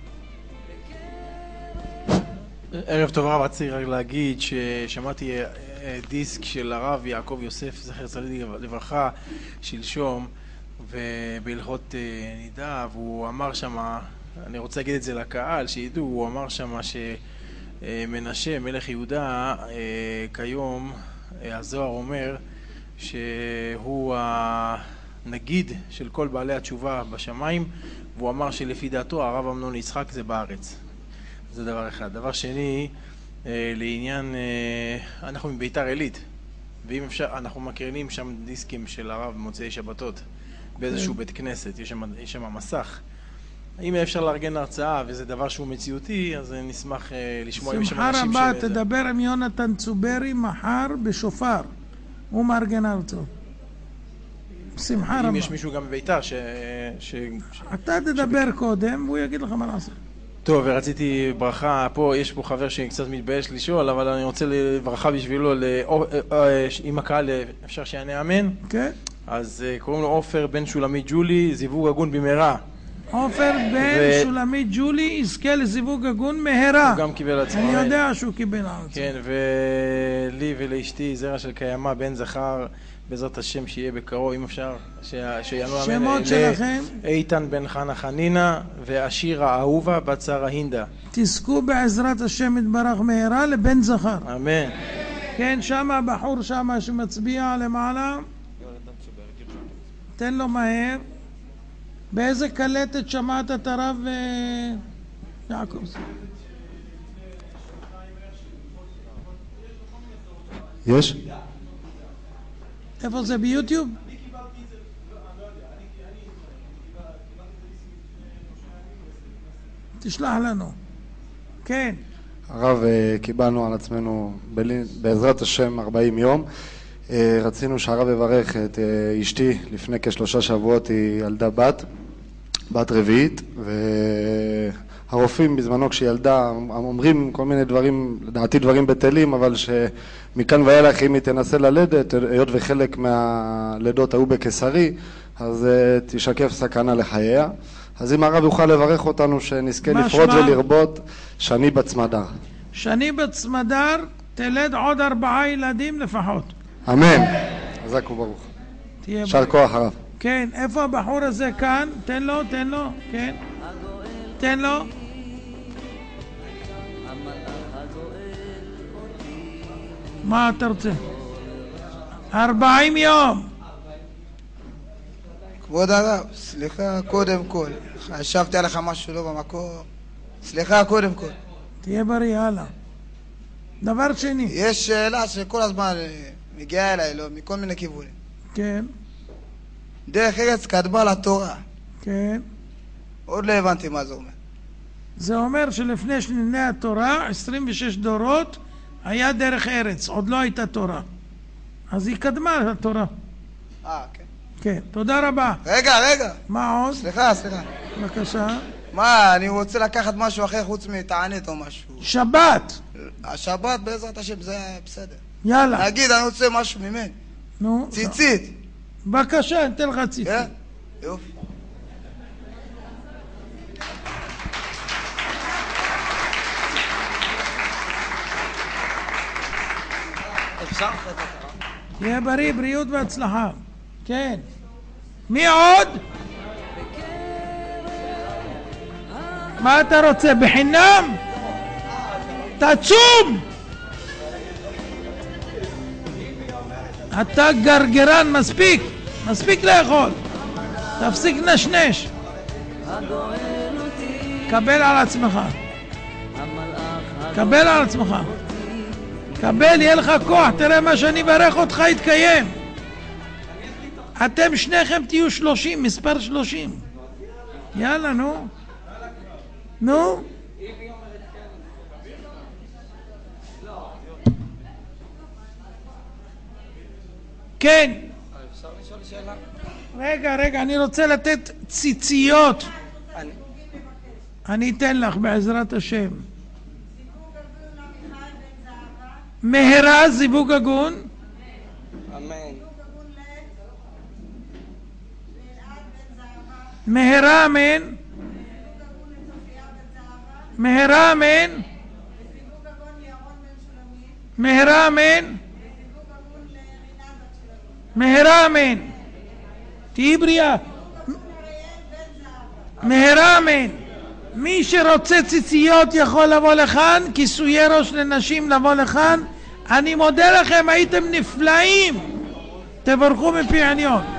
ערב טוב רב, רציתי רק להגיד ששמעתי דיסק של הרב יעקב יוסף, זכר צדיק לברכה, שלשום, ובהלכות נידה, והוא אמר שמה, אני רוצה להגיד את זה לקהל, שידעו, הוא אמר שמה שמנשה, מלך יהודה, כיום, הזוהר אומר שהוא הנגיד של כל בעלי התשובה בשמיים, והוא אמר שלפי דעתו הרב אמנון יצחק זה בארץ. זה דבר אחד. דבר שני, לעניין, אנחנו מביתר עילית, ואם אפשר, אנחנו מקרינים שם דיסקים של הרב במוצאי שבתות באיזשהו בית כנסת, יש שם, יש שם מסך. אם אפשר לארגן הרצאה וזה דבר שהוא מציאותי, אז נשמח לשמוע אם יש שם אנשים שמחה רבה, תדבר עם יונתן צוברי מחר בשופר, הוא מארגן הרצאות. שמחה רבה. אם יש מישהו גם בביתר ש... ש... אתה תדבר קודם והוא יגיד לך מה לעשות. טוב, ורציתי ברכה, פה יש פה חבר שקצת מתבייש לשאול, אבל אני רוצה לברכה בשבילו, אם הקהל אפשר שיענה אמן? כן. אז קוראים לו עופר בן שולמית ג'ולי, זיווג הגון במהרה. עופר בן שולמית ג'ולי יזכה לזיווג הגון מהרה. הוא גם קיבל עצמו. אני יודע שהוא קיבל עצמו. כן, ולי ולאשתי זרע של קיימה, בן זכר, בעזרת השם שיהיה בקרוב, אם אפשר, שיענו אמן. שמות שלכם? איתן בן חנה חנינה ואשירה אהובה בת שרה הינדה. תזכו בעזרת השם יתברך מהרה לבן זכר. אמן. כן, שם הבחור שם שמצביע למעלה. תן לו מהר. באיזה קלטת שמעת את הרב יעקב? יש? איפה זה, ביוטיוב? תשלח לנו. כן. הרב, קיבלנו על עצמנו בעזרת השם ארבעים יום. רצינו שהרב יברך את אשתי, לפני כשלושה שבועות היא ילדה בת, בת רביעית, והרופאים בזמנו כשהיא ילדה אומרים כל מיני דברים, לדעתי דברים בטלים, אבל שמכאן ואילך אם היא תנסה ללדת, היות וחלק מהלידות היו בקיסרי, אז תשקף סכנה לחייה. אז אם הרב יוכל לברך אותנו שנזכה לפרוט ולרבות, שני בצמדר. שני בצמדר תלד עוד ארבעה ילדים לפחות. אמן. חזק וברוך. יישר כוח הרב. כן, איפה הבחור הזה כאן? תן לו, תן לו, כן. תן לו. מה אתה רוצה? ארבעים יום. כבוד הרב, סליחה קודם כל. חשבתי עליך משהו לא במקום. סליחה קודם כל. תהיה בריא, הלאה. דבר שני. יש שאלה שכל הזמן מגיעה אליי, לא, מכל מיני כיוונים. כן. דרך ארץ קדמה לתורה. כן. עוד לא הבנתי מה זה אומר. זה אומר שלפני שניני התורה, עשרים ושש דורות, היה דרך ארץ, עוד לא הייתה תורה. אז היא קדמה לתורה. אה, כן. כן, תודה רבה. רגע, רגע. מה עוד? סליחה, סליחה. בבקשה. מה, אני רוצה לקחת משהו אחר חוץ מתענית או משהו. שבת. השבת בעזרת השם זה בסדר. יאללה. נגיד, אני רוצה משהו ממני. נו. ציצית. בבקשה, אני אתן לך ציצית. כן? יופי. תהיה בריא, בריאות והצלחה. כן. מי עוד? מה אתה רוצה? בחינם? תצום! אתה גרגרן, מספיק, מספיק לאכול, תפסיק נשנש, קבל על עצמך, קבל על עצמך, קבל, יהיה לך כוח, תראה מה שאני ברך אותך יתקיים. אתם שניכם תהיו שלושים, מספר שלושים. יאללה, נו נו כן. אפשר לשאול שאלה? רגע, רגע, אני רוצה לתת ציציות. אני... אני אתן לך בעזרת השם. מהרה זיווג הגון. אמן. מהרה אמן. מהרה אמן. מהרה אמן. מהרה אמן. תהי בריאה. מהרה אמן. מי שרוצה ציציות יכול לבוא לכאן, כיסויי ראש לנשים לבוא לכאן. אני מודה לכם, הייתם נפלאים. תברכו מפי עניון.